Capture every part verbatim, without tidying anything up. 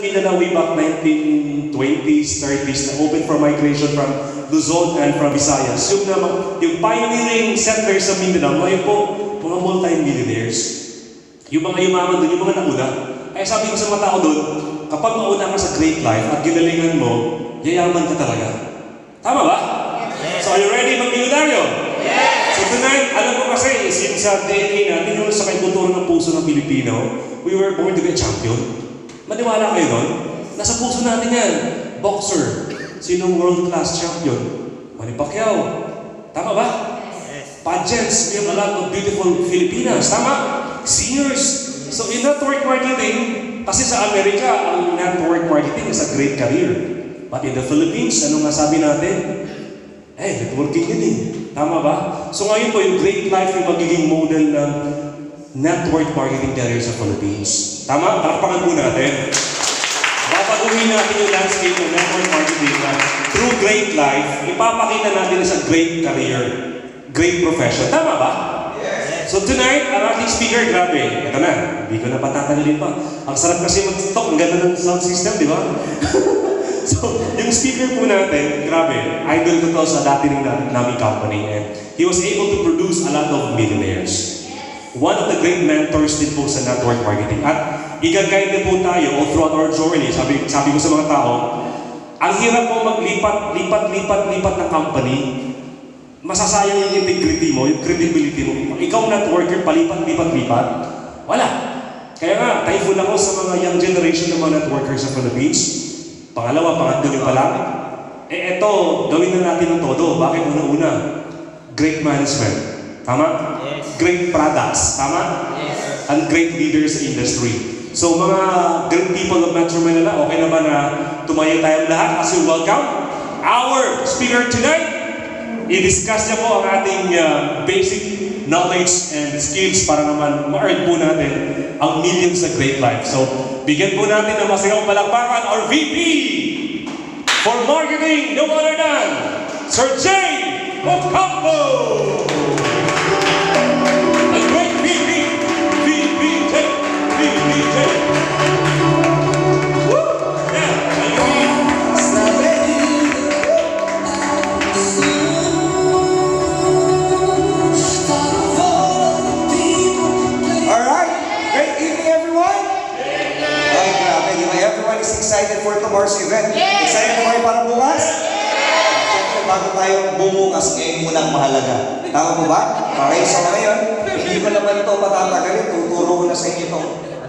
Mindanao way back nineteen twenties, thirties na open for migration from Luzon and from Visayas. Yung, naman, yung pioneering settlers sa Mindanao, ngayon po, mga multi-millionaires. Yung mga yumaman doon, yung mga nauna. Kaya sabi ko sa mga tao doon, kapag mauna ka sa great life at ginalingan mo, yayaman ka talaga. Tama ba? Yes. So are you ready mag-milyonaryo? Yes! So tonight, alam mo kasi, since sa D N A natin, yung sa kultura ng puso ng Pilipino, we were born to be a champion. Maniwala kayo doon? Nasa puso natin yan. Boxer. Sinong world-class champion? Manny Pacquiao. Tama ba? Yes. Pageants. We have a lot of beautiful Filipinas. Tama? Singers. So in network marketing, kasi sa Amerika, ang network marketing is a great career. But in the Philippines, ano nga sabi natin? Eh, networking yun eh. Tama ba? So ngayon po, yung great life yung magiging model ng network marketing career sa Philippines. Tama? Palakpakan po natin. Babaguhin natin yung landscape ng network marketing na through great life, ipapakita natin sa great career, great profession. Tama ba? Yes. So tonight, ang ating speaker, grabe. Ito na, hindi ko na patatagalin pa. Ang sarap kasi mag-talk, ang ganda ng sound system, di ba? So, yung speaker po natin, grabe, idol ko to sa dati ng naming company. And he was able to produce a lot of millionaires. One of the great mentors din po sa network marketing. At i-guide din po tayo all throughout our journey. Sabi, sabi ko sa mga tao, ang hirap po maglipat, lipat, lipat, lipat ng company, masasayang yung integrity mo, yung credibility mo. Ikaw networker, palipat, lipat, lipat, wala. Kaya nga, thankful ako sa mga young generation ng mga networkers sa Philippines. Pangalawa, pangatlo nyo pa lang. Eh eto, gawin na natin ng todo. Bakit una-una? Great management. Tama? Yes. Great products. Tama? Yes. And great leaders sa industry. So mga great people of Metro Manila, okay na ba na tumayo tayong lahat as we welcome our speaker tonight? I-discuss niya po ang ating uh, basic knowledge and skills para naman ma-earn po natin ang millions sa great life. So, bigyan po natin ng masigawang palakpakan our V P for marketing, no other than Sir Jay Ocampo! A great V P, V P J, V P J. Woo! Yeah, excited for tomorrow's event? Yes! Excited na kayo para bukas? Siyempre, bago tayo bumukas, ngayon muna ang mahalaga. Tama po ba? Okay, so ngayon, hindi ko naman ito patatagalin. Tuturo ko na sa inyo ito.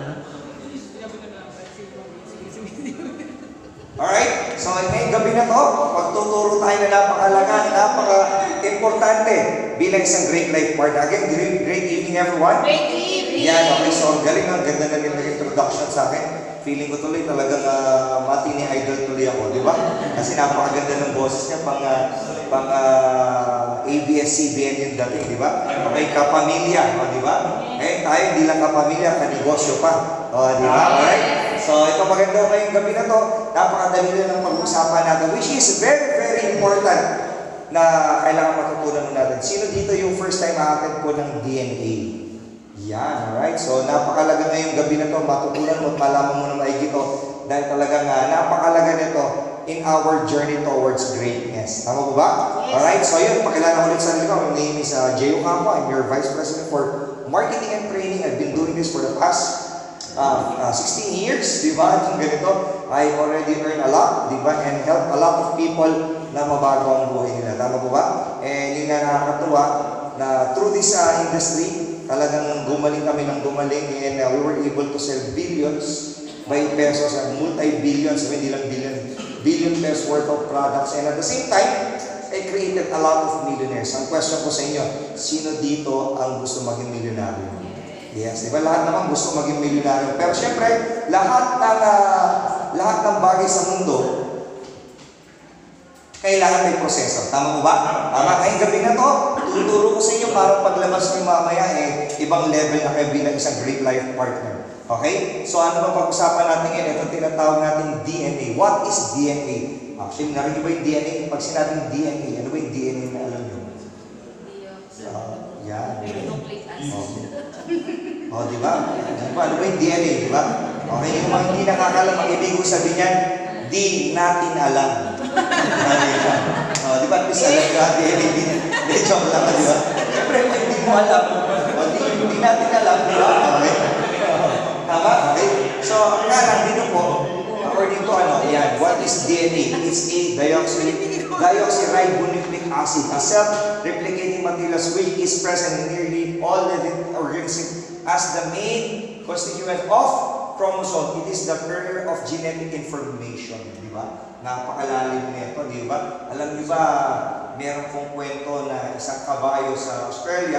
Alright, so ngayong gabi na to, magtuturo tayo na napakalaga, napaka-importante bilang isang great life partner. Again, great, great evening everyone. Great evening! Yan, okay, so ang galing, ang ganda na rin ng introduction sa akin. Feeling ko tuloy talagang uh, matini idol tuloy ako, di ba? Kasi napakaganda ng boses niya, pang, uh, pang uh, A B S C B N yung dating, di ba? Okay, kapamilya, o, di ba? Eh, tayo hindi lang kapamilya, kanegosyo pa. O, di ba? Alright? So, ito maganda ngayong gabi na to, napakadali na ng pag-usapan natin, which is very, very important na kailangan matutunan natin. Sino dito yung first time aakin po ng D N A? Yan, alright? So, napakalaga ngayong gabi na ito, matutunan mo at malaman mo na maigi ito dahil talagang uh, napakalaga nito in our journey towards greatness. Tama po ba? Yes. Alright, so yun, pakilala ko ulit sa sarili ko. My name is uh, Jay Ocampo. I'm your Vice President for Marketing and Training. I've been doing this for the past uh, uh, sixteen years, di ba? At ganito, I already earned a lot, di ba? And help a lot of people na mabago ang buhay nila. Tama po ba? And yun nga nakakatuwa na through this uh, industry, talagang gumaling kami ng gumaling and uh, we were able to sell billions by pesos and multi-billions, hindi lang billion, billion pesos worth of products. And at the same time, I created a lot of millionaires. Ang question ko sa inyo, sino dito ang gusto maging milyonaryo? Yes, di ba? Lahat naman gusto maging milyonaryo. Pero syempre, lahat ng, uh, lahat ng bagay sa mundo, kailangan may proseso. Tama mo ba? Tama. Ngayong gabi na to, tuturo ko sa inyo para paglabas nyo mamaya eh, ibang level na kayo bilang isang great life partner. Okay? So ano ba pag-usapan natin ngayon? Ito tinatawag natin D N A. What is D N A? Actually, narinig ba yung D N A? Pag sinabing D N A, ano ba yung D N A na alam nyo? Uh, yan. Oh, oh di ba? Ano ba yung D N A? Di ba? Okay, yung mga hindi nakakalam, ang ibig ko sabihin yan, di natin alam. uh, di ba, at least alam ka, di, di, di, di, joke lang, di ba? Siyempre, kung hindi mo alam, o di, di natin alam, di ba? Okay? Tama? Okay? So, ang nga lang, dito po, according to ano, yan, what is D N A? It's a deoxy, deoxyribonucleic acid, a self-replicating material which is present in nearly all living organisms as the main constituent of chromosome. It is the carrier of genetic information, di ba? Napakalalim nito, di ba? Alam niyo ba, meron pong kwento na isang kabayo sa Australia,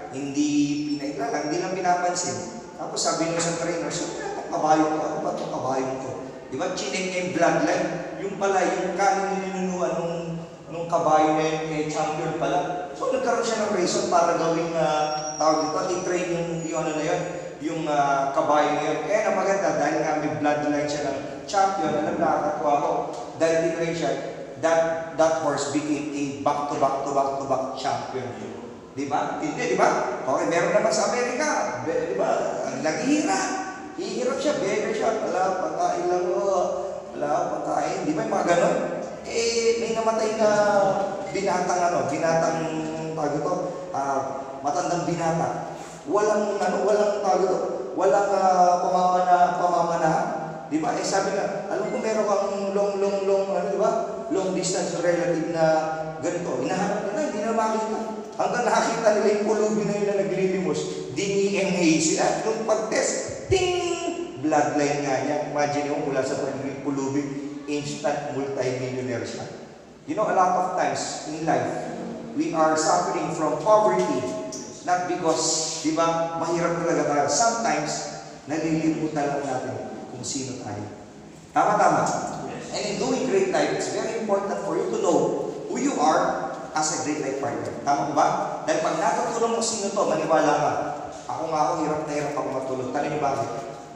hindi pinailalang, hindi lang pinapansin. Tapos sabi niyo sa trainer, so, itong kabayo ko, ano ba itong kabayo ko? Di ba, chinek niya yung bloodline, yung pala, yung kanin ninunuan nung, nung kabayo na yun, eh, champion pala. So, nagkaroon siya ng reason para gawing, uh, tawag dito, i-train yung, yung ano na yun, yung uh, kabayo na yun. Kaya na maganda, dahil nga may bloodline siya ng champion, alam nakakatuwa ko, dahil tinrain siya, that, that horse became a back-to-back-to-back-to-back champion. Di ba? Hindi, di ba? Okay, meron naman sa Amerika, di ba? Naghihirap. Hihirap siya, beggar siya, wala, pagkain lang, oh, wala, pagkain. Di ba yung mga ganon? Eh, may namatay na binatang, ano, binatang, tago to, uh, matandang binata. Walang, ano, walang, tago to, walang uh, pamamana, pamamana. Di ba? Eh, sabi nga, alam ko meron kang long, long, long, ano, di ba? Long distance relative na ganito. Hinahanap nila, hindi na makita. Hanggang nakakita nila yung pulubi na yun na naglilimos, D N A sila. Nung pag-test, ting! Bloodline nga niya. Imagine mo mula sa pagiging pulubi, instant multi-millionaire siya. You know, a lot of times in life, we are suffering from poverty. Not because, di ba, mahirap talaga tayo. Sometimes, nalilimutan lang natin kung sino tayo. Tama-tama. And in doing great life, it's very important for you to know who you are as a great life partner. Tama ba? Dahil pag natutulong mo sino to, maniwala ka. Ako nga ako, hirap na hirap ako matulog. Tanong niyo bakit?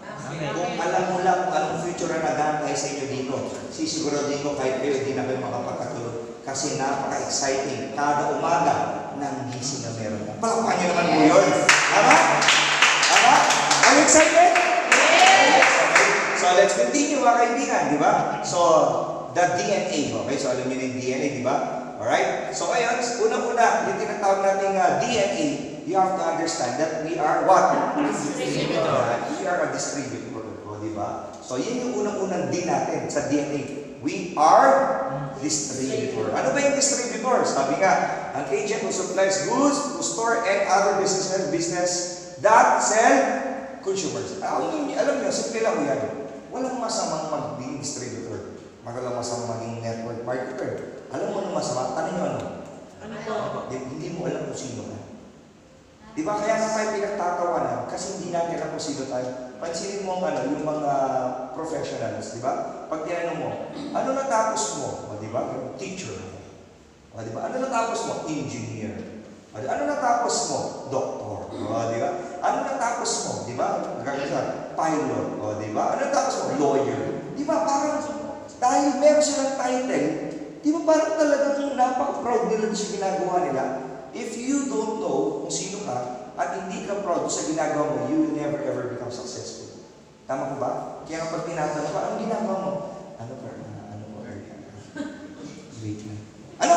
Kung alam mo lang kung anong future na nagantay sa inyo dito, sisiguraduhin ko kahit kayo hindi na kayo makapagkatulog. Kasi napaka-exciting. Kada umaga, nang gising na meron ka. Palakpakan niyo naman mo yun. Tama? Tama? Are you excited? Yes! So let's continue mga kaibigan, di ba? So, the D N A. Okay, so alam niyo na yung D N A, di ba? Alright? So ngayon, unang-una, yung tinatawag natin uh, D N A, you have to understand that we are what? Distributor. Uh, we are a distributor. O, di ba? So yun yung unang-unang D natin sa D N A. We are distributor. Ano ba yung distributor? Sabi nga, an agent who supplies goods to store and other businesses business that sell consumers. Alam niyo, alam niyo, simple lang yan. Walang masamang maging distributor. Walang masamang maging network marketer. Alam mo ano masama? Tanong nyo ano? Ano po? Hindi mo alam kung sino ka. Di ba kaya na tayo pinagtatawanan? Kasi hindi natin alam kung sino tayo. Pansinin mo ang ano, yung mga professionals, di ba? Pag tinanong mo, ano natapos mo? O di ba? Yung teacher. O di ba? Ano natapos mo? Engineer. O di ba? Ano natapos mo? Doktor. O di ba? Ano natapos mo? Di ba? Gagawin pilot. O di ba? Ano natapos mo? Lawyer. Di ba? Parang dahil meron silang title, di ba parang talagang napaka-proud nila sa ginagawa nila? If you don't know kung sino ka, at hindi ka proud sa ginagawa mo, you will never ever become successful. Tama ko ba? Kaya kapag tinatanong ka, anong ginagawa mo? Ano pa? Ano po? Wait lang. Ano?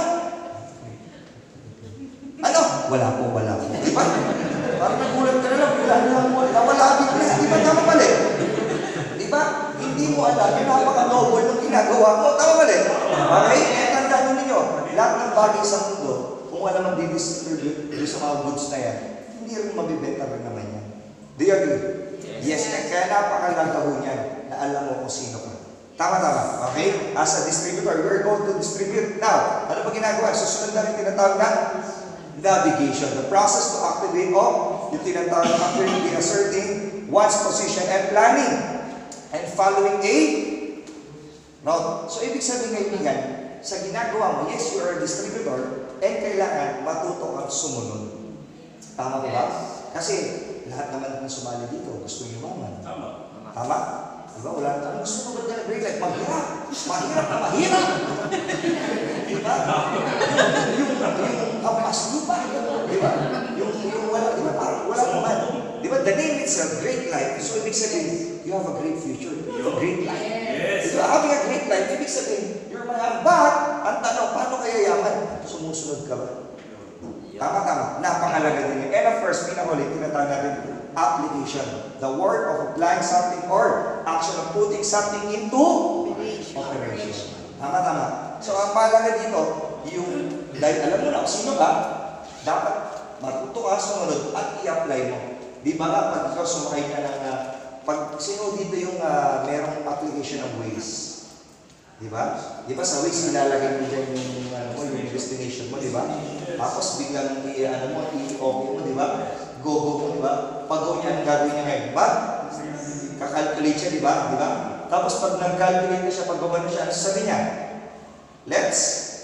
Ano? Wala po, wala po. Di ba? Parang nagulat ka na lang, wala na lang mo. Nawala bigla. Di ba? Tama mali? Di ba? Hindi mo alam, yung napaka-noble ng ginagawa mo. Tama mali? Okay? Eh, tandaan ninyo, lahat ng bagay sa mundo, kung wala mang didistribute sa mga goods na yan, hindi rin mabibenta rin naman yan. Do you agree? Yes. yes. Kaya napakalagaw niyan na alam mo kung sino ka. Tama-tama. Okay? As a distributor, we're going to distribute. Now, ano pa ginagawa? Susunod na rin tinatawag na navigation. The process to activate o yung tinatawag na accurately asserting one's position and planning and following a route. So, ibig sabihin kaibigan, sa ginagawa mo, yes, you are a distributor, and kailangan matuto kang sumunod. Tama ba? Kasi lahat naman ng sumali dito, gusto yumaman. Tama. Tama? Diba? Wala na tanong, gusto mo ba na great life? Maghirap. Mahirap na mahirap. Diba? Yung, yung hampas lupa. Diba? Yung, yung wala, diba? Parang wala naman. Diba? The name itself, great life. So, ibig sabihin, you have a great future, you have a great life. Yes. Diba? Having a great life, ibig sabihin, you're mayaman. But, ang tanong, paano kaya yaman? Sumusunod ka ba? Tama-tama, napangalaga din yun. And of course, pinakuli, tinatawag natin application. The word of applying something or action of putting something into operation. Tama-tama. So, ang mahalaga dito, yung, dahil alam mo na kung sino ka, dapat matuto ka, sumunod, at i-apply mo. Di ba nga, pag ikaw sumakay ka ng, uh, pag sino dito yung uh, merong application ng Waze? Di ba? Di ba sa Waze, ilalagay mo dyan yung, ano mo, yung destination mo, di ba? Tapos biglang i, ano mo, i-okay mo, di ba? Go-go mo, di ba? Pag-go niya, ang gagawin niya ngayon. But, kakalculate siya, di ba? Di ba? Tapos pag nag-calculate na siya, pag gumano siya, ano sabi niya? Let's,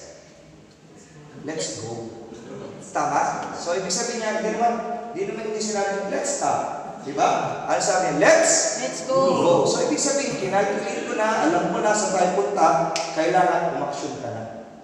let's go. Tama? So, ibig sabihin niya, di naman, di naman hindi sinabi, let's stop. Diba? Ano sabi niya? Let's, Let's go. go. So, ibig sabihin, kinalculate ko na, alam mo na sa tayo punta, kailangan umaksyon ka na.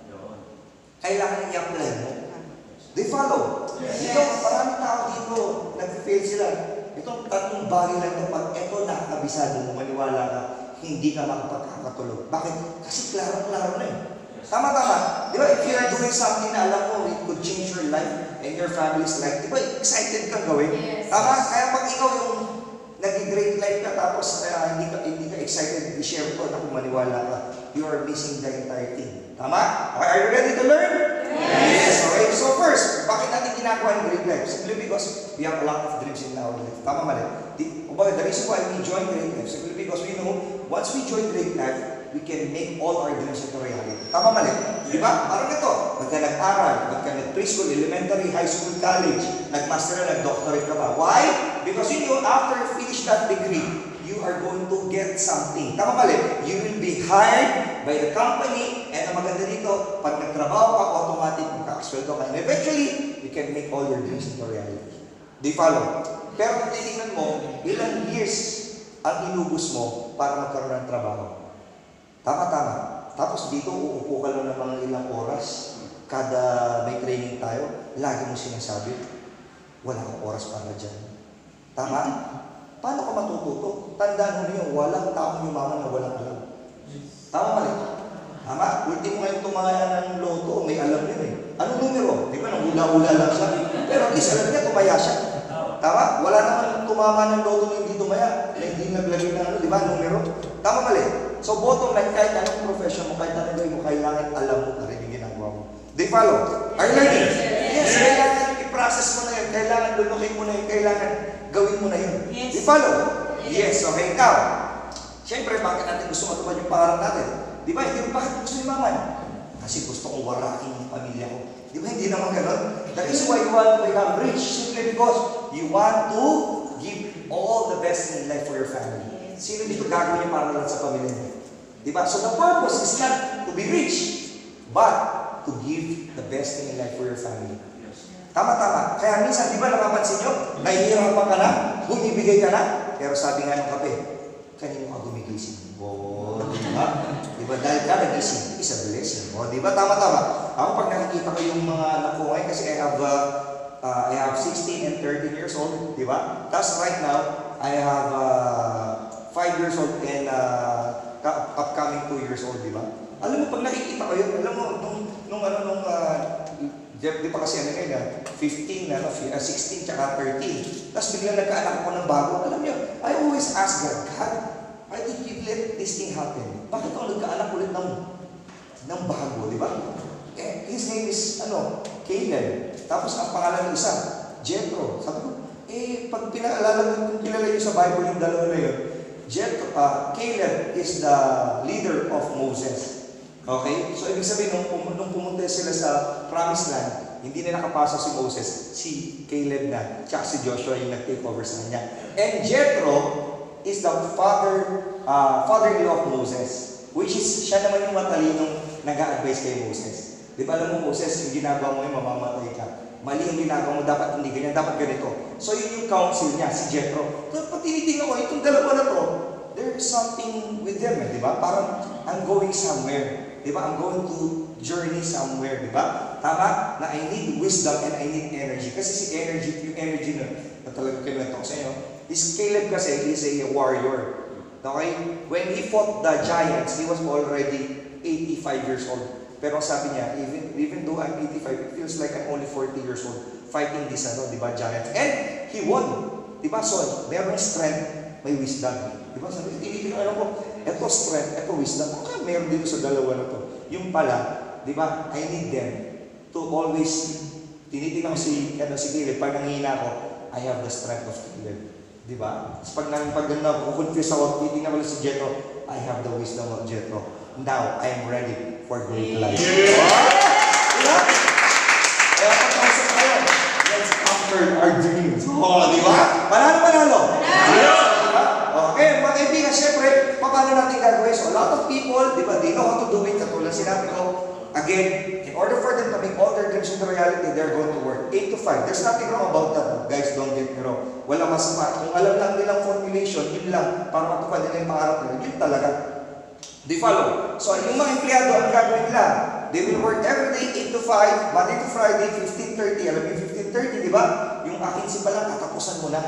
Kailangan i-apply mo. They follow. Yes. Ito, maraming tao dito, nag-fail sila. Itong tatlong bagay lang ito, pag ito nakakabisado mo, maniwala ka, hindi ka makapagkakatulog. Bakit? Kasi klaro-klaro na eh. Tama-tama. Di ba, if you are doing something na alam mo, it could change your life and your family's life, di ba, excited kang gawin? Yes. Tama? Kaya pag ikaw yung nag-great life ka, tapos uh, hindi, ka, hindi ka excited i-share ko na kung maniwala ka, you are missing the entire thing. Tama? Okay, are you ready to learn? Yes. Okay, so first, bakit natin ginagawa yung great life? Simply because we have a lot of dreams in our life. Tama mali? Di, o ba, the reason why we join great life, simply because we know, once we join great life, we can make all our dreams into reality. Tama mali? Di ba? Parang ito, pagka nag-aral, pagka nag-preschool, elementary, high school, college, nag-master na, nag-doctorate ka ba? Why? Because you know, after you finish that degree, you are going to get something. Tama mali? You will be hired by the company, and ang maganda dito, pag nagtrabaho ka, automatic magkakasweldo ka. And eventually, you can make all your dreams into reality. Di follow? Pero kung titignan mo, ilang years ang inubos mo para magkaroon ng trabaho. Tama-tama. Tapos dito, uupo ka lang ng mga ilang oras. Kada may training tayo, lagi mo sinasabi, wala kang oras para dyan. Tama? Paano ka matututo? Tandaan mo niyo, walang taong yumaman na walang alam. Tama mali? Tama? Ultimo ngayon tumaya ng loto, may alam yun eh. Anong numero? Di ba, nang hula-hula lang siya. Pero at least alam niya, tumaya siya. Tama? Wala naman tumama ng loto na hindi tumaya, na hindi naglagay ng ano, di ba, numero? Tama mali? So, bottom line, kahit anong profession mo, kahit anong gawin mo, kailangan alam mo na rin yung ginagawa mo. They follow? Are you learning? Yes, kailangan i-process mo na yun, kailangan lulukin mo na yun, kailangan gawin mo na yun. Yes. They follow? Yes, okay, ikaw. Siyempre, bakit natin gusto matupad yung pangarap natin? Di ba, hindi mo bakit gusto yumaman? Kasi gusto kong warakin yung pamilya ko. Di ba, hindi naman ganun? That is why you want to become rich, simply because you want to give all the best in life for your family. Sino dito gagawin niya para lang sa pamilya niya? Diba? So the purpose is not to be rich, but to give the best thing in life for your family. Tama-tama. Kaya minsan, di ba napapansin nyo? Nahihirapan ka na, bumibigay ka na, pero sabi nga ng kape, kanino ka gumigising? O, diba? Diba? Dahil ka nagising, is a blessing. O, diba? Tama-tama. Ako pag nakikita ko yung mga anak ko ngayon, kasi I have, uh, uh, I have sixteen and thirteen years old, diba? Tapos right now, I have uh, five years old and uh, upcoming two years old, di ba? Alam mo, pag nakikita ko yun, alam mo, nung, nung ano, nung, uh, di pa kasi ano ngayon, fifteen, ano, sixteen, tsaka thirteen. Tapos biglang nagkaanak ako ng bago. Alam niyo, I always ask God, God, why did you let this thing happen? Bakit ako nagkaanak ulit ng, ng bago, di ba? Eh, his name is, ano, Caleb. Tapos ang pangalan ng isa, Jethro. Sabi ko, eh, pag pinaalala mo, kung kilala niyo sa Bible yung dalawa na yun, Jethro, uh, Caleb is the leader of Moses. Okay? So, ibig sabihin, nung, pum nung pumunta sila sa Promised Land, hindi na nakapasok si Moses, si Caleb na, tsaka si Joshua yung nag-take over sa kanya. And Jethro is the father, uh, father-in-law of Moses, which is, siya naman yung matalinong nag-a-advise kay Moses. Di ba alam mo, Moses, yung ginagawa mo yung mamamatay ka. Mali yung ginagawa mo, dapat hindi ganyan, dapat ganito. So, yun yung counsel niya, si Jethro. So, pag tinitingnan ko, itong dalawa na to, there's something with them, eh, di ba? Parang, I'm going somewhere. Di ba? I'm going to journey somewhere, di ba? Tama? Na I need wisdom and I need energy. Kasi si energy, yung energy na, na talagang kinuwento ko sa inyo, is Caleb kasi is a warrior. Okay? When he fought the giants, he was already eighty-five years old. Pero sabi niya, even even though I'm eighty-five, it feels like I'm only forty years old fighting this, ano, di ba, giants. And he won. Di ba? So, meron strength, may wisdom. Di ba? Sabi, tinitingnan alam ko, eto strength, eto wisdom. Okay, meron dito sa dalawa na to. Yung pala, di ba, I need them to always, tinitingnan ko si, ano, si Caleb, pag nangihina ako, I have the strength of Caleb. Di ba? Tapos pag nang pag na confuse ako, titingnan ko lang si Jetro, I have the wisdom of Jetro. Now, I am ready for great life. Yeah! Diba? Kaya pag-ausap tayo, let's conquer our dreams. Oh, di ba? Panalo, panalo? Panalo! Diba? Okay, mga kaibigan, syempre, paano natin gagawin? So, a lot of people, di ba, they know how to do it. Katulad sinabi ko, again, in order for them to make all their dreams into reality, they're going to work eight to five. There's nothing wrong about that. Guys, don't get me wrong. Wala masama. Kung alam lang nilang formulation, yun lang, para matupad nila yung pangarap nila, yun talaga. They follow. So, yung mga empleyado, ang gagawin nila? They will work every day, eight to five, Monday to Friday, fifteen thirty. Alam mo yung fifteen thirty, di ba? Yung agency pa lang, katapusan mo na.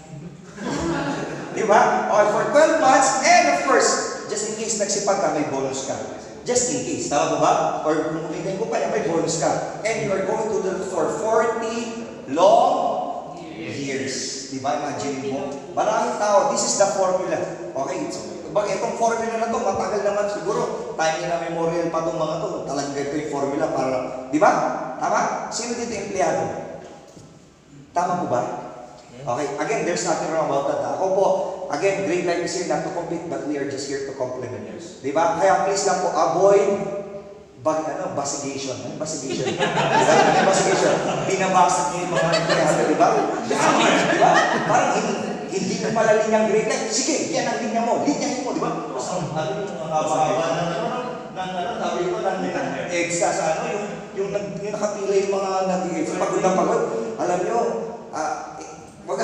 Di ba? Okay, for twelve months, and of course, just in case nagsipag ka, may bonus ka. Just in case, tama ba ba? Or kung kumigay ko pa yan, may bonus ka. And you are going to do it for forty long years. Di ba? Imagine mo. Maraming tao, this is the formula. Okay, so, bag itong formula na to, matagal naman siguro. Time na memorial pa itong mga to. Talagang ito yung formula para, di ba? Tama? Sino dito empleyado? Tama po ba? Okay, again, there's nothing wrong about that. Ako po, again, great life is here not to compete, but we are just here to complement. Di ba? Kaya please lang po, avoid bag, ano, basigation. Ano basigation? Ano basigation? Binabasag niyo yung mga empleyado, di ba? Di ba? Parang hindi, hindi mo pala linyang great life. Sige, yan ang linya mo. Linyahin mo, di ba? Ano yung haba-haba ng ano, ng ano, sabi ko, ng egsa sa ano, yung, yung, yung nakapila yung mga nag-egsa, pagod na pagod. Alam nyo, ah, baga,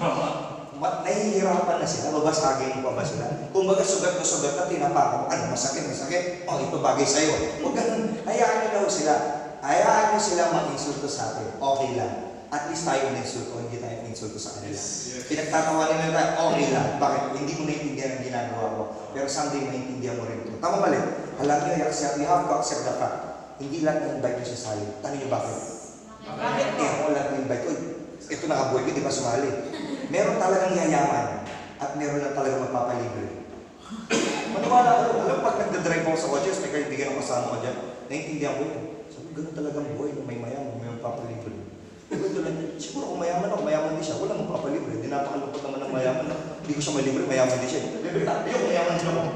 nahihirapan na sila, babasagin pa ba sila? Kung baga sugat na sugat na tinapa, ano, masakit, masakit, oh, ito bagay sa'yo. Huwag ganun, hayaan nyo lang sila. Hayaan nyo sila mag-insulto sa atin. Okay lang. At least tayo na-insulto, hindi tayo na-insulto sa kanila. Yes. Pinagtatawanan nila tayo, okay lang. Bakit? Hindi mo naintindihan ang ginagawa ko. Pero someday maintindihan mo rin ito. Tama mali. Alam nyo, you have to accept the fact. Hindi lang na-invite nyo siya sali. Tanong nyo bakit? Bakit? Eh, ako lang na-invite. Uy, ito nakabuhay ko, di ba sumali? Meron talagang yayaman at meron lang talagang magpapalibre. Maniwala ko, alam pag nagdadrive ako sa kotse, may kaibigan ako kasama ko dyan, naiintindihan ko yun. Sabi, ganun talagang buhay, may mayaman, may magpapalibre. Siguro kung mayaman ako, mayaman din siya, wala magpapalibre. Hindi napakalupot naman ng mayaman na hindi ko siya malibre, mayaman din siya. Libre tayo, yung mayaman din ako.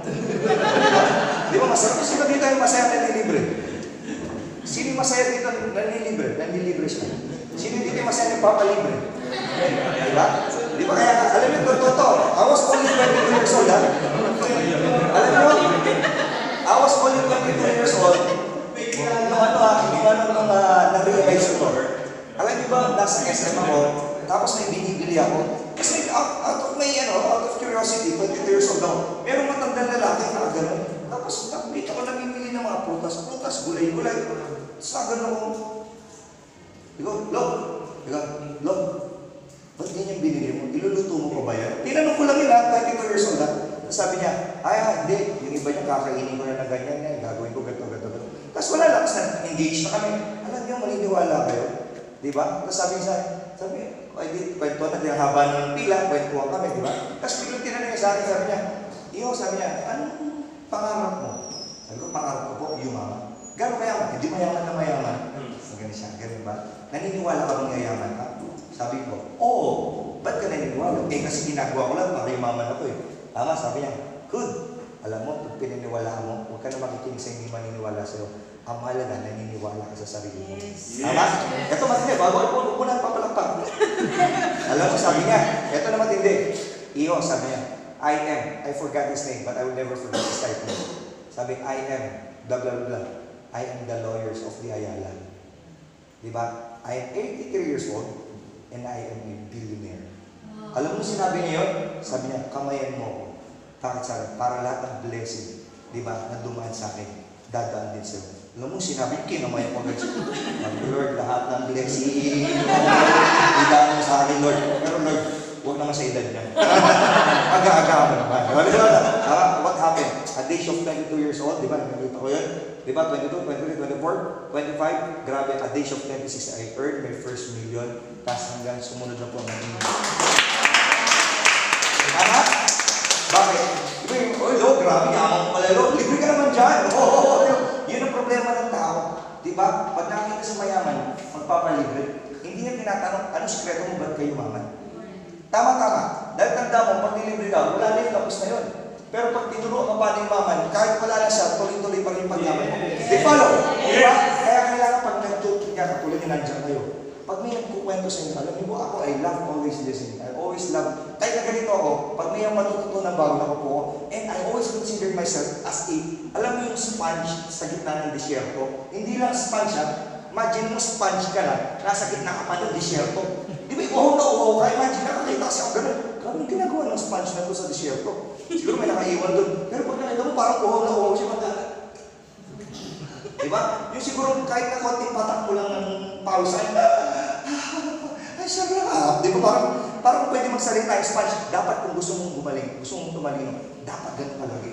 Di ba masarap? Sino dito yung masaya na nililibre? Sino yung masaya dito na nililibre? Nililibre siya. Sino dito yung masaya nagpapalibre? Di ba? Di ba kaya, alam niyo, totoo, I was only twenty-two years old, ha? Alam niyo, I was only twenty-two years old, nung ano ha, nung ano nung uh, na-realize ko. Alam niyo ba, nasa S M ako, tapos may binibili ako. Kasi out, out of my, ano, out of curiosity, twenty-two years old ako, merong matandang lalaki na gano'n. Tapos, dito ako namimili ng mga prutas, prutas, gulay-gulay. Sa gano'n ako, digo, Log, digo, Log, ba't ganyan binili mo? Iluluto mo pa ba yan? Tinanong ko lang yun ha, twenty-two years old ha. Sabi niya, ay ha, hindi. Yung iba niya, kakainin ko na ng ganyan yan. Gagawin ko gato, gato, gato. Tapos wala lang, tapos na-engage na kami. Alam niyo, maniniwala kayo. Diba? Tapos sabi niya sa akin, sabi, ay di, kwento na, di haba ng pila, kwentuhan kami, diba? Tapos biglang tinanong niya sa akin, sabi niya, iyo, sabi niya, anong pangarap mo? Sabi ko, pangarap ko po, yumaman. Gano'n mayaman? Hindi mayaman na mayaman. So, ganun siya, ganun ba? Naniniwala ka bang yayaman ka? Sabi ko, oo. Ba't ka naniniwala? Eh, kasi ginagawa ko lang, para yumaman ako eh. Tama, sabi niya, good. Alam mo, pag pininiwalaan mo, huwag ka na makikinig sa hindi maniniwala sa'yo. Ang mahalaga, naniniwala ka sa sarili mo. Yes. Tama? Ito matindi, bago ako po na papalakpak. Alam mo, sabi niya, ito na matindi. Iyo, sabi niya, I am, I forgot his name, but I will never forget his title. Sabi, I am, blah, blah, blah. I am the lawyers of the Ayala. Diba? I am eighty-three years old, and I am a billionaire. Wow. Alam mo sinabi niya yun? Sabi niya, kamayan mo ako. Bakit sabi? Para lahat ng blessing, diba, na dumaan sa akin, dadaan din sa'yo. Alam mo, sinabi, kinamayan ko agad siya. Lord, lahat ng blessing, idaan mo sa akin, Lord. Pero Lord, huwag naman sa edad niya. Aga-aga mo naman. Ah, what happened? At the age of twenty-two years old, di ba? Nakita ko yun. Di ba? twenty-two, twenty-three, twenty-four, twenty-five. Grabe, at the age of twenty-six, I earned my first million. Tapos hanggang sumunod na po ang naging. Tama? Bakit? Di ba yung, oh, lo, grabe, yamang pala, lo. Libre ka naman dyan. Oo, oh, oh, oh. Yun ang problema ng tao. Di ba? Pag nakita sa mayaman, magpapalibre. Hindi niya tinatanong, ano sikreto mo ba't kayo maman? Tama-tama. Dahil tanda mo, pag nilibre ka, wala na yun, tapos na yun. Pero pag tinuro ka pa ng maman, kahit wala na siya, tuloy-tuloy pa rin paglaman mo. Di follow? Di ba? Kaya kailangan pag nag-joking ka, katulad ni nandiyan kayo. Pag may nagkukwento sa inyo, alam niyo po, ako, I love always listening. I always love, kahit na ganito ako, pag may matututunan bago na ako po, and I always consider myself as a, alam mo yung sponge sa gitna ng disyerto. Hindi lang sponge ha, imagine mo sponge ka na, nasa gitna ka pa ng disyerto. Di ba, uhaw na uhaw ka, imagine nakakita kasi ako ganun. Grabe yung ginagawa ng sponge na doon sa disyerto. Siguro may nakaiwan doon. Pero pag nakita mo, parang uhaw na uhaw siya magkala. Di ba? Yung siguro kahit na konting patak mo lang ng pausa, ay sarap. Di ba parang, parang pwede magsalita yung sponge. Dapat kung gusto mong gumaling, gusto mong tumalino, dapat ganun palagi.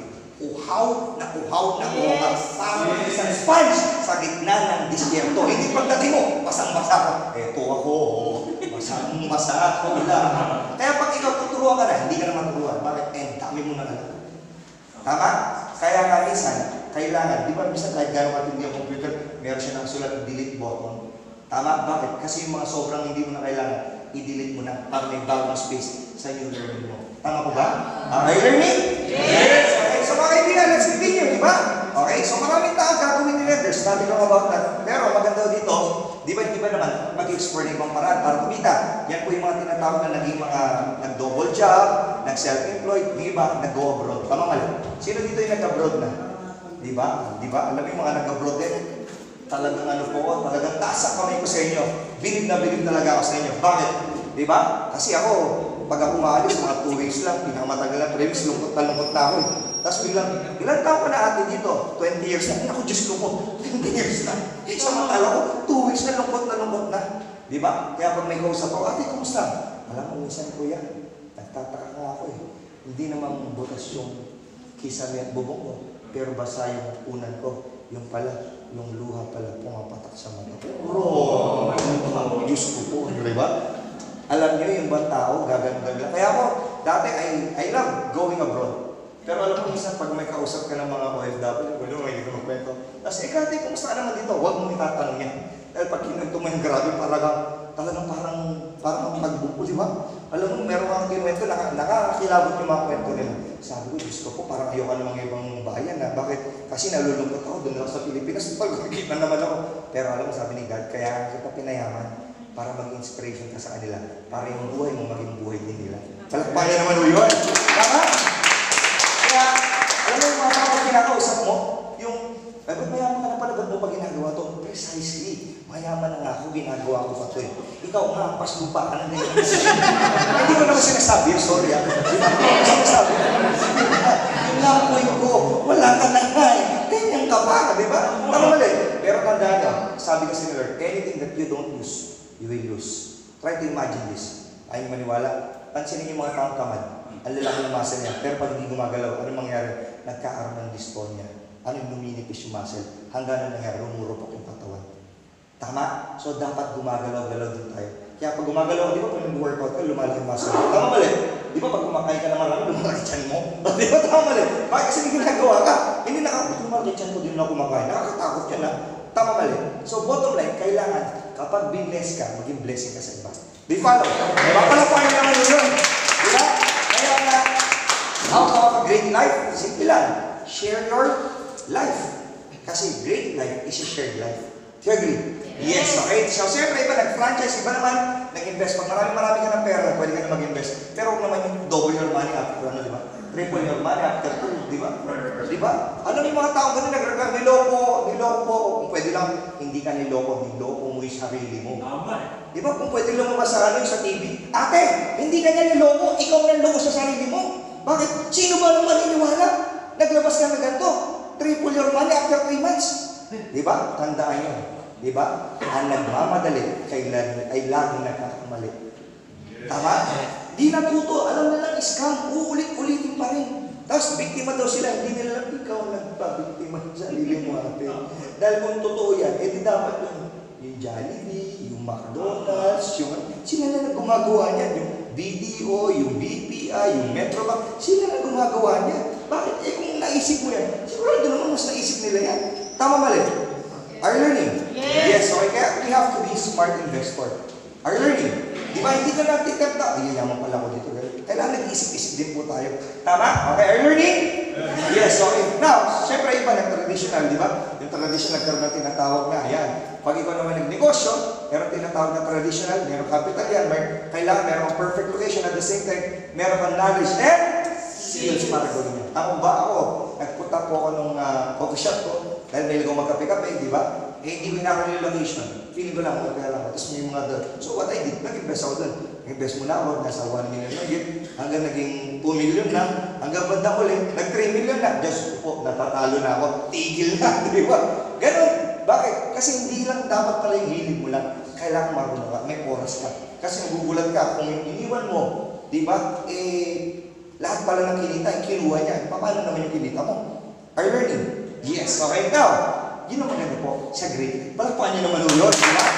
Uhaw na uhaw na uhaw ka. Parang isang sponge sa gitna ng disyerto. Hindi pagdating mo, basang-basa ka. Eto ako, basang-basa ako lang. Kaya pag ikaw tuturuan ka na, hindi ka naman turuan. Bakit? Eh, dami mo na alam. Tama? Kaya nga minsan, kailangan, di ba minsan kahit gano'ng matindi ang computer, meron siya ng sulat delete button. Tama? Bakit? Kasi yung mga sobrang hindi mo na kailangan, i-delete mo na para may bagong space sa new learning mo. Tama po ba? Are you learning? Yes! Okay, so mga kaibigan, let's continue, di ba? Okay, so maraming tao gagawin nila. There's nothing wrong about that. Pero maganda dito, di ba, di ba naman, mag-explore ng ibang paraan para kumita. Yan po yung mga tinatawag na naging mga nag-double job, nag-self-employed, di ba, nag-go abroad. Tama mali. Sino dito yung nag-abroad na? Di ba? Di ba? Alam mo yung mga nag-abroad din? Talagang ano po, talagang taas ang kamay ko sa inyo. Bilib na bilib talaga ako sa inyo. Bakit? Di ba? Kasi ako, pag ako maalis, mga two weeks lang, pinakamatagal lang, three weeks, lungkot na lungkot na ako eh. Tapos bilang, ilan taon ka na ate dito? twenty years na. Ako, Diyos ko po, twenty years na. Eh, samantala ko, two weeks na lungkot na lungkot na. Di ba? Kaya pag may kausap ako, ate, kumusta? Alam mo, minsan kuya, nagtataka nga ako eh. Hindi naman butas yung kisame at bubong ko. Pero basa yung unan ko. Yung pala, yung luha pala, pumapatak sa mata. Bro, Diyos ko po, di ba? Alam niyo yung bang tao, gagandag lang. Kaya ako, dati, I, I love going abroad. Pero alam mo, minsan, pag may kausap ka ng mga O F W, wala mo, hindi ko magkwento. Tapos, eh, kati, kumusta ka naman dito? Huwag mo itatanong yan. Dahil pag kinento mo yung grabe, talagang, talagang parang, parang magbuko, di ba? Alam mo, meron kang kinuwento, naka, nakakakilabot yung mga kwento nila. Sabi ko, Diyos ko po, parang ayaw ka namang ibang bayan, ha? Bakit? Kasi nalulungkot ako, doon ako sa Pilipinas, pag makikita naman ako. Pero alam mo, sabi ni God, kaya kita pinayaman para maging inspiration ka sa kanila, para yung buhay mo maging buhay din nila. Palakpakan naman mo yun. Tama? Kaya, alam mo yung mga tao kinakausap mo, yung, ay, ba't mayaman ka na pala, ba't mo pa ginagawa to? Precisely, mayaman na nga ako, ginagawa ko pa to eh. Ikaw nga, paslupa ka na ganyan. Hindi ko naman sinasabi, sorry ah. Hindi ko naman sinasabi. Yung lang ko, wala ka na nga eh. Ganyan ka pa, di ba? Tama mali. Pero tandaan nyo, sabi kasi ni Lord, anything that you don't use, you will lose. Try to imagine this. Ayaw maniwala. Pansinin yung mga taong tamad. Ang lalaki ng muscle niya. Pero pag hindi gumagalaw, ano mangyari? Nagkakaroon ng dystonia. Ano yung luminipis yung muscle? Hanggang na nangyari, rumurupok yung katawan. Tama? So dapat gumagalaw-galaw din tayo. Kaya pag gumagalaw, di ba pag nag-workout ka, lumalaki yung muscle. Tama mali? Di ba pag kumakain ka naman lang, lumalaki tiyan mo? Di ba tama mali? Bakit kasi may ginagawa ka? Hindi nakakot, lumalaki tiyan ko din na kumakain. Nakakatakot ka na. Tama mali? So bottom line, kailangan kapag binless ka, maging blessing ka sa iba. Di follow? Diba pala pa yung naman yun? Diba? Kaya nga, how to have a great life? Simple lang. Share your life. Kasi great life is a shared life. Do you agree? Yes. Okay. So, siyempre, iba nag-franchise, iba naman nag-invest. Pag marami-marami ka ng pera, pwede ka na mag-invest. Pero huwag naman yung double your money after ano, di ba? Triple your money after two, di ba? Di ba? Ano yung mga tao ganun, nag-regal, niloko, niloko. Kung pwede lang, hindi ka niloko, niloko mo yung sarili mo. Di ba? Kung pwede lumabas sa ano yung sa T V. Ate, hindi ka niya niloko, ikaw niloko sa sarili mo. Bakit? Sino ba naman maniniwala? Naglabas ka na ganito. Triple your money after three months. Di ba? Tandaan nyo. Di ba? Ang nagmamadali kailan ay laging nakakamali. Tama? Di natuto, alam nilang scam, uulit-ulitin pa rin. Tapos biktima daw sila, hindi nila lang ikaw nagpabiktima sa sarili mo ate. Dahil kung totoo yan, eh di dapat yung, yung Jollibee, yung McDonald's, yung sila na nang gumagawa niyan, yung B D O, yung B P I, yung Metrobank, sila na gumagawa niyan. Bakit? Eh kung naisip mo yan, sigurado naman mas naisip nila yan. Tama mali? Are you learning? Yes. Yes, okay. Kaya we have to be smart investor. Are you learning? Di ba, hindi ka natin kanta. Ay, yaman pala ko dito. Kailangan nag-isip-isip din po tayo. Tama? Okay, are you learning? Yes, okay. Now, syempre iba nag-traditional, di ba? Yung traditional, nagkaroon na tinatawag na, yan. Pag ikaw naman nagnegosyo, meron tinatawag na traditional, meron capital yan, may, kailangan meron kang perfect location at the same time, meron kang knowledge and skills para gawin yan. Ako ba ako? Nagpunta po ako nung uh, coffee shop ko, dahil may ligaw magkape-kape, di ba? Eh, hindi ko inako yung location. Feeling ko lang, wala lang. Tapos may mga doon. So what I did, nag-invest ako doon. Nag-invest muna ako, nasa one million na yun. Hanggang naging two million na. Hanggang bandang ulit, nag-three million na. Diyos po, natatalo na ako. Tigil na, di ba? Ganon. Bakit? Kasi hindi lang dapat pala yung hilig mo lang. Kailangan marunong ka. May oras ka. Kasi nagugulat ka. Kung yung iniwan mo, di ba? Eh, lahat pala ng kinita, yung kinuha niya. Paano naman yung kinita mo? Are you learning? Yes. Okay, now. Yun ang maganda po sa grade. Palagpakan niyo naman yun, di ba?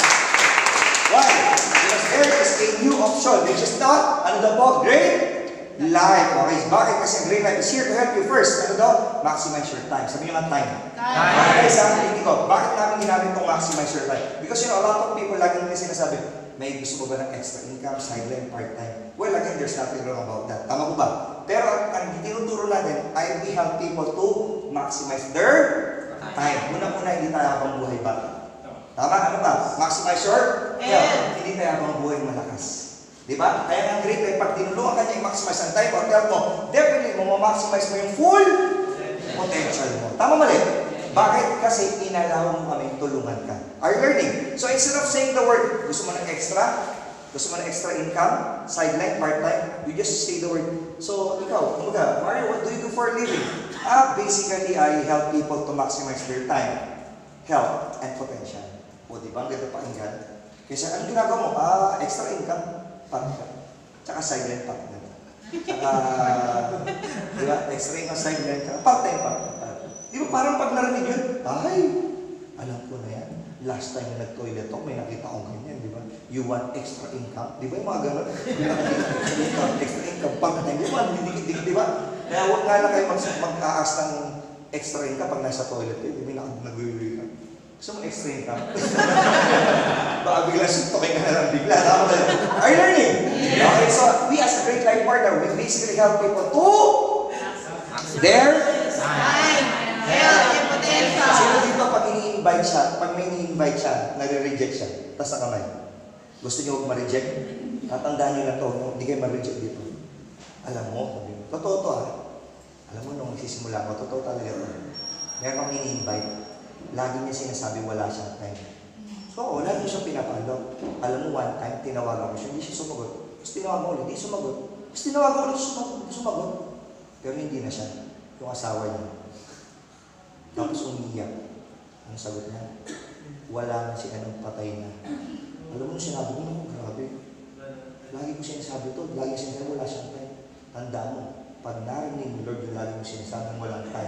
Why? Because there is a new option, which is not, ano daw po, grade life. Okay, bakit? Kasi ang grade life is here to help you first. Ano daw? Maximize your time. Sabi niyo nga time. Time. Okay, sabi ko, bakit namin ginamit itong maximize your time? Because you know, a lot of people lagi nila sinasabi, may gusto mo ba ng extra income, sideline, part-time? Well, again, there's nothing wrong about that. Tama ko ba? Pero ang tinuturo natin, I we help people to maximize their time. Una-una, hindi tayo habang buhay bata. Tama? Ano ba? Maximize your health. Hindi tayo habang buhay malakas. Diba? Kaya ang great life, pag tinulungan ka niya i-maximize ang time or health mo, definitely mo ma-maximize mo yung full potential mo. Tama mali? Bakit? Kasi inalaw mo kami tulungan ka. Are you learning? So instead of saying the word, gusto mo ng extra, gusto mo ng extra income, sideline, part-time, you just say the word. So, ikaw, kumbaga, Mario, what do you do for a living? Ah, basically, I help people to maximize their time, health, and potential. O, di ba? Ang ganda pakinggan. Kasi, ano ginagawa mo? Ah, extra income, part-time. Tsaka sideline, part-time. Tsaka, di ba? Extra income, sideline, tsaka part-time, part-time. Di ba? Parang pag narinig yun, ay, alam ko na yan. Last time na nag-toilet ako, may nakita akong ganyan, di ba? You want extra income? Di ba yung mga gano'n? Extra income, extra income, part-time, di ba? Didikit-dikit, di ba? Kaya huwag nga lang kayo mag-aas ng extra income pag nasa toilet kayo, di ba nag-wiwi ka? Gusto mo extra income? Baka bigla suntokin ka na lang bigla. Are you learning? Okay, so we as a great life partner, we basically help people to their Time, health, and potential. Sino dito pag ini-invite siya, pag may ini-invite siya, nare-reject siya, tas sa kamay. Gusto niyo huwag ma-reject? Tatandaan niyo na to, hindi kayo ma-reject dito. Alam mo, totoo to ah. Alam mo, nung nagsisimula ko, totoo talaga to. Meron kang ini-invite, lagi niya sinasabi wala siyang time. So, wala niya siyang pinapalo. Alam mo, one time, tinawagan ko siya, hindi siya sumagot. Tapos tinawagan ko ulit, hindi sumagot. Tapos tinawagan ko ulit, sumagot. sumagot. Pero hindi na siya, yung asawa niya. Tapos umiiyak. Ang sagot niya, wala na si anong patay na. Alam mo, sinabi ko, no, grabe. Lagi ko sinasabi to, lagi sinasabi wala siyang time. Tanda mo, pag narinig mo, Lord, yung lagi mo sinasabi walang time.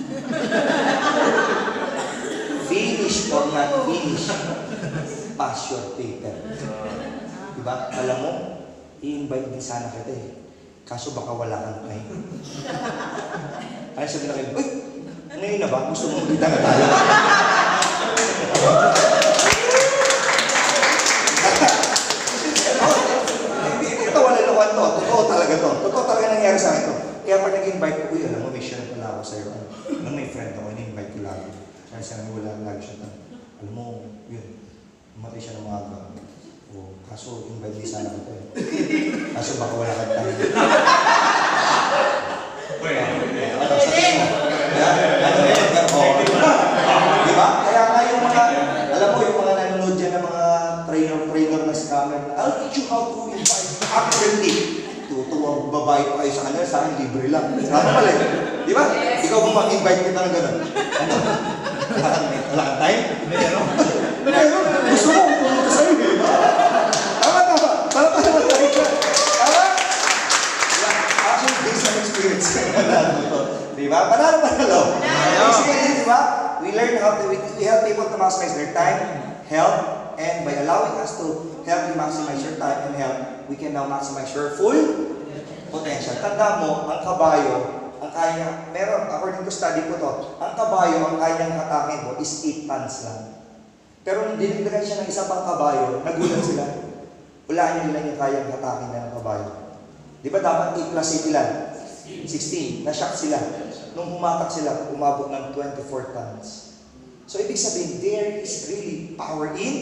Finish or not finish, pass your paper. Diba? Alam mo, i-invite din sana kita eh. Kaso baka wala kang time. Kaya sabi na kayo, uy, ngayon na ba? Gusto mo magkita na tayo? Ito, wala lukuhan to. Totoo talaga to. Totoo talaga nangyari sa akin to. Kaya pag nag-invite ko, uy, alam mo, may share pala ako sa'yo. Nung may friend ako, ni-invite ko lagi. Kaya sabi mo, wala lagi siya tayo. Alam mo, yun, matay siya ng mga aga. O, kaso, invite din sana ko eh. Kaso baka wala kang tayo. Ano sa tingin mo? Ano yun? Diba? Kaya nga yung mga, alam mo, yung mga nanonood dyan ng mga trainer-trainer na scammer, I'll teach you how to invite accurately. Tutuwang babae pa kayo sa kanila, sa akin libre lang. Ano pala eh? Di ba? Ikaw ba mag-invite kita ng gano'n? Ano? Wala kang time? Meron. Meron. Gusto mo, pumunta sa'yo eh. Tama, tama. Tama, tama. Tama? panalo to. Di ba? Panalo, panalo. Basically, di ba? We learn how to, we, we help people to maximize their time, health, and by allowing us to help you maximize your time and health, we can now maximize your full potential. Tanda mo, ang kabayo, ang kaya, meron, according to study ko to, ang kabayo, ang kayang hatakin mo is eight tons lang. Pero nung dinigdagan siya ng isa pang kabayo, nagulat sila. Wala nila yung kayang hatakin na ng kabayo. Di ba dapat eight plus eight ilan? sixteen. Na-shock sila. Nung humatak sila, umabot ng twenty-four tons. So, ibig sabihin, there is really power in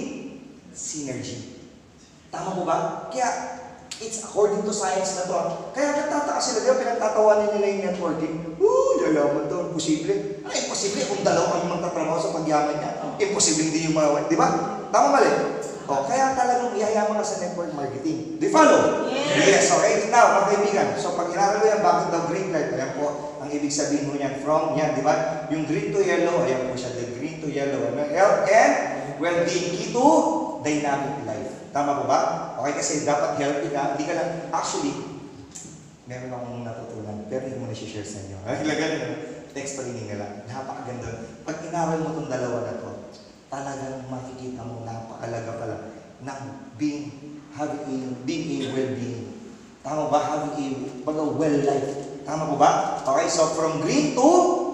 synergy. Tama po ba? Kaya, it's according to science na to. Kaya nagtataka sila, di ba pinagtatawanan nila yung networking? Woo, lalaman to, imposible. Ano, imposible kung dalawa kami magtatrabaho sa pagyaman niya. Imposible hindi yung mga, di ba? Tama mali? O, kaya talagang iyayaman ka sa network marketing. Do you follow? Yes. Yes, okay. Now, mga kaibigan, so pag inaral mo yan, bakit daw green light? Ayan po, ang ibig sabihin mo yan from, yan, di ba? Yung green to yellow, ayan po siya, the green to yellow. Ano? Health and well-being, key to dynamic life. Tama po ba? Okay, kasi dapat healthy ka. Hindi ka lang, actually, meron akong natutunan, pero hindi mo na-share sa inyo. Ay, ganun. Text pa rin nga lang. Napakaganda. Pag inaral mo itong dalawa na to, talagang makikita mo napakalaga pala ng being, having a, being a well-being. Tama ba? Having a, baga well life. Tama po ba? Okay, so from green to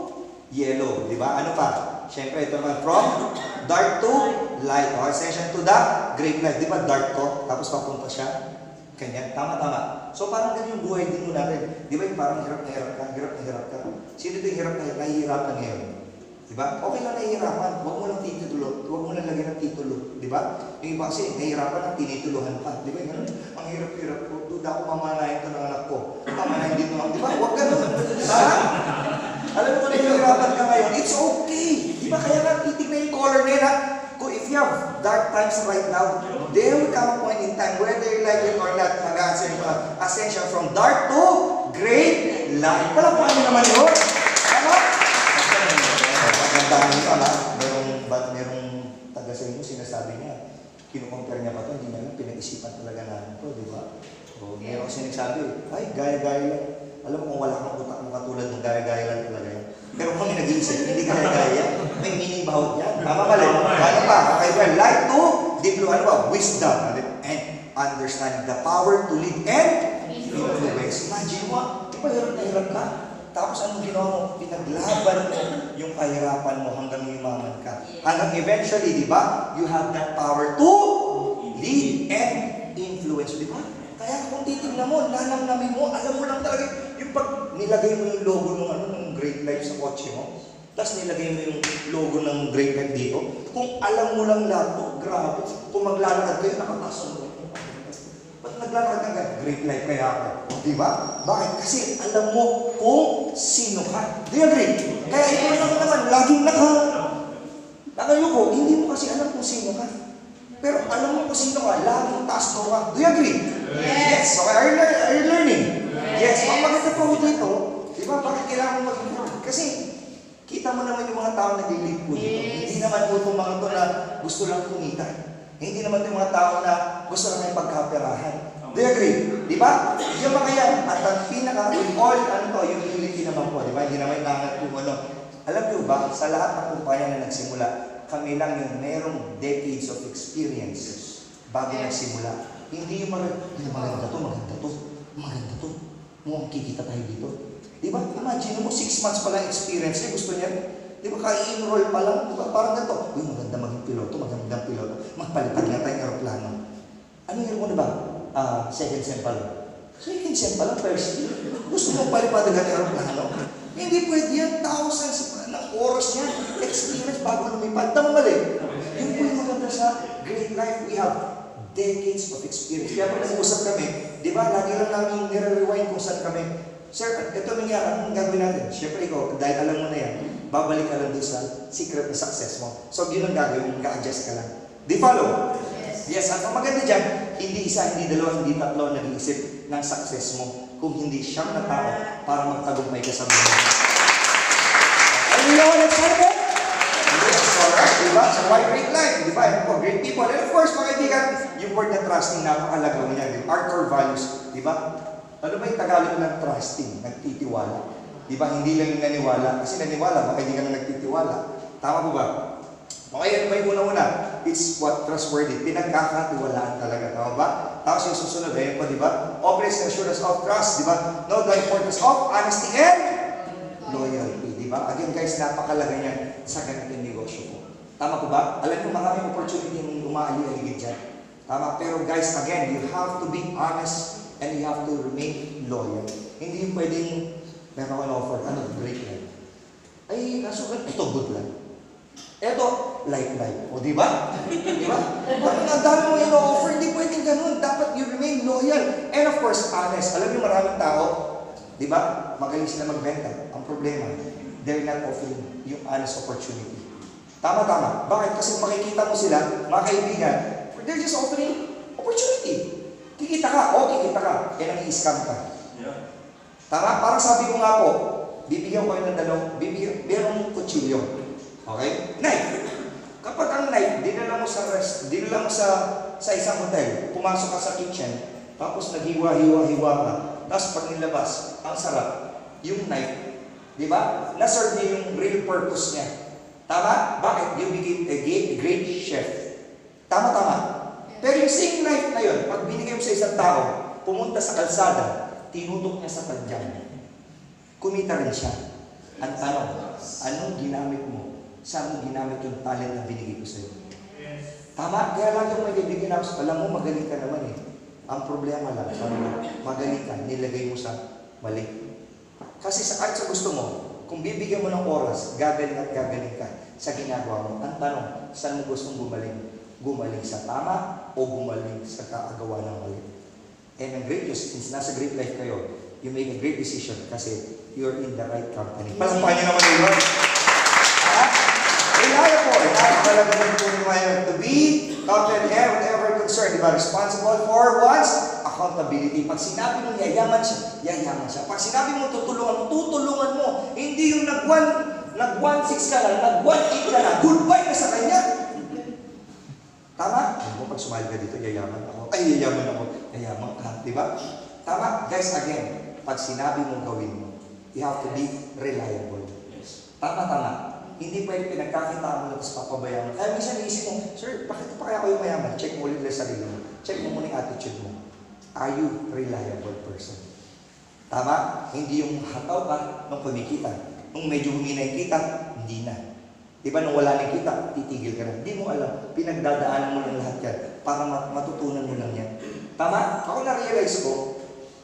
yellow. Di ba? Ano pa? Siyempre, ito naman from dark to light. Okay, session to the great life. Di ba? Dark to, tapos papunta siya. Kanya. Tama, tama. So parang ganyan yung buhay din mo natin. Di ba yung parang hirap na hirap ka, hirap na hirap ka. Sino ito yung hirap na nahihirapan ngayon? Diba? Okay lang nahihirapan. Huwag mo lang titulo. Huwag mo lang lagyan ng titulo. Diba? Yung iba kasi, nahihirapan ng tinituluhan pa. Diba? Ganun. Ang hirap-hirap ko. Duda ako mamanayin ito ng anak ko. Mamanayin dito lang. Diba? Huwag ganun. Ha? Alam mo kung nahihirapan ka ngayon, it's okay. Diba? Kaya nga titignan yung color nila. Kung if you have dark times right now, there will come a point in time, whether you like it or not, mag-answer yung mga ascension from dark to great light. Walang paano naman yun. Ano? Magandang nito, ha? Merong, ba't merong taga sa inyo, sinasabi niya, kinukompare niya pa ito, hindi niya lang, pinag-isipan talaga namin ito, di ba? O, merong sinasabi, ay, gaya-gaya lang. Alam mo kung wala kang utak mo katulad ng gaya-gaya lang talaga yan. Pero kung kami nag-iisip, hindi gaya-gaya, may meaning bawat yan. Tama mali. Ano pa? Okay, well, light to, diplo, ano ba? Wisdom, and understanding the power to lead and influence. Imagine mo, di ba hirap na hirap ka? Tapos anong ginawa mo? Pinaglaban mo yung kahirapan mo hanggang yumaman ka. Hanggang eventually, di ba? You have that power to lead and influence, di ba? Kaya kung titignan mo, nanamnamin mo, alam mo lang talaga, yung pag nilagay mo yung logo ng, ano, ng Great Life sa kotse mo, tapos nilagay mo yung logo ng Great Life dito, kung alam mo lang lahat mo, grabe, kung maglalakad kayo, nakapasok mo. Ba't naglalakad ka nga? Great Life kaya ako. Di ba? Bakit? Kasi alam mo kung sino ka. Do you agree? Kaya ikaw lang naman, laging naka, nakayuko, hindi mo kasi alam kung sino ka. Pero alam mo kung sino ka, laging taas mo ka. Do you agree? Yes. Yes. Okay, are you, are you learning? Yes. Yes. Ang maganda po dito, di ba, bakit kailangan mo mag-improve? Kasi, kita mo naman yung mga tao na nag-lead po dito. Yes. Hindi naman po itong mga ito na gusto lang kumita. Hindi naman itong mga tao na gusto lang yung pagkaperahan. Do you agree? Di ba? Yung mga yan, at ang pinaka, with all, ano to, yung humility naman po, di ba? Hindi naman nangat po, ano. Alam niyo ba, sa lahat ng kumpanya na nagsimula, kami lang yung merong decades of experiences bago nagsimula. Hindi yung maganda, maganda to, maganda to, maganda to. Mukhang kikita tayo dito. Di ba? Imagine mo, six months pa lang experience niya, gusto niya. Di ba? Ka-enroll pa lang, di ba? Parang ganito. Uy, maganda maging piloto, magandang piloto. Magpalitan nga tayong aeroplano. Ano yung mo na ba? Uh, second sem pa lang. Second sem pa lang, first year. Gusto mo palipad ng aeroplano? Hindi pwede yan. Thousands ng oras niya. Experience bago lumipad. Tama mali. Yun po yung maganda sa Great Life. We have decades of experience. Kaya pag nag-usap kami, di ba, lagi lang namin nire-rewind kung saan kami. Sir, ito nangyari, anong gagawin natin? Siyempre ikaw, dahil alam mo na yan, babalik ka lang doon sa secret na success mo. So, yun ang gagawin, mag-adjust ka lang. Di follow? Yes. Yes, at ang maganda dyan, hindi isa, hindi dalawa, hindi tatlo nag-iisip ng success mo kung hindi siyang na tao para magtagumpay ka sa buhay. Ano yung nagsabi? Yes, alright, diba? So, why great life? Diba? Oh, great people. And of course, mga kaibigan, yung word na trusting, napakalagaw niya. Our core values, diba? Ano ba yung Tagalog ng trusting? Nagtitiwala. Di ba? Hindi lang yung naniwala. Kasi naniwala, baka hindi ka na nagtitiwala. Tama po ba? Okay, ano ba yung una-una? It's what trustworthy. Pinagkakatiwalaan talaga. Tama ba? Tapos yung susunod, ayun po, di ba? Openness and assurance of trust, di ba? Know the importance of honesty and loyalty, di ba? Again, guys, napakalaga niyan sa ganitong negosyo po. Tama po ba? Alam niyo, maraming opportunity yung umaali-aligid dyan. Tama? Pero guys, again, you have to be honest and you have to remain loyal. Hindi yung pwedeng, meron ko na-offer, ano, great life. Ay, kaso, ito good life. Ito, life-life. O, di ba? Di ba? Parang ang dami mo ino-offer, hindi pwedeng ganun. Dapat you remain loyal. And of course, honest. Alam niyo, maraming tao, di ba? Magaling sila magbenta. Ang problema, they're not offering yung honest opportunity. Tama-tama. Bakit? Kasi makikita mo sila, mga kaibigan, they're just offering opportunity. Kikita ka, o kikita ka, eh nang-i-scam ka. Yeah. Tama? Parang sabi ko nga po, bibigyan ko kayo ng dalawang, bibigyan, merong kutsilyo. Okay? Knife. Kapag ang knife, dinala mo sa rest, dinala mo sa, sa isang hotel, pumasok ka sa kitchen, tapos naghiwa-hiwa-hiwa ka, tapos pag nilabas, ang sarap, yung knife, di ba? Na-serve niya yung real purpose niya. Tama? Bakit? You became a great chef. Tama-tama. Pero yung same knife na yun, pag binigay mo sa isang tao, pumunta sa kalsada, tinutok niya sa tadyang. Kumita rin siya. Ang tanong, anong ginamit mo? Saan mo ginamit yung talent na binigay ko sa'yo? Tama? Kaya lang yung may bibigyan ako, alam mo, magaling ka naman eh. Ang problema lang, sabi mo, magaling ka, nilagay mo sa mali. Kasi sa kahit sa gusto mo, kung bibigyan mo ng oras, gagaling at gagaling ka sa ginagawa mo. Ang tanong, saan mo gustong gumaling? Gumaling sa tama o gumaling sa kaagawa ng mali? And ang great news, since nasa great life kayo, you make a great decision kasi you're in the right company. Palampahan niyo naman yung Lord. Ha? Reliable. Talaga din po ngayon to be counted here whatever concern. Diba? Responsible for one's accountability. Pag sinabi mo yayaman siya, yayaman siya. Pag sinabi mo tutulungan mo, tutulungan mo. Hindi yung nag-one, nag-one six ka lang, nag-one eight ka lang, goodbye na sa kanya. Tama? Ano mo, pag sumali ka dito, yayaman ako. Ay, yayaman ako. Yayaman ka. Diba? Tama? Guys, again, pag sinabi mo gawin mo, you have to be reliable. Tama, tama. Hindi pwede pinagkakita mo lang tapos papabayaan mo. Kaya minsan naisip mo, sir, bakit pa kaya kayo mayaman? Check mo ulit lang sarili mo. Check mo muna yung attitude mo. Are you reliable person? Tama? Hindi yung hataw ka nung kumikita. Nung medyo humina yung kita, hindi na. Diba nung wala na yung kita, titigil ka na. Hindi mo alam. Pinagdadaanan mo lang lahat yan para matutunan mo lang yan. Tama? Ako na-realize ko,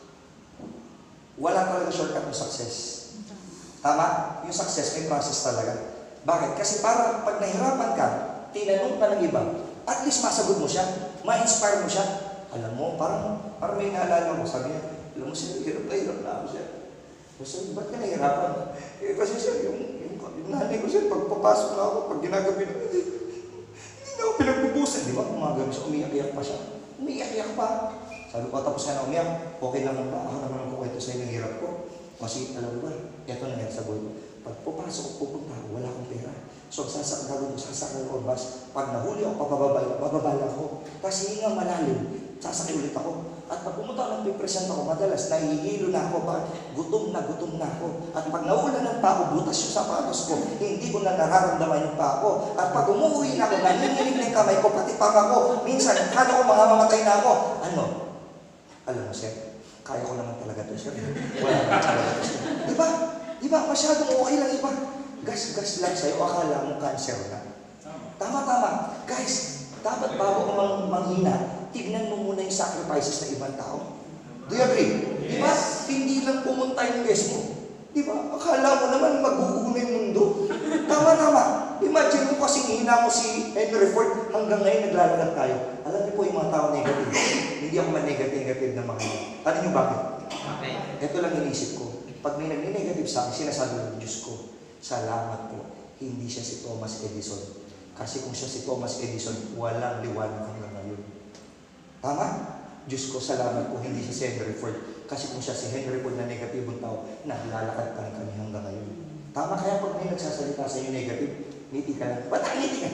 wala talaga shortcut ng success. Tama? Yung success may process talaga. Bakit? Kasi para pag nahirapan ka, tinanong ka ng iba, at least masagot mo siya, ma-inspire mo siya. Alam mo, parang, parang may naalala mo, sabi niya, alam mo sir, hirap na hirap na ako sir. So, ba't ka nahirapan? Eh, kasi sir, yung, yung, yung nanay ko sir, pag papasok na ako, pag ginagabi na, hindi, hindi na ako pinagpupusan. Di ba? Umagabi siya, umiyak-iyak pa siya. Umiyak-iyak pa. Sabi ko, tapos ka na umiyak, okay naman ba? Ako naman ang kukwento sa'yo ng hirap ko. Kasi alam mo ba, ito na yan sa buhay ko. Pag pupasok ko, pupunta ako, wala akong pera. So, sasakagawin ko, sasakay ko bus. Pag nahuli ako, papababala, bababala ako. Tapos hihinga malalim, sasakay ulit ako. At pag pumunta ako, nagpipresent ako, madalas, nahihilo na ako. Bakit? Gutom na, gutom na ako. At pag naulan ng pa ako, butas yung sapatos ko, hindi ko na nararamdaman yung pa ako. At pag umuwi na ako, nanginginig na yung kamay ko, pati panga ko. Minsan, kala ko mamamatay na ako. Ano? Alam mo, sir, kaya ko naman talaga ito, sir. Wala naman talaga ito, sir. Diba? Diba? Masyadong okay lang, iba. Gas-gas lang sa'yo, akala mo cancer na. Tama-tama. Guys, dapat bago ka mang manghina, tignan mo muna yung sacrifices ng ibang tao. Do you agree? Diba? Hindi lang pumunta yung guest mo. Diba? Akala mo naman mag-uuna yung mundo. Tama-tama. Imagine mo kasi hina mo si Henry Ford, hanggang ngayon naglalakad tayo. Alam niyo po yung mga tao negative. Hindi ako man-negative-negative na mga yun. Alam niyo bakit? Okay. Ito lang inisip ko. Pag may nag-negative sa akin, sinasabi ng Diyos ko, salamat po, hindi siya si Thomas Edison. Kasi kung siya si Thomas Edison, walang liwanag hanggang ngayon. Tama? Diyos ko, salamat po, hindi siya si Henry Ford. Kasi kung siya si Henry Ford na negatibong tao, naglalakad pa rin kami hanggang ngayon. Tama, kaya pag may nagsasalita sa iyo negative, ngiti ka lang. Ba't ang ngiti ka?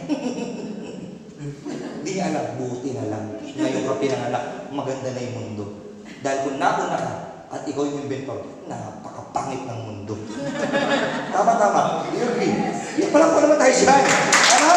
Hindi niya alam, buti na lang. Ngayon ka pinanganak, maganda na yung mundo. Dahil kung nauna ka, at ikaw yung inventor, napakapangit ng mundo. Tama, tama. You agree? Yan pala po naman tayo dyan. Ano?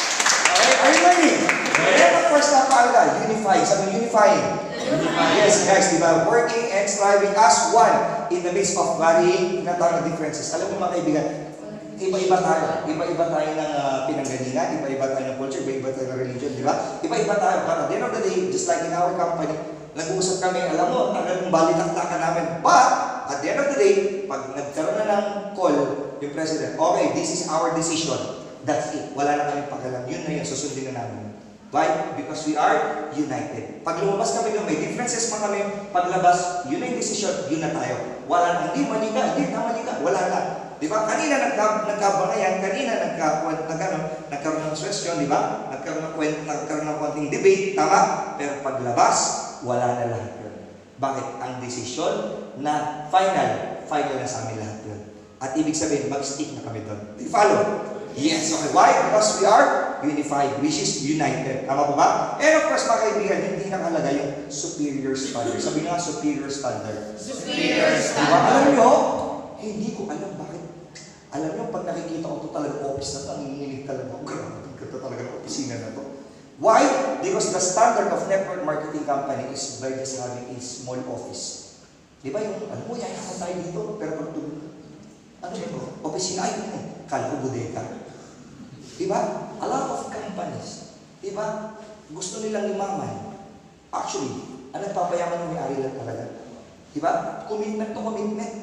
Okay, are you ready? Then of course, napakalaga, unify. Sabi unifying. Yes, guys, di ba? Working and striving as one in the midst of varying tinatawag na differences. Alam mo mga kaibigan, iba-iba tayo. Iba-iba tayo ng uh, pinanggalingan, iba-iba tayo ng culture, iba-iba tayo ng religion, di ba? Iba-iba tayo. But at the end of the day, just like in our company, nag-uusap kami, alam mo, tagal mong balitaktakan namin. But, at the end of the day, pag nagkaroon na ng call, yung president, okay, this is our decision. That's it. Wala na kami pakialam. Yun na yun, susundin na namin. Why? Because we are united. Pag lumabas kami doon, may differences pa kami. Paglabas, yun na yung decision, yun na tayo. Wala na, hindi, mali ka, hindi, tama ka, wala na. Di ba? Kanina nagka, nagkabangayan, kanina nagka, nagka, nagkaroon ng question, di ba? Nagkaroon ng, nagkaroon ng konting debate, tama? Pero paglabas, wala na lahat yun. Bakit? Ang desisyon na final, final na sa amin lahat yun. At ibig sabihin, mag-stick na kami doon. Do you follow? Yes, okay. Why? Because we are unified, which is united. Tama po ba? And of course, mga kaibigan, hindi nakalagay yung superior standard. Sabi nga, superior standard. Superior Diba? standard. Alam nyo, hindi ko alam bakit. Alam nyo, pag nakikita ko ito talaga office na ito, ang hinihilig talaga ako. Grabe, ito talaga ng opisina na ito. Why? Because the standard of network marketing company is by just having a small office. Di ba yung, alam mo, yayaman tayo dito, pero pag tulog, ano ba ito? Opisina, ay, ano? Kala ko bodega. Diba? A lot of companies, diba? Gusto nilang yumaman. Actually, ang nagpapayaman ng may-ari lang talaga. Diba? Commitment to commitment.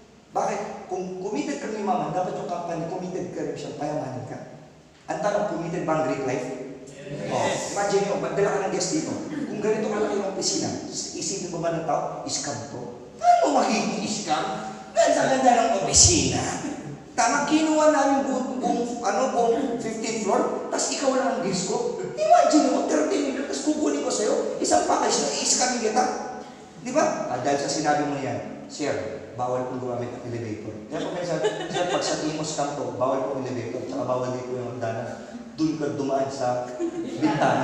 Bakit? Kung committed ka ng yumaman, dapat yung company, committed ka rin siya, payamanin ka. Ang tanong, committed ba ang great life? Yes. Oh, imagine nyo, magdala ka ng guest dito. Kung ganito ka lang yung opisina, isipin mo ba ng tao, iskam to? Ano magiging iskam? Ganda-ganda ng opisina. Tama, kinuha namin buong, buong, ano, buong fifteenth floor, tapos ikaw lang ang guest ko. Imagine mo, thirty million, tapos kukunin ko sa'yo, isang package na i-scamming kita. Di ba? Ah, dahil sa sinabi mo yan, sir, bawal kong gumamit ng elevator. Kaya po minsan, sir, pag sa Timos scam to, bawal kong elevator, tsaka bawal din ko yung hagdanan. Doon ka dumaan sa bintana.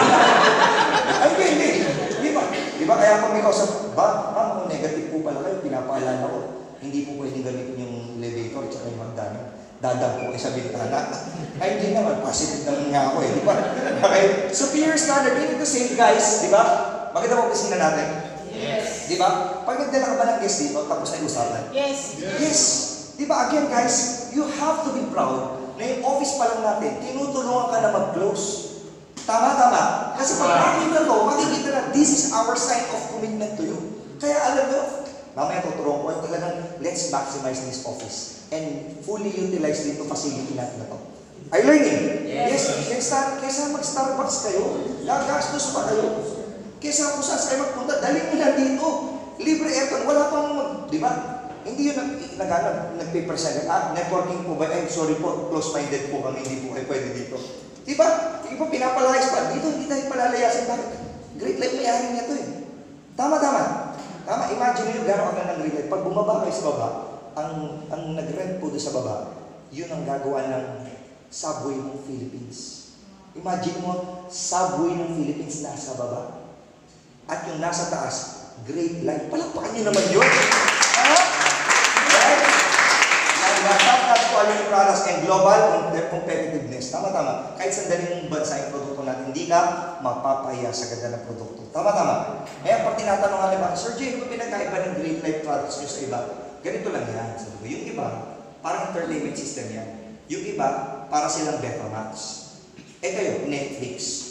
Ay, hindi, hindi. Di ba? Di ba? Kaya kung may kausap, ba, ma'am, kung negative po pala kayo, pinapaalala ko, hindi po pwede gamitin yung elevator at saka yung hagdanan. Dadang po kayo sa bintana. Ay, hindi naman. Positive naman nga ako eh. Di ba? Okay. Superior standard. Hindi to same guys. Di ba? Maganda po opisina natin. Yes. Di ba? Pag nagdala ka ba ng guest dito, tapos ay usapan? Yes. Yes. Di ba? Again guys, you have to be proud na yung office pa lang natin, tinutulungan ka na mag-close. Tama, tama. Kasi pag makikita to, makikita na this is our sign of commitment to you. Kaya alam mo, mamaya tuturuan ko talagang let's maximize this office and fully utilize dito facility natin na to. Are you learning? Yes. Yes. Kesa, kesa mag-Starbucks kayo, gagastos pa kayo. Kesa kung saan kayo magpunta, dali mo na dito. Libre aircon, wala pang mag, di ba? Hindi yun nag, nag, nag, nag-paper second. Ah, networking po ba? Ay, sorry po, close-minded po kami, hindi po kayo pwede dito. Di ba? Hindi po pinapalayas pa. Dito, hindi tayo palalayasin. Bakit? Great life may ari niya to eh. Tama, tama. Tama, imagine nyo gano'n ka ng great life. Pag bumaba kayo sa baba, ang, ang nag-rent po doon sa baba, yun ang gagawa ng subway ng Philippines. Imagine mo, subway ng Philippines nasa baba. At yung nasa taas, great life. Palakpakan nyo naman yun. Ha? Right? Nag-top-notch quality products and global competitiveness. Tama-tama. Kahit sandaling bansa yung produkto natin, hindi ka mapapaya sa ganda ng produkto. Tama-tama. Kaya pag tinatanong nga naman, Sir Jay, kung pinagkaiba ng great life products nyo sa iba, ganito lang yan. Sabi ko, yung iba, parang entertainment system yan. Yung iba, para silang Betamax. Eh kayo, Netflix.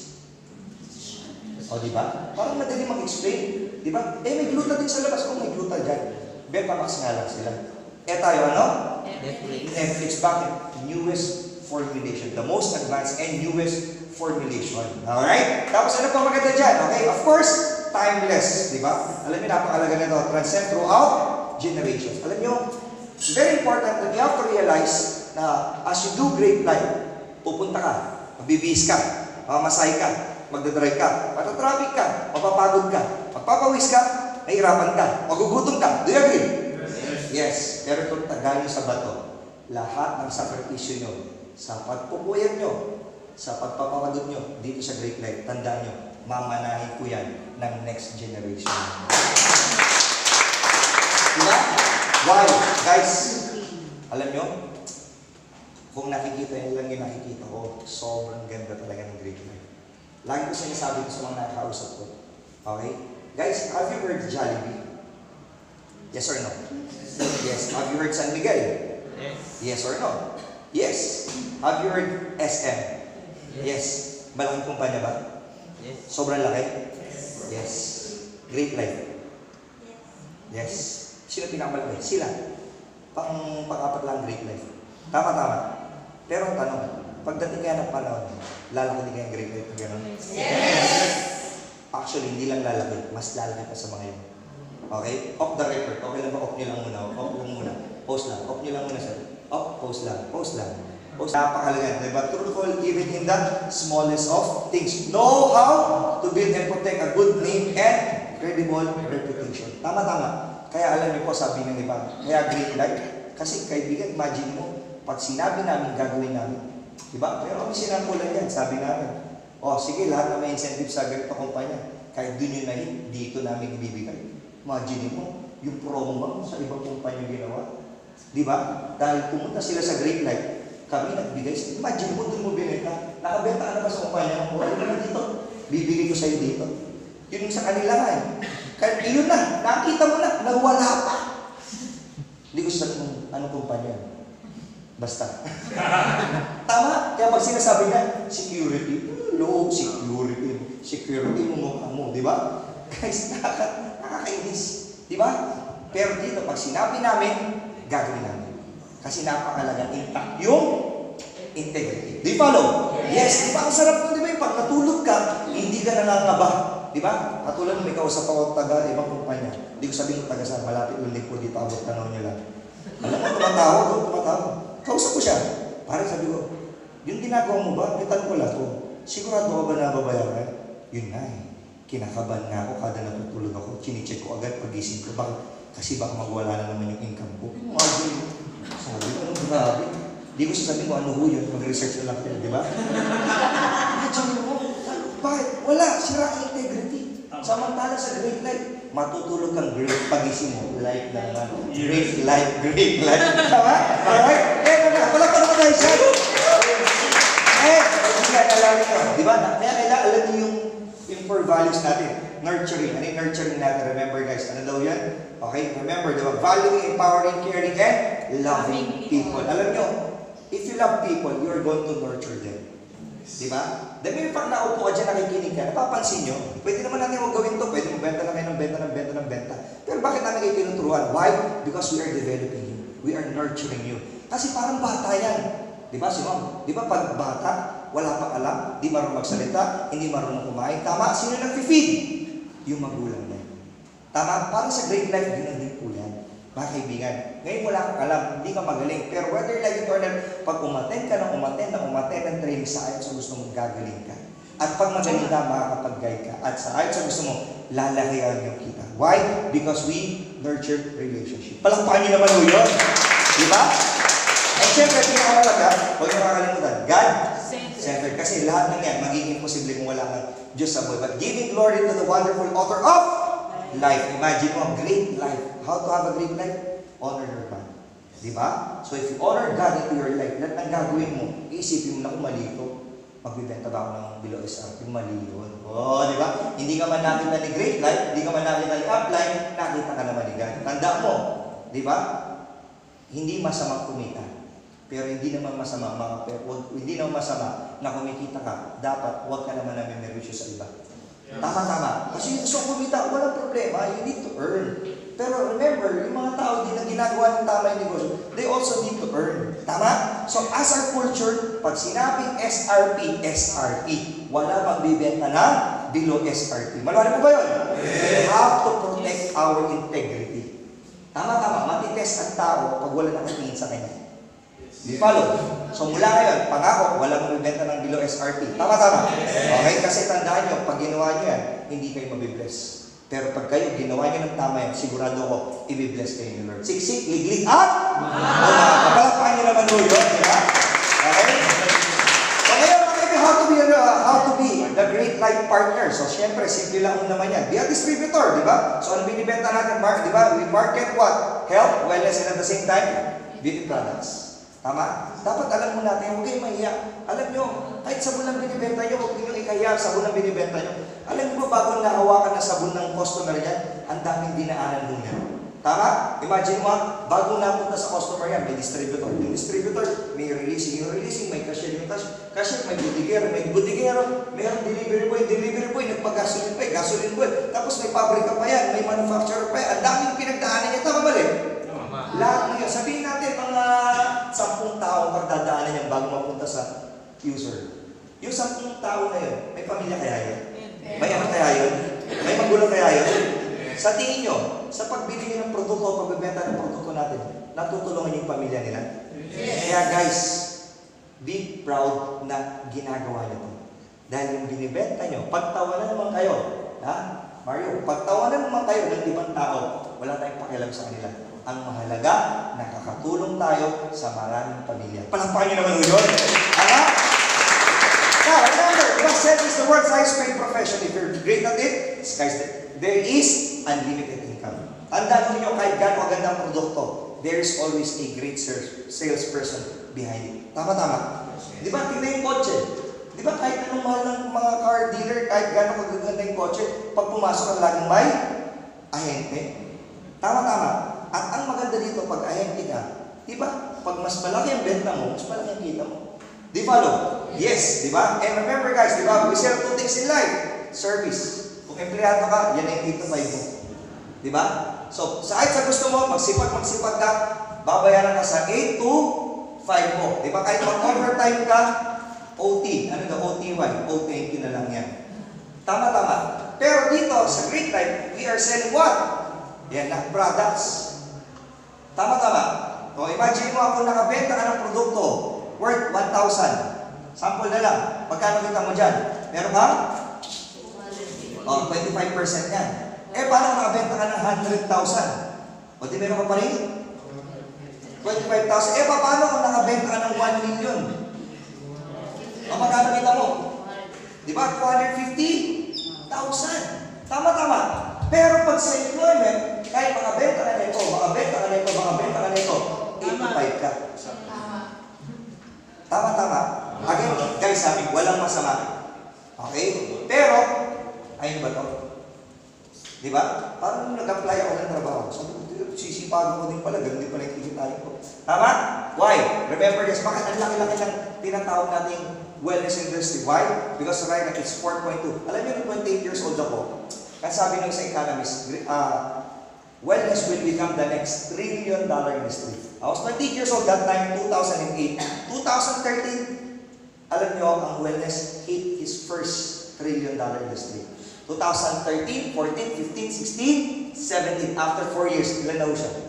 O, di ba? Parang madali mag-explain. Di ba? Eh, may gluta din sa labas. Kung may gluta dyan, Betamax nga lang sila. Eh tayo, ano? Netflix. Netflix. Bakit? Newest formulation. The most advanced and newest formulation. Alright? Tapos ano pa maganda dyan? Okay? Of course, timeless. Di ba? Alam niyo, napakalaga nito. Transcend throughout generations. Alam niyo, very important that you have to realize na as you do great life, pupunta ka, magbibihis ka, mamamasay ka, magdadrive ka, matatraffic ka, mapapagod ka, magpapawis ka, nahihirapan ka, magugutom ka. Do you agree? Yes. Yes. Pero kung tagal nyo sa bato, lahat ng sakripisyo nyo, sa pagpupuyat nyo, sa pagpapagod nyo, dito sa Great Life, tandaan nyo, mamanahin ko yan ng next generation. Diba? Why? Guys, alam nyo, kung nakikita yun lang yung nakikita ko, sobrang ganda talaga ng Great Life. Lagi ko sinasabi ko sa mga nakakausap ko. Okay? Guys, have you heard Jollibee? Yes or no? Yes. Have you heard San Miguel? Yes. Yes or no? Yes. Have you heard S M? Yes. Malaking kumpanya ba? Yes. Sobrang laki? Yes. Great Life? Yes. Sino pinakamalaki? Sila. Pang, pang-apat lang Great Life. Tama, tama. Pero ang tanong, pagdating kaya ng panahon, lalaki din kaya ang Great Life na gano'n? Yes. Actually, hindi lang lalaki, mas lalaki pa sa mga yun. Okay? Off the record. Okay lang ba? Off nyo lang muna. Off lang muna. Post lang. Off nyo lang muna, sir. Off, post lang. Post lang. Post. Napakalaga. Diba? Truthful even in the smallest of things. Know how to build and protect a good name and credible reputation. Tama-tama. Kaya alam niyo po, sabi ng iba, kaya Great Life. Kasi kaibigan, imagine mo, pag sinabi namin, gagawin namin. Diba? Pero kami sinampulan yan, sabi namin. O, sige, lahat na may incentive sa ganito kumpanya. Kahit dun yun na hit, dito namin ibibigay. Imagine mo, yung promo mo sa ibang kumpanya ginawa. Diba? Dahil pumunta sila sa Great Life, kami nagbigay. Imagine mo, dun mo binenta. Nakabenta ka na ba sa kumpanya mo? O, ano na dito? Bibigay ko sa'yo dito. Yun yung sa kanila nga eh. Kaya yun na, nakita mo na, nawala pa. Hindi ko sasabihin kung anong kumpanya. Basta. Tama. Kaya pag sinasabi niya, security, low security. Security mo mukha mo, di ba? Guys, nakaka, nakakainis. Di ba? Pero dito, pag sinabi namin, gagawin namin. Kasi napakalagang intact yung integrity. Do you follow? Yes. Di ba? Ang sarap nun, di ba? Pag natulog ka, hindi ka nangangaba. Di ba? Katulad mo, may kausap ako taga ibang kumpanya. Hindi ko sabihin ko taga saan, malapit ulit po dito, abot tanaw niya lang. Alam mo, tumatawag ko, tumatawag. Kausap ko siya. Parang sabi ko, yung ginagawa mo ba? May tanong ko lang ko. Sigurado ka ba nababayaran? Yun nga eh. Kinakabahan nga ako kada natutulog ako. Chine-check ko agad pagising ko. Baka, kasi baka magwala na naman yung income ko. Imagine. Sabi ko, ano grabe. Hindi ko sasabihin ko ano ho yun. Mag-research na lang kayo, di ba? Imagine mo. Bakit? Wala. Sira ang integrity. Samantala sa Great Life, matutulog kang great pagising mo. Life na naman. Great life, great life. Tama? Alright? Eh, na wala pa naman tayo siya. Eh, hindi ka nalaman ko. Di ba? Kaya kailangan alam niyo yung, yung core values natin. Nurturing. Ano yung nurturing natin? Remember guys, ano daw yan? Okay? Remember, di ba? Valuing, empowering, caring, and loving people. Alam niyo, if you love people, you're going to nurture them. Di ba? Dahil may pag naupo ka dyan, nakikinig ka, napapansin nyo, pwede naman natin huwag gawin to, pwede mo benta na kayo ng benta ng benta ng benta. Pero bakit namin kayo tinuturuan? Why? Because we are developing you. We are nurturing you. Kasi parang bata yan. Di ba si Mom? Di ba pag bata, wala pang alam, di marunong magsalita, hindi marunong kumain. Tama? Sino nag-feed? Yung magulang niya. Tama? Parang sa Great Life, ganoon din po yan. Mga kaibigan, ngayon wala kang alam, hindi ka magaling. Pero whether like it or not, pag umattend ka ng umattend ng umattend ng training sa ayat sa gusto mong gagaling ka. At pag magaling ka, makakapag-guide ka. At sa ayat sa gusto mo, lalakihan yung kita. Why? Because we nurture relationship. Palakpakan niyo naman ho yun. Di ba? At syempre, pinakamalaga, huwag niyo makakalimutan, God-centered. Kasi lahat ng yan, magiging imposible kung wala kang Diyos sa buhay. But giving glory to the wonderful author of life. Imagine mo, great life. How to have a great life? Honor your God. Diba? So if you honor God into your life, lahat ng gagawin mo, iisipin mo na kung mali ito, magbibenta ba ako ng below S R P? Mali yun. Oh, di ba? Hindi ka man nakita ni great life, hindi ka man nakita ni upline, nakita ka naman ni God. Tanda mo, di ba? Hindi masama kumita. Pero hindi naman masama, mga, hindi naman masama na kumikita ka. Dapat, huwag ka naman namin merwisyo sa iba. Tama-tama. Kasi gusto kong kumita, walang problema. You need to earn. Pero remember, yung mga tao din na ginagawa ng tama yung negosyo, they also need to earn. Tama? So as our culture, pag sinabing S R P, S R P, wala magbibenta na below S R P. Malwala mo ba yun? We have to protect our integrity. Tama-tama. Matitest ang tao pag wala nakatingin sa kanya. Di follow? So mula ngayon, pangako, walang magbibenta ng below S R P. Tama-tama. Okay? Kasi tandaan nyo, pag ginawa nyo yan, hindi kayo mabibless. Pero pag kayo ginawa nyo ng tama yan, sigurado ko, ibibless kayo ni Lord. Siksik, liglig, at kapalakpakan nyo naman yun, di ba? Okay? So ngayon, makikita how to be, uh, how to be the great like partner. So, syempre, simple lang naman yan. Be a distributor, di ba? So, ano binibenta natin, Mark? Di ba? We market what? Health, wellness, and at the same time, beauty products. Tama? Dapat alam mo natin, huwag kayong mahiya. Alam nyo, kahit sabon lang binibenta nyo, huwag nyo ikahiya, sabon lang binibenta nyo. Alam nyo ba, bago nahawakan na sabon ng customer yan, ang daming dinaanan mo yan. Tama? Imagine mo, bago napunta sa customer yan, may distributor. Yung distributor, may releasing. Yung releasing, may cashier. Yung cashier, may butigero. May butigero, mayroong delivery boy. Delivery boy, nagpagasolin pa, gasolin boy. Tapos may pabrika pa yan, may manufacturer pa yan. Ang daming pinagdaanan niya. Tama ba rin? Lahat ng yan. Sabihin natin, mga sampung tao pagdadaanan yan bago mapunta sa user. Yung sampung tao na yun, may pamilya kaya yun? May anak kaya yun? May magulang kaya yun? Sa tingin nyo, sa pagbili nyo ng produkto o pagbibenta ng produkto natin, natutulungan yung pamilya nila? Yes. Kaya guys, be proud na ginagawa nyo ito. Dahil yung binibenta nyo, pagtawanan naman kayo, ha? Mario, pagtawanan naman kayo ng ibang tao, wala tayong pakialam sa kanila. Ang mahalaga, nakakatulong tayo sa maraming pamilya. Palampakan nyo naman yun. Aha? Now, remember, God said is the world's highest paid profession. If you're great at it, sky's the there is unlimited income. Tandaan niyo kahit gaano kagandang produkto, there is always a great salesperson behind it. Tama-tama. Di ba, tingnan yung kotse. Di ba, kahit anong mahal ng mga car dealer, kahit gaano kaganda yung kotse, pag pumasok ang laging may ahente. Tama-tama. At ang maganda dito, pag ahente ka, di ba, pag mas malaki ang benta mo, mas malaki ang kita mo. Di follow? Yes, di ba? And remember guys, di ba, we sell two things in life. Service. Kung empleyado ka, yan ang eight to five mo. Di ba? So, sa kahit sa gusto mo, magsipag-magsipag ka, babayaran ka sa eight to five mo. Di ba? Kahit mag-overtime ka, O T. Ano na O T Y? O T na lang yan. Tama-tama. Pero dito, sa Great Life, we are selling what? Yan na, products. Tama-tama. O, imagine mo ako nakabenta ka ng produkto worth one thousand. Sample na lang. Magkano kita mo dyan? Meron ka? O, twenty-five percent yan. Eh, paano nakabenta ka ng one hundred thousand? O, di meron ka pa rin? twenty-five thousand. Eh, paano kung nakabenta ka ng one million? O, magkano kita mo? Di ba? two hundred fifty thousand. Tama-tama. Pero pag sa employment, kahit makabenta ka na ito, makabenta ka na ito, makabenta ka na ito, eighty-five ka. Tama-tama. Again, guys, sabi, walang masama. Okay? Pero, ayun ba ito? Di ba? Parang nag-apply ako ng trabaho. Sabi ko, sisipagan ko din pala, ganun din pala yung kikitain ko. Tama? Why? Remember this, bakit ang laki-laki ng tinatawag nating wellness industry? Why? Because right now, it's four point two. Alam niyo, twenty-eight years old ako, kasi sabi ng sa economist, uh, wellness will become the next trillion dollar industry. I was twenty years old that time, two thousand eight. twenty thirteen, alam niyo, ang wellness hit his first trillion dollar industry. twenty thirteen, fourteen, fifteen, sixteen, seventeen. After four years, ilan na ho siya?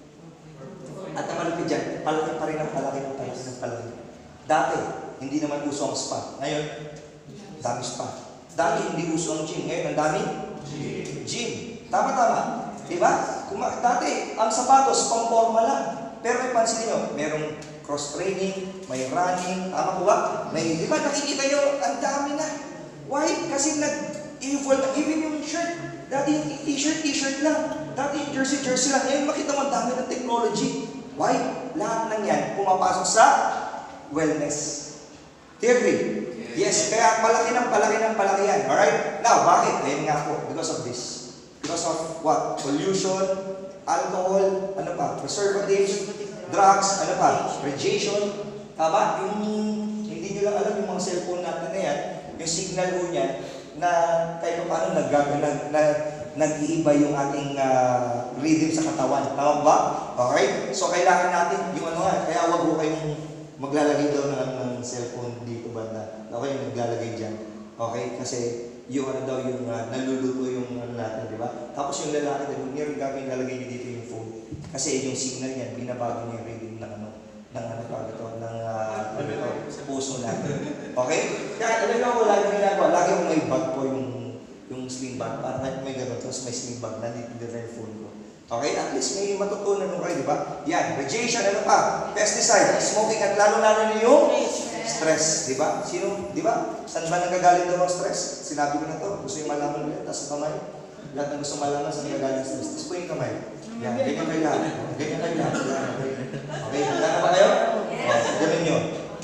At ang malapit dyan, palaki pa rin ang palaki ng palaki ng palaki. Dati, hindi naman uso ang spa. Ngayon, dami spa. Dati, hindi uso ang gym. Ngayon, ang dami? Gym. Gym. Tama-tama. Diba? Kuma- dati, ang sapatos, pang-forma lang. Pero may pansin nyo, merong cross-training, may running, tama po ba? May, di ba, nakikita nyo, ang dami na. Why? Kasi nag-evolve, even yung shirt. Dati yung t-shirt, t-shirt lang. Dati yung jersey, jersey lang. Ngayon, makita mo, ang dami ng technology. Why? Lahat ng yan, pumapasok sa wellness. Do you agree? Yes, kaya palaki ng palaki ng palaki yan. Alright? Now, bakit? Ayun nga po, because of this. Because of what? Pollution, alcohol, ano pa? Preservatives, drugs, ano pa? Radiation. Tama? Yung, hindi nyo lang alam yung mga cellphone natin na yan, yung signal mo niyan, na kahit paano nag, nag, nag, nag-iiba yung ating uh, rhythm sa katawan. Tama ba? Okay? So, kailangan natin, yung ano nga, kaya wag mo kayong maglalagay daw ng, ng cellphone dito banda. Okay, naglalagay dyan. Okay? Kasi yung ano daw, yung uh, naluluto yung ano natin, di ba? Tapos yung lalaki, huwag niyo rin gagawin, lalagay niyo dito yung phone. Kasi yung signal niyan, binabago niyo yung rhythm ng ano, ng ano pa ito, ng uh, ano ito, puso natin. Okay? Kaya alam mo, lagi ginagawa, lagi akong may bag po yung yung sling bag. Parang may gano'n, tapos may sling bag, nandito na yung phone ko. Okay? At least may matutunan mo kayo, di ba? Yan, radiation, ano pa? Pesticide, smoking, at lalo-lalo na yung Stress, di ba? Sino, di ba? Saan ba nanggagaling daw ang stress? Sinabi ko na to, gusto yung malaman ulit, taas ang kamay. Lahat ng gusto malaman saan nanggagaling ang stress. Tapos po yung kamay. Yan, ganyan kayo lahat. Ganyan kayo lahat. Yan, okay. Okay, handa na ba kayo? O, ganun nyo.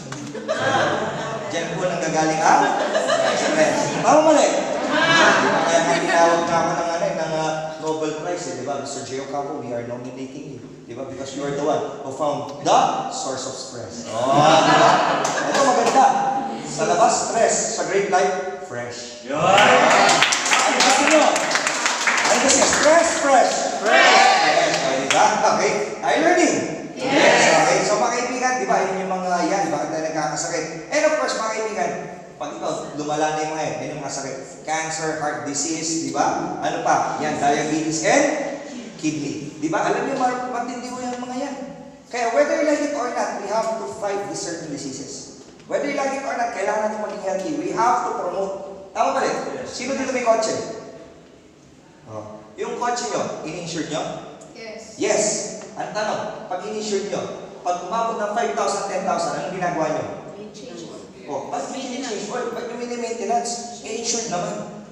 Diyan po nanggagaling ang stress. Tama mali? Kaya nga tinawag na ako ng, ano, ng uh, Nobel Prize, eh, di ba? Mister J O Campo, we are nominating you. Di ba? Because you are the one who found the source of stress. Oh, di ba? Ito maganda. Sa labas, stress. Sa great life, fresh. Yun! Ano gusto nyo? Ano gusto nyo? Stress, fresh. Fresh! Yes, o, di ba? Okay. Are you learning? Yes. Okay. So, mga kaibigan, di ba? Yun yung mga yan. Bakit tayo nagkakasakit? And of course, mga kaibigan, pag ikaw, lumala na yung mga yan. Yan yung mga sakit. Cancer, heart disease, di ba? Ano pa? Yan, diabetes and kidney. Di ba? Alam niyo, matindi mo yung mga yan. Kaya whether you like it or not, we have to fight these certain diseases. Whether you like it or not, kailangan natin maging healthy. We have to promote. Tama ba rin? Sino dito may kotse? Oh. Yung kotse nyo, in-insure nyo? Yes. Yes. Ang tanong, pag in-insure nyo, pag umabot ng five thousand, ten thousand, anong ginagawa nyo? Change. Oh, pag mini-change oil, pag yung mini-maintenance, i-insured naman.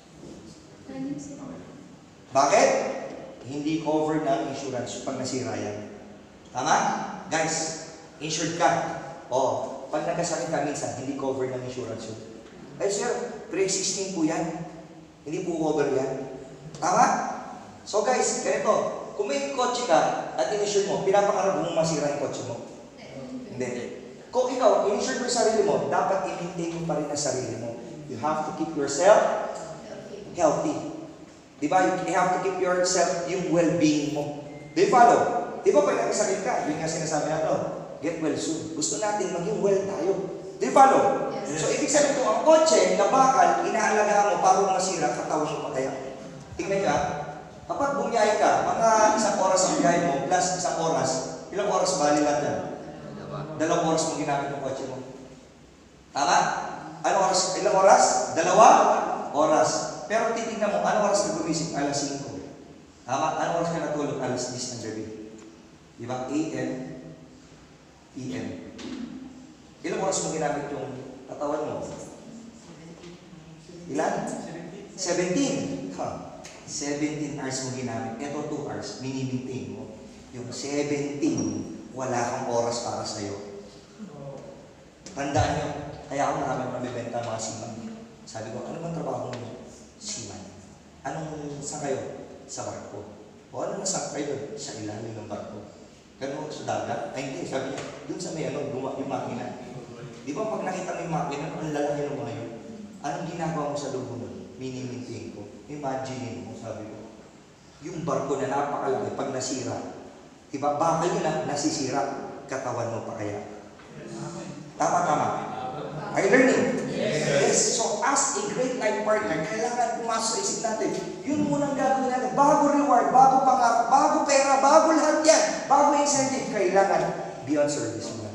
Bakit? Hindi cover ng insurance pag nasira yan. Tama? Guys, insured ka. O, pag nagkasakit ka minsan, hindi cover ng insurance yun. Ay sir, pre-existing po yan. Hindi po cover yan. Tama? So guys, ganito. Kung may kotse ka at in-insure mo, pinapakarap mong masira yung kotse mo. Hindi. Kung ikaw, in-insure mo yung sarili mo, dapat i-maintain mo pa rin ang sarili mo. You have to keep yourself healthy. Diba? You have to keep yourself yung well-being mo. Do you follow? Diba pag nakasakit ka, yun nga sinasabi natin, get well soon. Gusto natin maging well tayo. Do you follow? Yes. So, ibig sabihin ko, ang kotse na bakal, inaalagaan mo para masira, katawan mo pa kaya. Tingnan ka, kapag bumiyahe ka, mga isang oras ang biyahe mo, plus isang oras, ilang oras bali lahat yan? Dalawang oras mo ginamit ng kotse mo. Tama? Ano oras? Ilang oras? Dalawa oras. Pero titignan mo, ano oras ka gumising? Alas singko. Tama? Ano oras ka natulog? Alas diyes ng gabi. Di ba? A M, P M. Ilang oras mo ginamit yung katawan mo? Ilan? seventeen. Ha. seventeen hours mo ginamit. Ito two hours. Mini-maintain mo. Yung seventeen, wala kang oras para sa'yo. Tandaan nyo, kaya ako marami mabibenta mga siman. Sabi ko, ano bang trabaho mo? Siman. Anong saan kayo? Sa barko. O ano nasa kayo? Sa ilalim ng barko. Ganun sa dagat? Ay hindi, sabi niya, dun sa may ano, gumawa yung makina. Di ba pag nakita mo yung makina, ang lalaki ng mga yun? Anong ginagawa mo sa loob nun? Mini-maintain ko. Imagine mo, sabi ko. Yung barko na napakalaki, pag nasira, diba, bakal yun na nasisira, katawan mo pa kaya. Tama, tama. Are you learning? Yes. Yes. So, as a great life partner, kailangan pumasok sa isip natin, yun munang gagawin natin. Bago reward, bago pangako, bago pera, bago lahat yan, bago incentive, kailangan beyond service mo.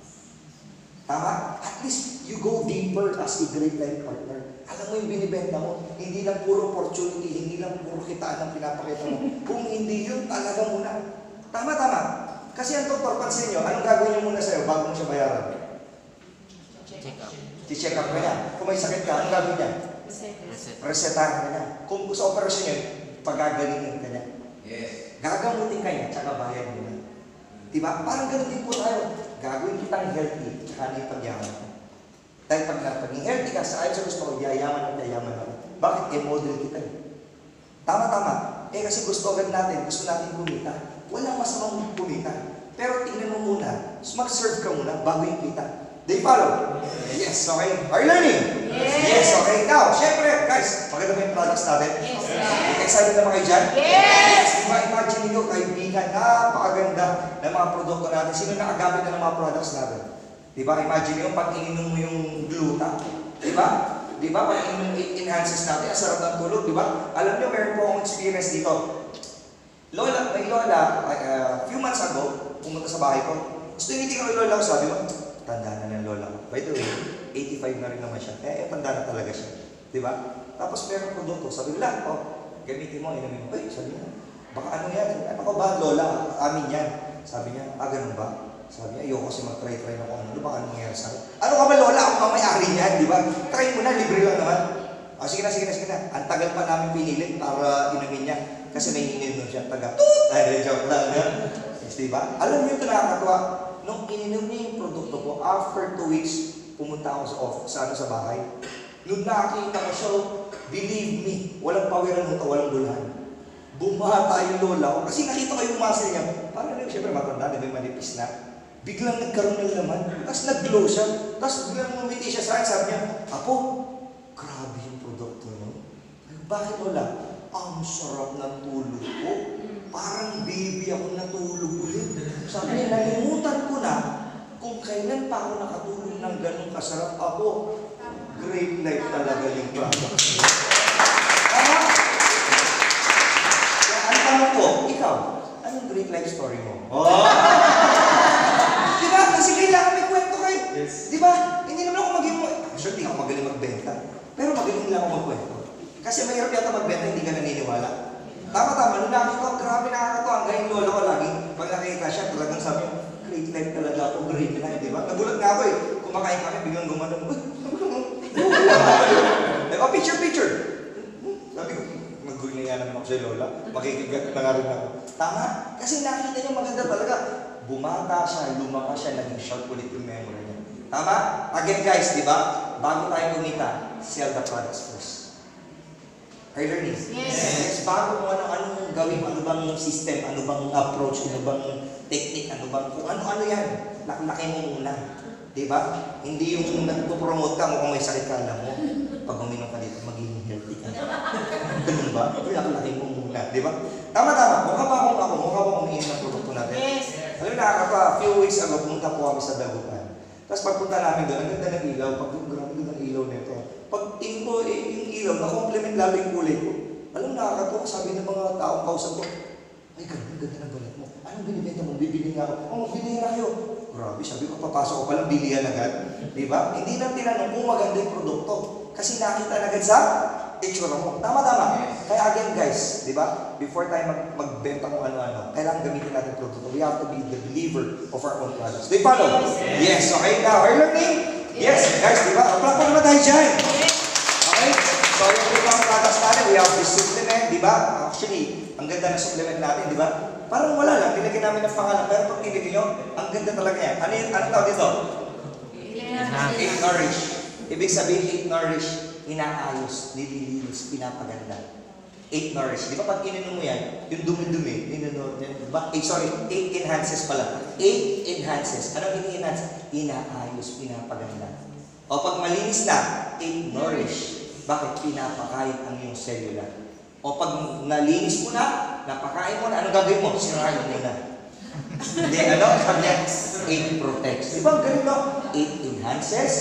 Tama? At least, you go deeper as a great life partner. Alam mo yung binibenta mo, hindi lang puro opportunity, hindi lang puro kitaan ang pinapakita mo. Kung hindi yun, talaga muna. Tama, tama. Kasi ang doktor, pansin nyo, anong gagawin niyo muna sa'yo bago mo siya bayaran? Check up. I-check up ka niya. Kung may sakit ka, anong gagawin niya? Reset. Resetahan ka niya. Kung sa operasyon niya, pagagalingin ka niya. Yes. Gagamutin ka niya, tsaka bayad mo na. Diba? Parang ganun din po tayo. Gagawin kitang healthy, tsaka na yung pagyaman ko. Dahil pag naging healthy ka, sa ayon sa gusto ko, yayaman at yayaman ako. Bakit? I-model kita eh. Tama-tama. Eh kasi gusto agad natin, gusto natin kumita. Walang masamang kumita. Pero tingnan mo muna, mag-serve ka muna bago yung kita. They follow? Yes, okay. Are you learning? Yes. Yes, okay. Now, syempre, guys, maganda ba yung products natin? Yes. Excited na ba kayo dyan? Yes! Diba, imagine nyo, kaibigan, napakaganda ng mga produkto natin. Sino nakagamit na ng mga products natin? Diba, imagine nyo, pag ininom mo yung gluta, diba? Diba, pag ininom it enhances natin, ang sarap ng tulog, diba? Alam nyo, meron po akong experience dito. Lola, may lola, a uh, few months ago, pumunta sa bahay ko. Gusto hindi ko yung lola ko, sabi mo, tanda na ng lola ko. By the way, eighty-five na rin naman siya. Kaya eh, tanda na talaga siya. Diba? Tapos meron produkto, sabi nila, oh, gamitin mo, inamin mo. Ay, sabi niya, baka ano yan? Ano ko ba, lola? Amin yan. Sabi niya, ah, ganun ba? Sabi niya, ayoko kasi mag-try-try na kung ano, baka ano mangyari sa akin. Ano ka ba, Lola? Ako ang may-ari niyan, di ba? Try mo na, libre lang naman. Ah, sige na, sige na, sige na. Ang tagal pa namin pinilit para inumin niya. Kasi may ininom siya, taga, toot! Ay, joke lang, yan. Yes, di ba? Alam niyo ito nakakatawa. Nung ininom niya yung produkto ko, after two weeks, pumunta ako sa office, sa ano sa bahay. Nung nakita ko siya, believe me, walang pawiran mo, walang dulahan. Bumata yung lola ko. Kasi nakita ko yung muscle niya. Parang na, siyempre matanda, di ba manipis na. Biglang nagkaroon ng laman. Tapos nag-glow siya. Tapos biglang ngumiti siya sa akin. Sabi niya, Apo, grabe yung produkto mo. Bakit lola? Ang sarap ng tulog ko. Parang baby ako natulog ulit. Sabi niya, nalimutan ko na kung kailan pa ako nakatulog ng ganun kasarap. Ako, great life talaga yung product. Tama? Kaya ang tanong ko, ikaw, anong great life story mo? Oh! Diba? Kasi kailangan may kwento kayo. Yes. Diba? Hindi naman ako maging... Actually, hindi ako magaling magbenta. Pero magaling lang ako magkwento. Kasi mahirap yata magbenta, hindi ka naniniwala. Tama-tama, nung nakita ko, grabe nakakatawa. Hanggang yung lola ko lagi, pag nakita siya, talagang sabi, great life talaga ako, great life, di ba? Nagulat nga ako eh. Kumakain kami, biglang gumanon. Uy, diba? Picture, picture. Sabi ko, mag-guling nga naman ako sa lola. Makikigat na nga rin ako. Tama? Kasi nakita niya maganda talaga. Bumata siya, lumaka siya, naging short ulit yung memory niya. Tama? Again guys, di ba? Bago tayo kumita, sell the products first. Are you learning? Yes. Yes. Bago mo ano, anong gawin, ano bang system, ano bang approach, ano bang technique, ano bang, kung ano-ano yan, laki mo muna. Di ba? Hindi yung nagpo-promote ka, mukhang may sakit ka, alam mo. Pag uminom ka dito, magiging healthy ka. Ganun ba? Laki mo muna. Di ba? Tama-tama. Mukha ba akong ako? Mukha ba akong umiinom ng produkto natin? Yes. Alam mo, nakakatawa, a few weeks ago, pumunta po kami sa Dagupan. Tapos pagpunta namin doon, ang ganda ng ilaw. Pag grabe ganda ng ilaw nito. Pag tingin ko, eh, yung ilaw, na-compliment lalo yung kulay ko. Alam mo, nakakatawa, sabi ng mga taong kausap ko, ay, ganda, ganda ng balat mo. Anong binibenta mo? Bibili nga ako. Oh, bibili nga kayo. Grabe, sabi ko, papasok ko palang bilihan agad. Di ba? Hindi na tinanong kung maganda yung produkto. Kasi nakita na agad sa itsura mo. Tama-tama. Kaya again guys, di ba? Before tayo mag magbenta kung ano-ano, kailangan gamitin natin produkto. We have to be the believer of our own products. Do you follow? Yes. Yes. Okay. Now, are you learning? Yes. Guys, di ba? Apply pa naman tayo dyan. Okay? So, yung ibang products natin, we have this supplement, di ba? Actually, ang ganda ng supplement natin, di ba? Parang wala lang, nilagyan namin ng pangalan. Pero pag tinignan nyo, ang ganda talaga yan. Ano yung, ano tawag dito? Eight Nourish. Ibig sabihin, Eight Nourish, inaayos, nililinis, pinapaganda. Eight Nourish. Di ba pag ininom mo yan, yung dumi-dumi, ininom, di ba? Eight, sorry, Eight Enhances pala. Eight Enhances. Ano ini-enhance? Inaayos, pinapaganda. O pag malinis na, Eight Nourish. Bakit? Pinapakain ang iyong cellular. O pag nalinis mo na, napakain mo na, ano gagawin mo? Sirain mo na. Hindi, ano? Sabi niya, Eight Protects. Di ba ang galing no? Eight Enhances,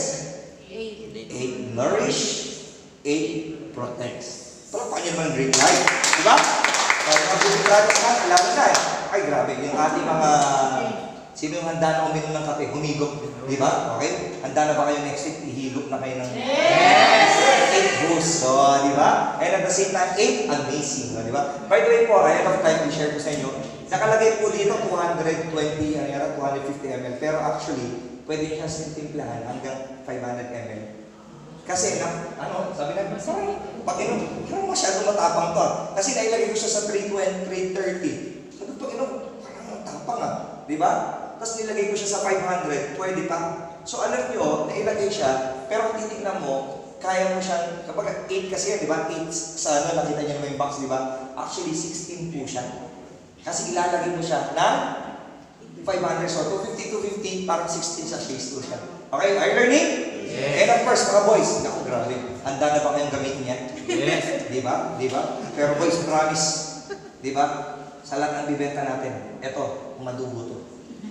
Eight Nourish, Eight Protects. Palapaan niyo naman Great Life. Di ba? Pag mga beauty products na, alam na eh. Ay, grabe. Yung ating mga... Sino yung handa na uminom ng kape? Humigop. Di ba? Okay? Handa na ba kayo next week? Ihigop na kayo ng... Yes! Eight boost. So, di ba? And at the same time, eight amazing. Di ba? By the way po, I have time to share ko sa inyo. Nakalagay po dito two hundred twenty, ano yan, two hundred fifty milliliters. Pero actually, pwede nyo siyang sintimplahan hanggang five hundred milliliters. Kasi, na, ano, sabi na, sorry, pag inom, parang masyado matapang to. Kasi nailagay ko siya sa three twenty, three thirty. Sabi, pag inom, parang matapang ah. Di ba? Tapos nilagay ko siya sa five hundred, pwede pa. So alam nyo, nailagay siya, pero kung titignan mo, kaya mo siyang, kapag eight kasi yan, di ba? eight sa ano, nakita niyo naman yung box, di ba? Actually, sixteen po siya. Kasi ilalagay mo siya na five hundred, so two fifty, two fifty, parang sixteen sa phase two siya. Okay, are you learning? Yes. And of course, mga boys, naku, grabe. Handa na ba kayong gamitin yan? Yes. Di ba? Di ba? Pero boys, promise. Di ba? Sa lahat ng bibenta natin, eto, madugo to.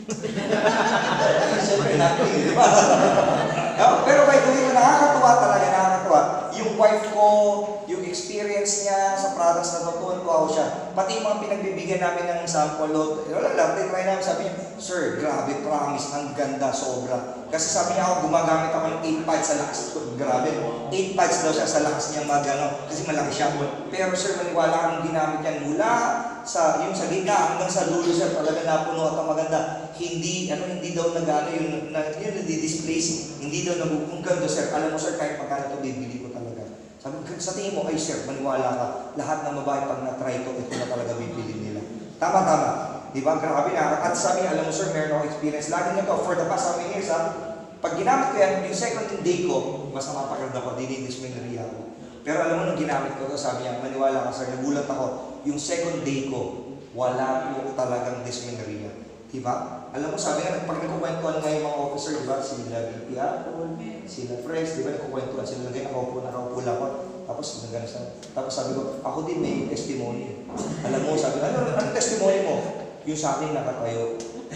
Siyempre natin, di ba? No? Pero by the way, nakakatuwa talaga, nakakatuwa. Yung wife ko, yung experience niya sa products na tutuan ko ako siya. Pati yung mga pinagbibigyan namin ng sample load, wala lang, try namin, sabi niya, sir, grabe, promise, ang ganda, sobra. Kasi sabi niya ako, gumagamit ako ng eight pads sa lakas ko. Grabe. eight pads daw siya sa lakas niya magano kasi malaki siya. Pero sir, maniwala ka nung ginamit yan mula sa yung sa gitna hanggang sa dulo sir, talaga napuno at ang maganda. Hindi ano hindi daw nagano yung na, yun nadi-displace. Hindi daw nagugunggan do sir. Alam mo sir, kahit magkano to bibili ko talaga. Sabi ko, sa tingin mo, ay sir, maniwala ka. Lahat ng babae pag na-try to, ito na talaga bibili nila. Tama, tama. Di ba? Grabe na. At sabi niya, alam mo sir, meron akong experience. Lagi niya to, for the past how many years ha, pag ginamit ko yan, yung second day ko, mas mapakaganda ko, dinidisminary ako. Pero alam mo, nung ginamit ko to, sabi niya, maniwala ka sir, nagulat ako, yung second day ko, wala po talagang disminary. Diba? Alam mo, sabi nga, pag nagkukwentuhan nga yung mga officer, diba? Sila V P Apple, sila Fresh, diba? Nagkukwentuhan, sila lagay, nakaupo, nakaupo lang ako. Tapos, nagano sa, tapos sabi ko, ako din may testimony. Alam mo, sabi ko, ano, ano testimony mo? Yung sa akin nakatayo.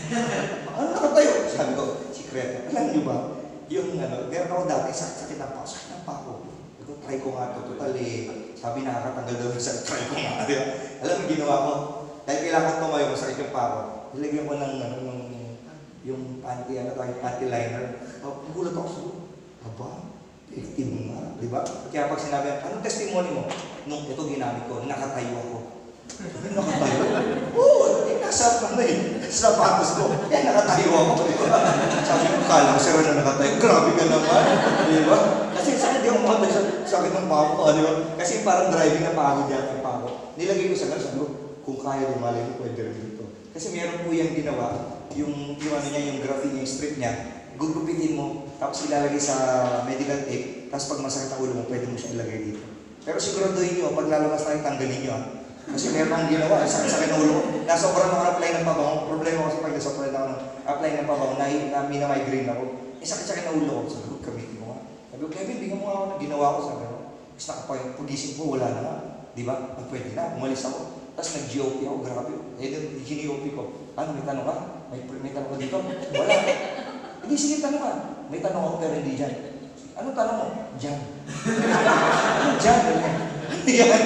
Ano nakatayo? Sabi ko, sikreto. Alam niyo ba? Yung ano, meron ako dati, sakit-sakit na pa ako, sakit na pa ako. Sabi ko, try ko nga ito, total eh. Sabi nakakatanggal daw sa try ko nga. Diba? Alam mo, ginawa ko, dahil kailangan tumayo, masakit yung pa ako. Nilagyan ko ng ano, ng yung anti ano tayo, anti liner. Oh, nagulat ako sa aba, effective nga, di ba? Kaya pag sinabi, anong testimony mo? Nung ito ginamit ko, nakatayo ako. Nakatayo? Oo, eh, nasa ano eh, sa sapatos ko. Eh, nakatayo ako, di ba? Sabi ko, kala ko sir na nakatayo. Grabe ka naman, di ba? Kasi sakit yung mga sa sakit ng pako ko, di ba? Kasi parang driving na pagod yan ang pako. Nilagay ko sa ganun, sabi ko, kung kaya lumalay ko, pwede rin dito. Kasi meron po yung ginawa, yung, yung ano niya, yung graphene, yung strip niya, gugupitin mo, tapos ilalagay sa medical tape, tapos pag masakit ang ulo mo, pwede mo siya ilagay dito. Pero siguraduhin nyo, pag lalabas tayo, tanggalin nyo ah. Kasi meron akong ginawa, sakit-sakit ng ulo ko. Nasobrahan ako ng apply ng pabango. Problema kasi pag nasobrahan ako ng apply ng pabango, na, na mina-migraine ako. Eh, sakit-sakit ng ulo ko. Sabi ko, gamitin mo nga. Sabi ko, Kevin, bigyan mo nga ako ng ginawa ko. Sabi ko, kasi nakapag-gising ko, wala na nga. Di ba? Ah, pwede na, umalis ako. Tapos nag-G O P ako, grabe. Eh, G O P ko. Ano, may tanong ka? May, may tanong ka dito? Wala. Hindi, sige, tanong ka. May tanong ako, pero hindi dyan. Ano tanong mo? Dyan. Ano dyan? Yan.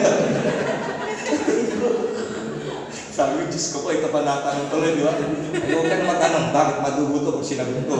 Sabi ko, Diyos ko po, ito pa natanong tuloy, di ba? Ay, huwag ka na matanong, bakit madugo to kung sinagot ko?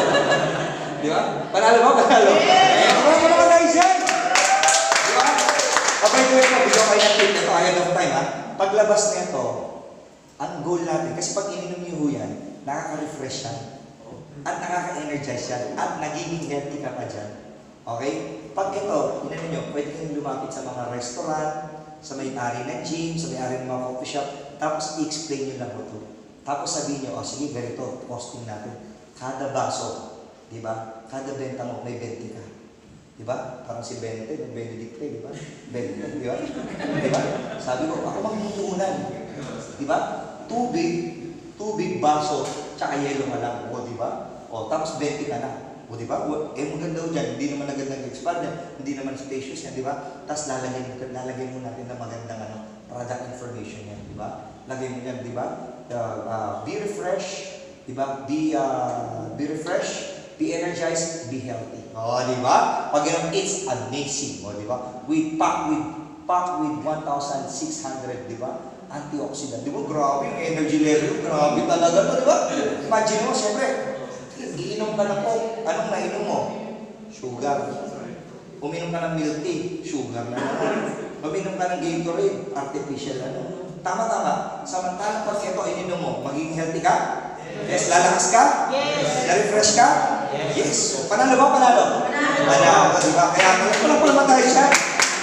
Di ba? Panalo ba? Panalo? Eh, mga mga mga tayo dyan! Di ba? Okay, ko ito, video kayo ng tape ito, ahead of time, ha? Paglabas nito, ang goal natin, kasi pag ininom niyo yan, nakaka-refresh yan, at nakaka-energize yan, at nagiging healthy ka pa dyan. Okay? Pag ito, ininom niyo, pwede kayong lumapit sa mga restaurant, sa may-ari ng gym, sa may-ari ng mga coffee shop, tapos i-explain nyo lang ito. Tapos sabihin nyo, oh sige, ganito, posting natin. Kada baso, di ba? Kada benta mo, may twenty ka. Di ba? Parang si Benete, ng Benedicte, di ba? Benete, di ba? Di ba? Sabi ko, ako magpupunan. Di ba? Tubig, tubig, baso, tsaka yelo ka lang. O, di ba? O, tapos twenty ka na. O, di ba? Eh, maganda dyan. Hindi naman nagandang expand yan. Hindi naman spacious yan, di ba? Tapos lalagyan, lalagyan mo natin ng magandang ano, product information yan, di ba? Lagay mo yan, di ba? Uh, uh, be refreshed, di ba? Be, uh, be refreshed, be energized, be healthy. O, di ba? Pag yun, it's amazing. O, di ba? We pack with, pack with one thousand six hundred, di ba? Antioxidant. Di ba? Grabe yung energy level. Grabe talaga to, di ba? Imagine mo, siyempre, iinom ka ng Coke. Anong nainom mo? Sugar. Uminom ka ng milk tea. Sugar na naman. Uminom ka ng Gatorade. Artificial na naman. Tama-tama. Samantala pag ito ininom mo, magiging healthy ka? Yes. Lalakas ka? Yes. Na-refresh ka? Yes. Yes. Panalo ba? Panalo? Panalo. Panalo. Diba? Kaya wala pa naman tayo siya.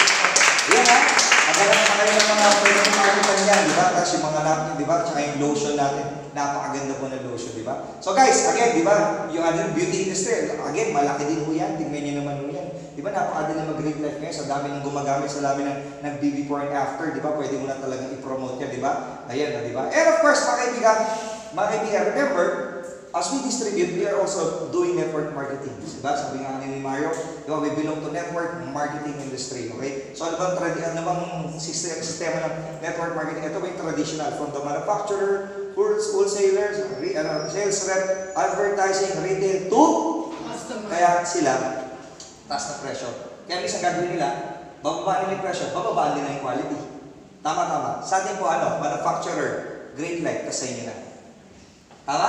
Yan ha. Maganda na kayo ng mga pwede makalitan yan. Diba? Tapos yung mga napkin, diba? Tsaka yung lotion natin. Napakaganda po ng lotion, di ba? So guys, again, di ba, yung other beauty industry, again, malaki din po yan. Tingnan nyo naman po yan. Di ba, napakaganda na mag-great life ngayon. Sa dami ng gumagamit, sa dami ng nag-B before and after, di ba? Pwede mo na talagang i-promote yan, di ba? Ayan, di ba? And of course, mga kaibigan, mga kaibigan, remember, as we distribute, we are also doing network marketing. Di ba? Sabi nga ni Mario, di ba, we belong to network marketing industry, okay? So ano bang, ano bang sistema, sistema ng network marketing? Ito ba yung traditional, from the manufacturer, wholesalers, uh, sales rep, advertising, retail, to customer. Kaya sila, taas na presyo. Kaya isang gagawin nila, bababa nila yung presyo, bababa nila yung quality. Tama-tama. Sa atin po, ano, manufacturer, great life, kasi inyo na. Tama?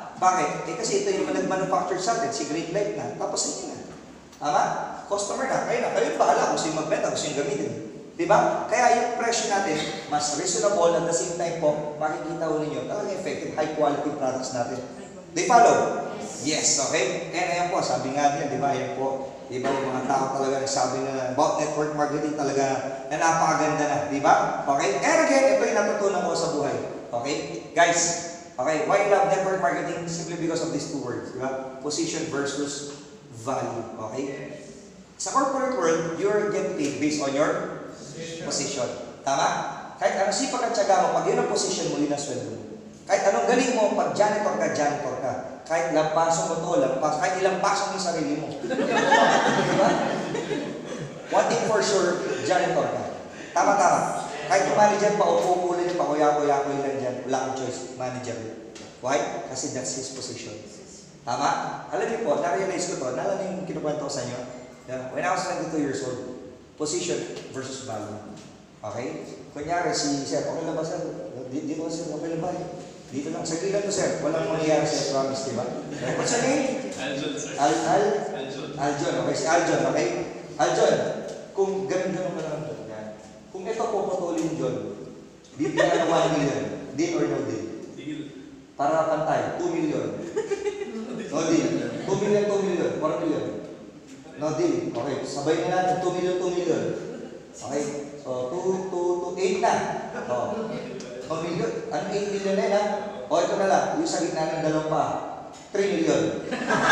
Bakit? Eh kasi ito yung nag-manufacture sa atin, si Great Life na, tapos inyo na. Tama? Customer na, kayo na, kayo yung bahala kung sino magbenta, kung sino gamitin. Diba? Kaya yung presyo natin, mas reasonable at the same time po, makikita ko ninyo, talagang effective, high quality products natin. They follow? Yes, okay? And ayan po, sabi nga niya, di ba, ayan po, di ba, yung mga tao talaga nagsabi na about network marketing talaga na napakaganda na, di ba? Okay? And again, ito yung natutunan ko sa buhay. Okay? Guys, okay, why I love network marketing? Simply because of these two words, di ba? Position versus value. Okay? Sa corporate world, you're get paid based on your position. Tama? Kahit anong sipag at tiyaga mo, pag yun ang position mo, yun ang sweldo mo. Kahit anong galing mo, pag janitor ka, janitor ka. Kahit lampaso mo to, lampaso, kahit ilang paso mo yung sarili mo. Diba? One thing for sure, janitor ka. Tama-tama. Kahit yung manager pa, upo-upo lang, pakuya-kuya-kuya lang dyan, wala kang choice, manager. Why? Kasi that's his position. Tama? Alam niyo po, na-realize ko to, nalala yung kinukwento ko sa inyo. When I was twenty-two years old, position versus value. Okay? Kunyari, si Sir, okay lang ba, Sir? Dito ka, Sir, okay lang ba? Dito lang. Sagli lang to, Sir. Walang mangyayari, Sir. Promise, di ba? What's your name? Aljon, sir. Al, Al? Aljon. Aljon. Okay, si Aljon, okay? Aljon, kung ganun-ganun ka lang, yan. Kung ito puputulin, John, bibigyan ng one million. Deal or no deal? Deal. Para pantay, two million. No deal. two million, two million. four million. No deal. Okay, sabay na natin. two million, two million. Okay, so two, two, two, eight na. Oh. one million. Ano eight million na yun, ha? O, ito na lang. Yung sa gitna ng dalawang pa. three million.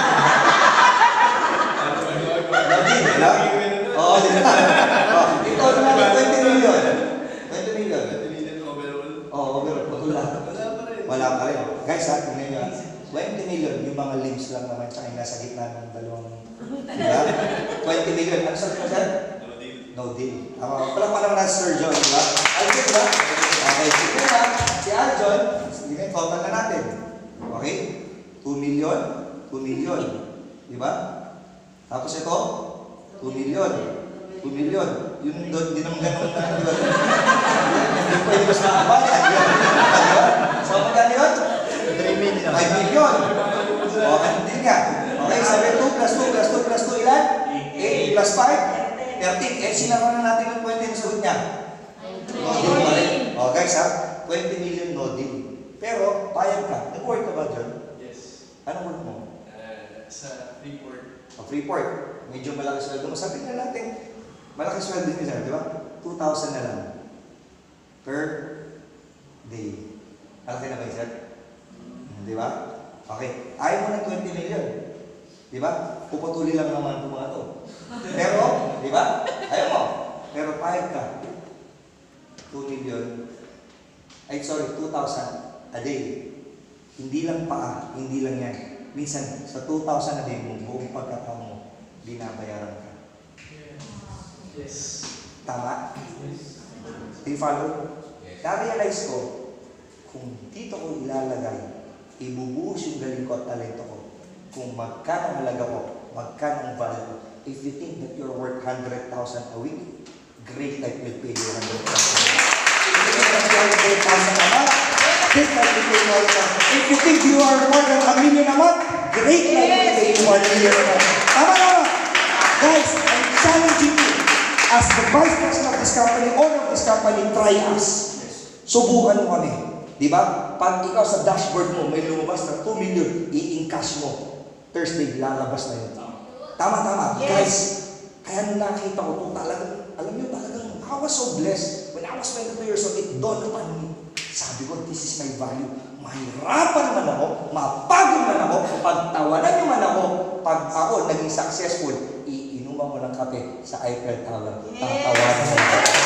No deal, no? Oo, di ba? Oh, ito na lang, twenty million. twenty million. twenty million overall. Oo, oh, overall. Wala. Wala pa rin. Wala pa rin. Guys, ha, tingnan nyo. twenty million, yung mga limbs lang naman sa nasa gitna ng dalawang. Diba? twenty million. Ano sabi mo, sir? No deal. No deal. Uh, Pala pa naman na Sir John, diba? Aljon, diba? Okay, sige na. Si Aljon, sige na, total na natin. Okay? two million, two million. Diba? Tapos ito, two million. two million. Yun doon, di naman ganun na, diba? Hindi pwede mas makabayan. Diba? So, magkano yun? three million. five million. O, ano din nga? Okay, sabi two plus two plus two plus two ilan? eight plus five? thirteen. Eh, sinara na natin yung twenty na sagot niya. No deal pa rin. O, guys ha, twenty million no deal. Pero, payag ka. Nag-work ka ba, John? Yes. Anong work mo? Uh, sa report. O, Freeport. Medyo malaki sweldo mo. Sabi na natin, malaki sweldo niyo, sir, di ba? two thousand na lang. Per day. Malaki na ba yun, sir? Di ba? Okay. Ayaw mo ng twenty million. Di ba? Puputuli lang naman itong mga to. Pero, di ba? Ayaw mo. Pero pahit ka. two million. Ay, sorry, two thousand a day. Hindi lang paa, hindi lang yan. Minsan, sa two thousand a day mo, buong pagkataon mo, binabayaran ka. Yes. Tama? Yes. Do you follow? Na-realize ko, kung dito ko ilalagay, ibubuhos yung galing ko at talento ko. Kung magkano halaga ko, magkano value. If you think that you're worth one hundred thousand a week, Great Life will pay you one hundred thousand. If you think that you're worth one hundred thousand a month, Great Life will pay you one hundred thousand. If you think you are more than a million a month, Great Life will pay you one million a month. Tama naman! Guys, I'm challenging you. As the vice president of this company, owner of this company, try us. Subukan mo kami. Di ba? Pag ikaw sa dashboard mo, may lumabas na two million, i-encash mo. Thursday, lalabas na yun. Tama-tama. Yes. Guys, kaya nung nakita ko ito, talagang, alam niyo, talagang, I was so blessed. When I was twenty-two years old, it dawned upon me. Sabi ko, this is my value. Mahirapan man ako, mapagod man ako, pagtawanan niyo man ako, pag ako naging successful, iinuman mo ng kape sa Eiffel Tower. Tatawanan mo ng kape.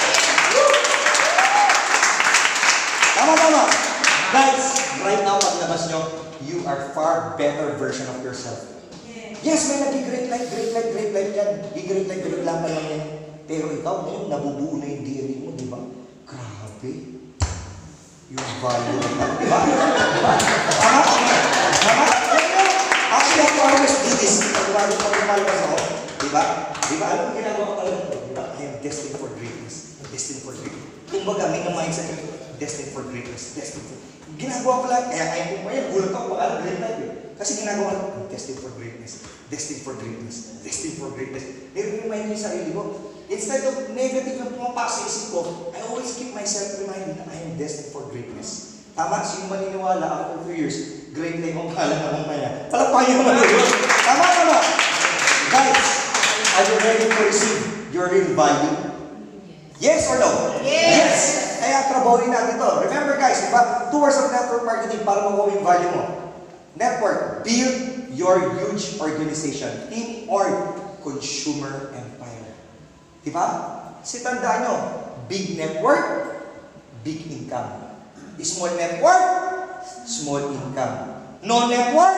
Tama-tama. Guys, right now, paglabas nyo, you are far better version of yourself. Yes, may nag-great life, great life, great life yan. Di-great life, great life lang yan. Pero ikaw, ngayon, nabubuo na yung D N A mo, di ba? Grabe. Yung value na yan, di ba? Di ba? Tama? Tama? Actually, ako always do this. Pag lumalabas ako, di ba? Di ba? Alam mo, ginagawa ko talaga ito, di ba? I am destined for greatness. Destined for greatness. Kung baga, may na-mindset ko, destined for greatness, destined for... Ginagawa ko lang, kaya kaya ko pa yan, gulat ako, pangalan, great life eh. Kasi ginagawa ko lang, I'm destined for greatness, destined for greatness, destined for greatness. Nire-remind ko yung sarili ko. Instead of negative na pumapasok sa isip ko, I always keep myself reminded na I am destined for greatness. Tama, sino maniniwala after three years, great life ang pangalan ng kanya. Palakpakin naman yun. Tama, tama. Guys, are you ready to receive your real value? Yes or no? Yes! Yes. Kaya trabahoin natin to. Remember guys, di ba? Two words of network marketing para makuha yung value mo. Network, build your huge organization, team or consumer empire. Di ba? Kasi tandaan nyo, big network, big income. Small network, small income. No network,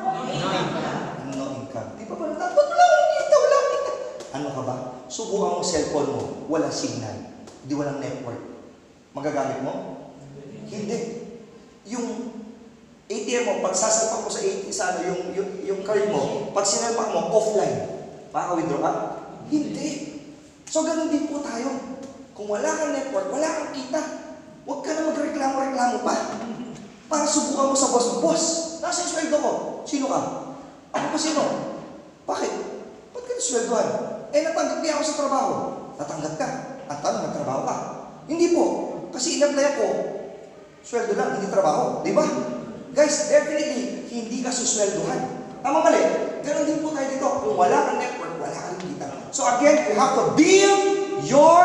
no income. Di ba ba? Ba't wala akong kita? Wala akong kita. Ano ka ba? Subukan mo cellphone mo, walang signal. Hindi walang network. Magagamit mo? Hindi. Yung A T M mo, pag sasalpak mo sa A T M, sa ano, yung, yung, yung card mo, pag sinalpak mo, offline. Makaka-withdraw ka? Hindi. So, ganun din po tayo. Kung wala kang network, wala kang kita. Huwag ka na magreklamo-reklamo pa. Para subukan mo sa boss mo, boss, nasa yung sweldo ko. Sino ka? Ako pa sino? Bakit? Ba't ka nasweldohan? Eh, natanggap niya ako sa trabaho. Natanggap ka. Ang tanong, nagtrabaho ka. Hindi po. Kasi in-apply ako. Sweldo lang, hindi trabaho. Di ba? Guys, definitely, hindi ka susweldohan. Tama mali. Ganon din po tayo dito. Kung wala kang network, wala kang kita. So again, you have to build your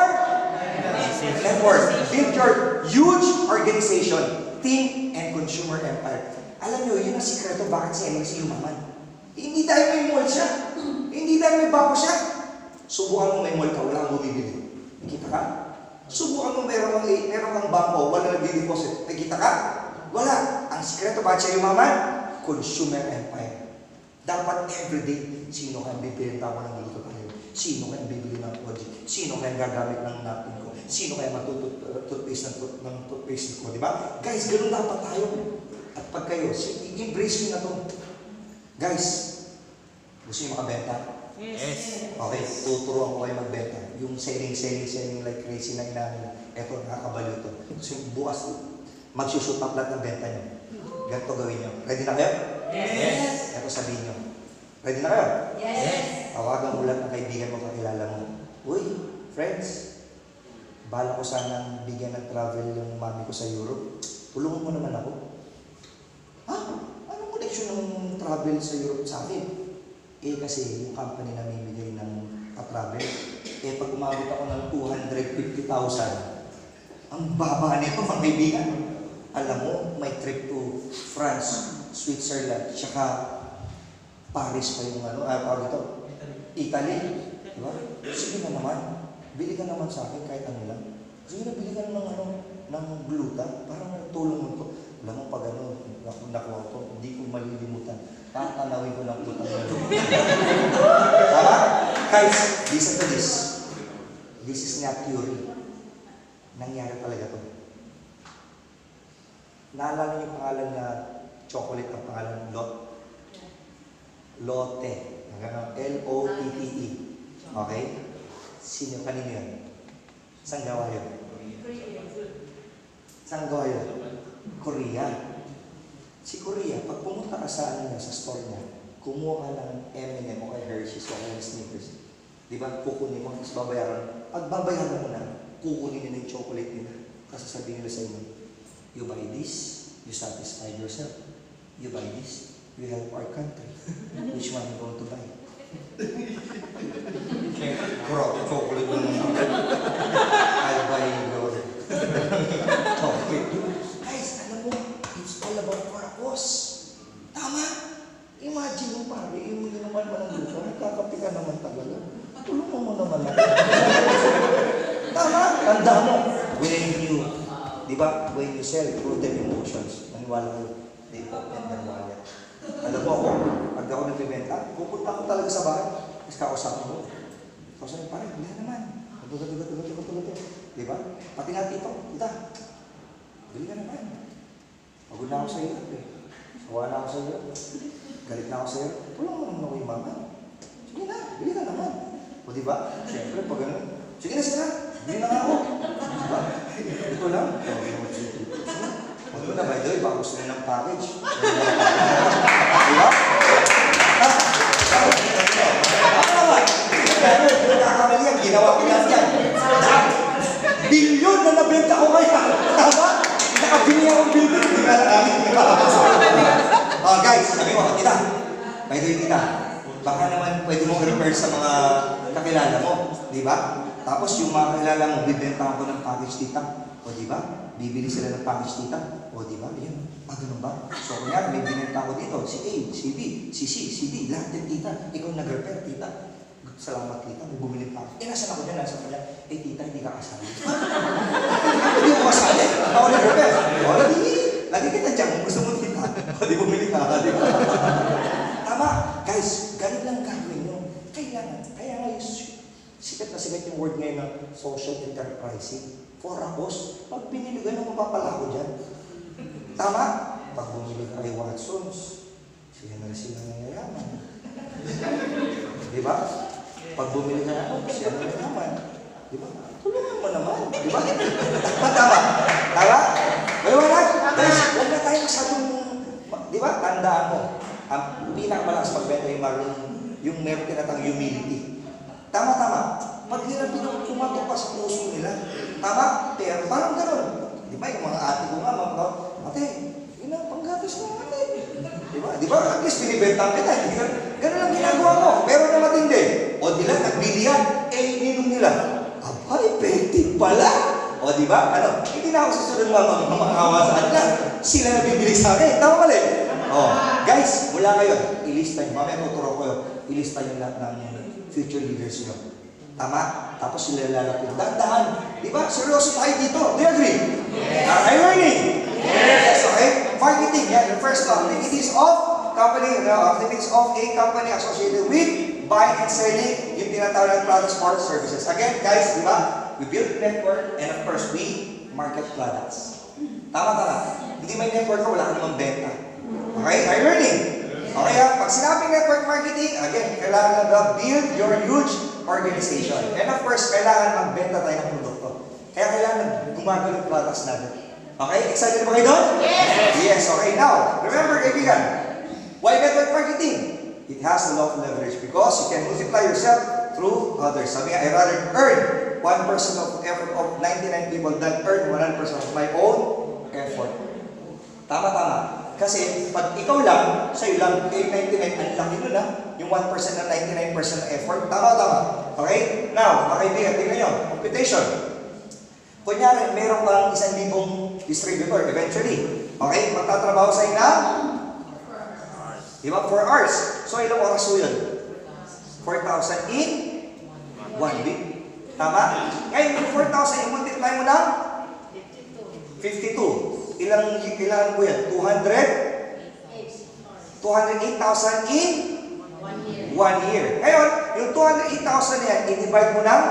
network. Build your huge organization, team, and consumer empire. Alam nyo, yun ang sikreto bakit si M L C yumaman. Hindi dahil may mall siya. Hindi dahil may bako siya. Subukan mo may mall ka, wala kang bumibili. Nakita ka? Subukan mo meron kang, meron kang bangko, wala nang binideposit. Nakita ka? Wala. Ang sikreto bakit siya yumaman? Consumer empire. Dapat everyday, sino kayang bibili tama ng luto tayo? Sino kayang bibili ng project? Sino kayang gagamit ng napkin ko? Sino kayang matututpaste ng, tut ng toothpaste ko? Diba? Guys, ganun dapat tayo. At pag kayo, i-embrace nyo na to. Guys, gusto nyo makabenta? Yes. Okay, tuturuan ko kayo magbenta. Yung selling, selling, selling like crazy na inamin. Eto, nakakabalo ito. So, bukas, magsushoot up lahat ng benta nyo. Ganito gawin nyo. Ready na kayo? Yes. Eto sabihin nyo. Ready na kayo? Yes. Tawagan mo lang ng kaibigan mo, kakilala mo. Uy, friends, bala ko sanang bigyan ng travel yung mami ko sa Europe. Tulungan mo naman ako. Ha? Anong connection ng travel sa Europe sa akin? Eh kasi yung company na mimigay ng pa-travel, eh pag umabot ako ng two hundred fifty thousand, ang baba nito mga kaibigan. Alam mo, may trip to France, Switzerland, tsaka Paris pa yung ano, ah, tawag ito, Italy. Diba? Sige na naman, bili ka naman sa akin kahit ano lang. Sige na, bili ka ng ano, ng gluta, parang tulong mo ito. Alam mo, pag ano, nakuha ko, hindi ko malilimutan. Tatanawin ko lang utang na loob. Tama? Guys, listen to this. This is not theory. Nangyari talaga to. Naalala niyo yung pangalan na chocolate, ang pangalan Lot? Lotte. L O T T E. Okay? Sino, kanino yun? Saan gawa yun? Saan gawa yun? Korea. Si Korea, pag pumunta ka sa ano niya, sa store niya, kumuha ka ng M and M o kay Hershey's o kay Snickers. Di ba? Kukunin mo, tapos babayaran. Pag babayaran mo na, kukunin nila yung chocolate nila. Kasi sabihin nila sa inyo, you buy this, you satisfy yourself. You buy this, you help our country. Which one you going to buy? Bro, chocolate mo naman. I'll buy your chocolate. Guys, alam mo, it's all about purpose. Tama? Imagine mo pare, yung hindi naman man ang lupa, nagkakapi ka naman talaga. Tulungan mo naman ako. Tama? Tanda mo. When you, di ba, when you sell prudent emotions, maniwala ko, they open their wallet. Alam mo ako, pag ako nagbibenta, pupunta ako talaga sa bahay. Tapos kausapin mo. Kausapin pare, hindi naman. Tugat, tugat, tugat, tugat, tugat. Di ba? Pati nga tito, tita. Bili ka naman. Pagod na ako sa iyo. Eh. Sawa na ako sa iyo. Galit na ako sa iyo. Tulungan mo naman ako yung mama. Sige na, bili ka naman. O diba? Siyempre, pag ano, sige na, sige na. Bili na nga ako. Diba? Ito lang. Ano na, by the way, baka gusto nyo ng package. Diba? Ano naman? Nakakamali yan, ginawa ko lang yan. Bilyon na nabenta ko kaya. Tama? Nakabili akong bilyon. Hindi ka lang namin. Oh, guys, sabi mo, tita. By the way, tita. Baka naman pwede mong repair sa mga kakilala mo. Di ba? Tapos yung mga kakilala mo, bibenta ko ng package, tita. O di ba? Bibili sila ng package, tita. O di ba? Yan. Ah, ganun ba? So, kanya, may binenta ko dito. Si A, si B, si C, si D. Lahat yan, tita. Ikaw nag-repair, tita. Salamat, tita. May bumili pa ako. Eh, nasan ako dyan? Nasa kanya. Eh, tita, hindi ka kasali. Hindi ko kasali. Ako nag-repair. O, lagi. Lagi kita dyan. Kung gusto mo, tita. O, di bumili ka. Di ba? Tama. Guys, ganun lang gagawin nyo. Kailangan. Kaya ngayon, sikat na sikat yung word ngayon ng social enterprising. For us, pag pinili ka, ano mapapala ko dyan? Tama? Pag bumili ka kay Watsons, siya na sila nangyayama. Di ba? Pag bumili ka na, siya na naman. Di ba? Tulungan mo naman. Di ba? Tama? Tama? Tama? May wala? Guys, huwag na tayo masyadong, di ba? Tandaan mo. Ang pinakamalakas pagbenta yung marunong, yung meron tinatang humility. Tama, tama. Pag nila pinakumatok pa sa puso nila, tama? Pero parang gano'n. Di ba? Yung mga ate ko nga, mga ate, yun ang panggatos ng ate. Di ba? Di ba? At least binibentang kita. Gano'n lang ginagawa mo. Pero na matindi. O di lang, nagbilihan. Eh, ninong nila. Abay, effective pala. O di ba? Ano? Hindi na ako susunod mga makawa sa kanila. Sila na bibili sa akin. Tama mali? O, guys, mula ngayon, ilista nyo. Mamaya tuturo ko yun. Ilista nyo lahat ng future leaders nyo. Tama? Tapos sila lalapit. Dahan-dahan. Di ba? Seryoso tayo dito. Do you agree? Yes. Are you learning? Yes. Okay? Marketing. Yan. The first one. Activities of company. No, activities of a company associated with buying and selling yung tinatawag ng products or services. Again, guys, di ba? We build network and of course, we market products. Tama-tama. Hindi may network ko, wala ka namang benta. Okay? Are you learning? Okay ha? Pag sinabing network marketing, again, kailangan na build your huge organization. And of course, kailangan magbenta tayo ng produkto. Kaya kailangan gumagawa ng products natin. Okay? Excited ba kayo doon? Yes! Yes, okay. Now, remember, kaibigan, why network marketing? It has a lot of leverage because you can multiply yourself through others. Sabi nga, I rather earn one percent of effort of ninety-nine people than earn one hundred percent of my own effort. Tama-tama. Kasi pag ikaw lang, sa'yo lang, eh, ninety-nine, ang laki nun ha, yung one percent na ninety-nine percent na effort, tama-tama. Okay? Now, mga kaibigan, tingnan nyo, computation. Kunyari, meron kang isang libong distributor, eventually. Okay? Magtatrabaho sa'yo na? Diba? four hours. So, ilang oras po yun? four thousand in one week. Tama? Ngayon, yung four thousand, i-multiply mo na? fifty-two. Ilang, ilang po yan? two hundred? two hundred eight thousand in? one year. Ngayon, yung two hundred eight thousand yan, i-divide mo ng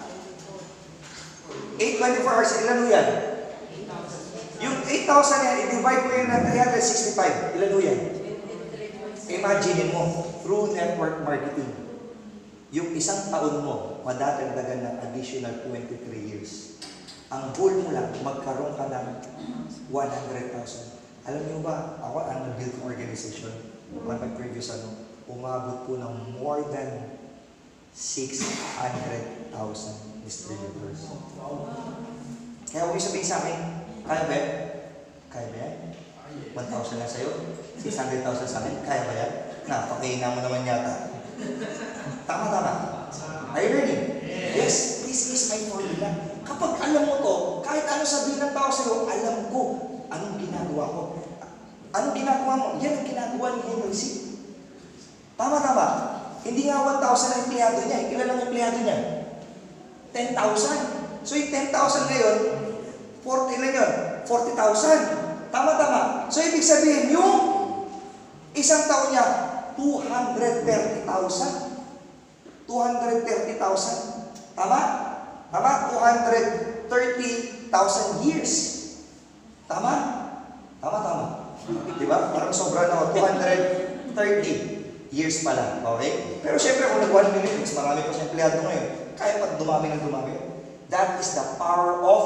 eight twenty-four hours. Ilan ho yan? Yung eight thousand yan, i-divide mo yan ng three hundred sixty-five. Ilan ho yan? Imagine mo, through network marketing, yung isang taon mo, madadagdagan ng additional twenty-three years. Ang goal mo lang, magkaroon ka ng one hundred thousand. Alam niyo ba, ako ang nag-build organization, one of previous ano, umabot po ng more than six hundred thousand distributors. Kaya huwag sabihin sa akin, kaya ba yan? Kaya ba yan? one thousand lang sa'yo? six hundred thousand sa akin? Kaya ba yan? Napakaina mo naman yata. Tama-tama. Are you learning? Yes, this is my formula. Kapag alam mo to, kahit ano sabihin ng tao sa'yo, alam ko anong ginagawa ko. Anong ginagawa mo? Yan ang ginagawa ni Henry C. Tama-tama. Hindi nga one thousand ang empleyado niya. Ilan ang empleyado niya? ten thousand. So yung ten thousand ngayon, forty lang yun. forty thousand. Tama-tama. So ibig sabihin, yung isang taon niya, two hundred thirty thousand. two hundred thirty thousand. Tama? Tama? two hundred thirty thousand years. Tama? Tama, tama. Diba? Parang sobra na ako. two hundred thirty years pala. Okay? Pero syempre, kung nag one million, mas marami pa siya empleyado ngayon. Kaya pa dumami ng dumami. That is the power of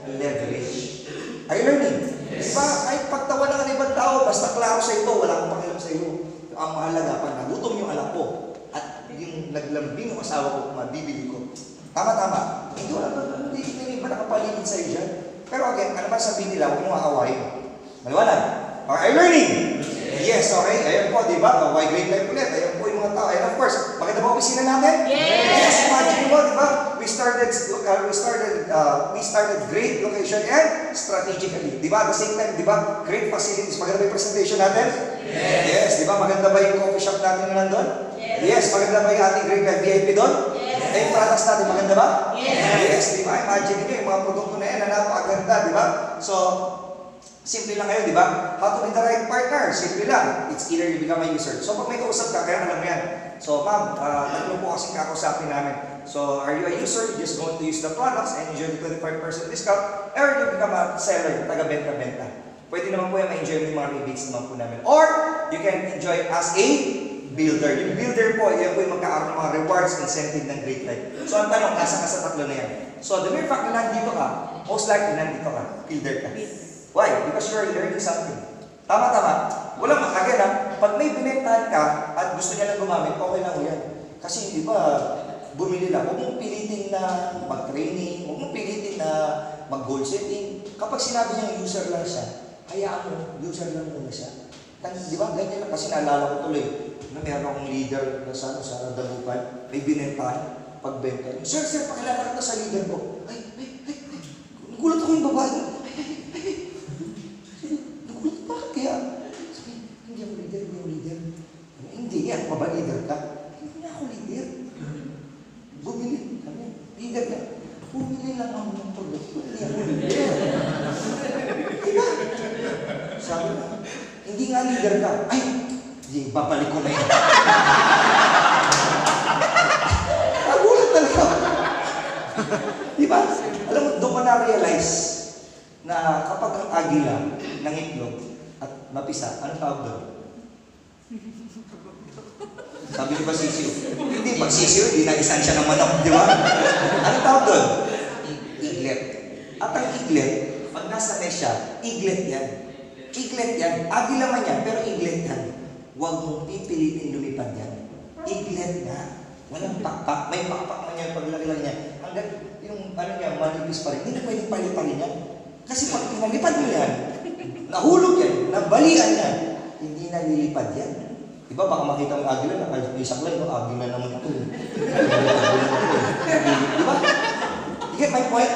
leverage. Are you learning? Yes. Diba, kahit pagtawa ng ibang tao, basta klaro sa ito, wala akong pakialam sa iyo. Ang mahalaga, pag nagutom yung anak ko, at yung naglambing ng asawa ko, mabibili ko. Tama-tama. Hindi wala ba, hindi, hindi ba nakapaligid sa iyo dyan? Pero again, ano ba sabihin nila, huwag mong aawain. Maliwanag? Are you learning? Yes, okay. Ayan po, di ba? Why grade life ulit? Ayan po yung mga tao. And of course, maganda ba opisina natin? Yes! Yes! Imagine mo, di ba? We started, uh, we started, uh, we started great location and strategically. Di ba? At the same time, di ba? Great facilities. Maganda ba yung presentation natin? Yes! Yes, di ba? Maganda ba yung coffee shop natin na nandun? Yes! Yes, maganda ba yung ating great life V I P doon? Yes! Eh, yung products natin, maganda ba? Yes! Yes, di ba? Imagine nyo yung mga produkto na yan na napakaganda, di ba? So, simple lang kayo, di ba? How to be the right partner? Simple lang. It's either you become a user. So, pag may kausap ka, kaya alam mo yan. So, ma'am, uh, tatlo po kasing kakausapin namin. So, are you a user? You're just going to use the products and enjoy the twenty-five percent discount. Or you become a seller, taga-benta-benta. Pwede naman po yan, ma-enjoy mo yung mga rebates naman po namin. Or, you can enjoy as a builder. Yung builder po, yan po yung magkakaroon ng mga rewards, incentive ng Great Life. So, ang tanong, nasa ka sa tatlo na yan. So, the mere fact na nandito ka, most likely nandito ka, builder ka. Why? Because you're learning something. Tama-tama. Walang again ha, pag may binentahan ka at gusto niya lang gumamit, okay lang yan. Kasi di ba, bumili lang. Huwag mong pilitin na mag-training, huwag mong pilitin na mag-goal setting. Kapag sinabi niyang user lang siya, hayaan mo, user lang muna siya. Di ba? Ganyan lang. Kasi naalala ko tuloy, na meron akong leader na sa, sa Dagupan, may binentahan, pagbenta. Sir, sir, pakilala kita sa leader ko. Ay, ay, ay, ay. Nagulat ako yung babae. Kaya, sabi, hindi ako leader, hindi ako leader. Hindi, yan, pa ba leader ka? Hindi ako leader. Bumili, kami, leader ka. Bumili lang ako ng produkto, hindi ako leader. Diba? Sabi na, hindi nga leader ka. Ay, hindi, babalik ko na yan. Nagulat talaga. Diba? Alam mo, doon ko na-realize na kapag ang agila ng itlog, at mapisa, anong tawag doon? Sabi ni ba sisiyo? Hindi, pag sisiyo, hindi na isan siya ng manok, di ba? Anong tawag doon? Iglet. At ang iglet, pag nasa mes siya, iglet yan. Iglet yan. Agila man yan, pero iglet yan. Huwag mong pipilitin lumipad yan. Iglet na. Walang pakpak. May pakpak man yan, paglaki lang niya. Hanggang yung ano niya, manipis pa rin. Hindi na pwede paliparin yan. Kasi pag pinalipad mo yan, nahulog yan, nabalian yan, hindi na nilipad yan. Diba, baka makita mo agila na, ay, isaklay, no? Agila naman ito. Diba? You get my point?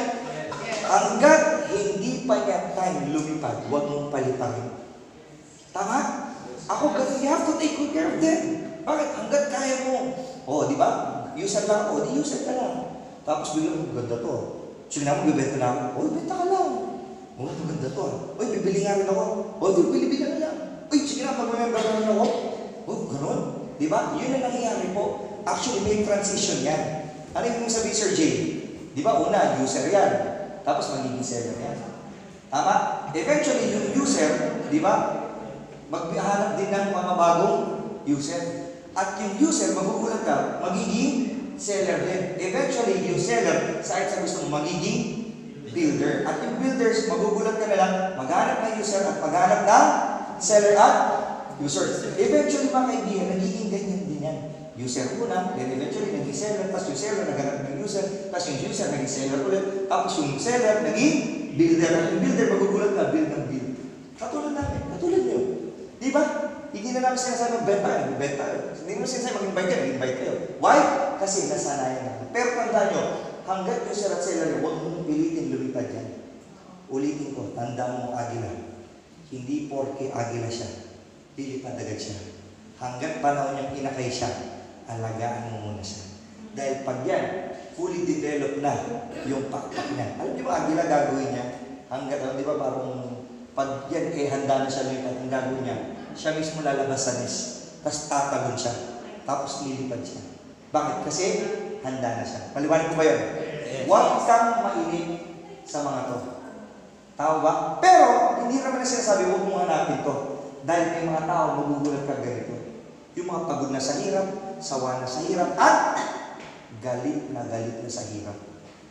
Hanggat hindi pa niya time lumipad, huwag mong paliparin. Tama? Ako, you have to take good care of them. Bakit? Hanggat kaya mo. O, di ba? User lang ako, di user ka lang. Tapos biglang, ganda to. Sige na mo, bibenta na ako. O, bibenta ka lang. Oh, maganda to ah. Uy, bibili nga rin ako. Oh, bibili ka na lang. Uy, sige na, mag-remember na rin ako. Oh, gano'n. Diba? Yun ang nangyayari po. Actually, may transition yan. Ano yung sabihin, Sir Jay? Diba, una, user yan. Tapos magiging seller yan. Tama? Eventually, yung user, diba, maghahanap din ng mga bagong user. At yung user, magugulat ka, magiging seller din. Eventually, yung seller, sa sa gusto mo, magiging builder. At yung builders, magugulat ka na lang, maghanap ng user at maghanap ng seller at user. Eventually, mga kaibigan, nagiging ganyan din yan. User muna, then eventually naging seller, tapos yung seller naghanap ng user, tapos yung user naging seller ulit, tapos yung seller naging builder. At yung builder, magugulat ka, build ng build. Katulad namin, katulad nyo. Di ba? Hindi na namin sinasabi magbenta kayo, magbenta kayo. Hindi naman sinasabi mag-invite kayo, mag-invite kayo. Why? Kasi nasanayan namin. Pero tandaan nyo, hanggat user at seller, huwag mong pilitin lumipad yan. Ulitin ko, tandaan mo agila. Hindi porke agila siya, lilipad agad siya. Hanggat panahon niyang inakay siya, alagaan mo muna siya. Dahil pag yan, fully developed na yung pakpak niya. Alam niyo ba, agila gagawin niya? Hanggat, di ba parang pag yan eh handa na siya lumipad, ang gagawin niya, siya mismo lalabas sa nest, tapos tatagon siya, tapos lilipad siya. Bakit? Kasi handa na siya. Maliwanag ko ba yun? Huwag kang mainip sa mga to. Tama ba? Pero, hindi naman na sinasabi, huwag mong hanapin to. Dahil may mga tao, magugulat ka ganito. Yung mga pagod na sa hirap, sawa na sa hirap, at galit na galit na sa hirap.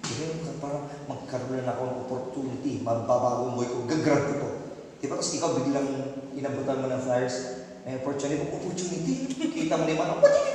ganyan, parang magkaroon na ako ng opportunity, mababago mo ko, gagrab ko to. Di ba? Tapos ikaw biglang inabutan mo ng flyers, may opportunity, opportunity, kita mo naman,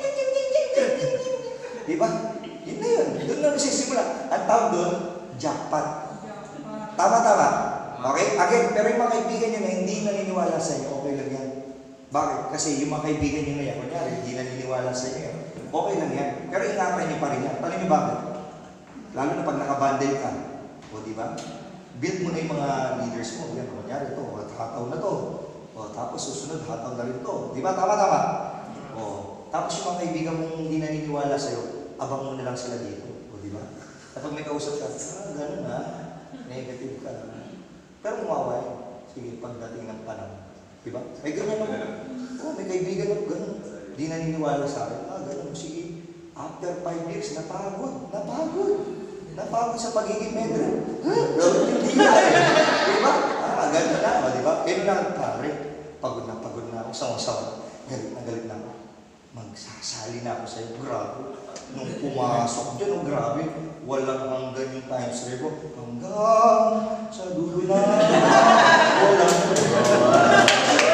di ba? Yun na yun, doon na nasisimula. Ang tawag doon, jackpot. Tama-tama. Okay? Again, pero yung mga kaibigan nyo na hindi naniniwala sa inyo, okay lang yan. Bakit? Kasi yung mga kaibigan nyo na yan, kunyari, hindi naniniwala sa inyo, okay lang yan. Pero ingatan nyo pa rin yan. Tanong nyo bakit? Lalo na pag nakabundle ka. O, di ba? Build mo na yung mga leaders mo. Yan, kunyari ito, hataw na to. O, tapos susunod, hataw na rin to. Di ba? Tama-tama. O, tapos yung mga kaibigan mong hindi naniniwala sa'yo, abang mo na lang sila dito. O, di ba? Kapag may kausap ka, ah, ganun na. Negative ka na. Pero umawa yun. Sige, pagdating ng panahon. Diba? May ganyan ako. Oo, oh, may kaibigan ako ganun. Di naniniwala sa akin. Ah, ganun. Sige, after five years, napagod. Napagod. Napagod sa pagiging medre. Ha? Hindi na eh. Diba? Ah, ganun na. O, diba? Pero na, pare, pagod na, pagod na ako. Sawa-sawa. Galit na, galit na ako. Magsasali na ako sa'yo. Grabe. Nung pumasok dyan, oh, grabe. Walang hanggan yung times rebo. Hanggang sa dulo na. Walang hanggan.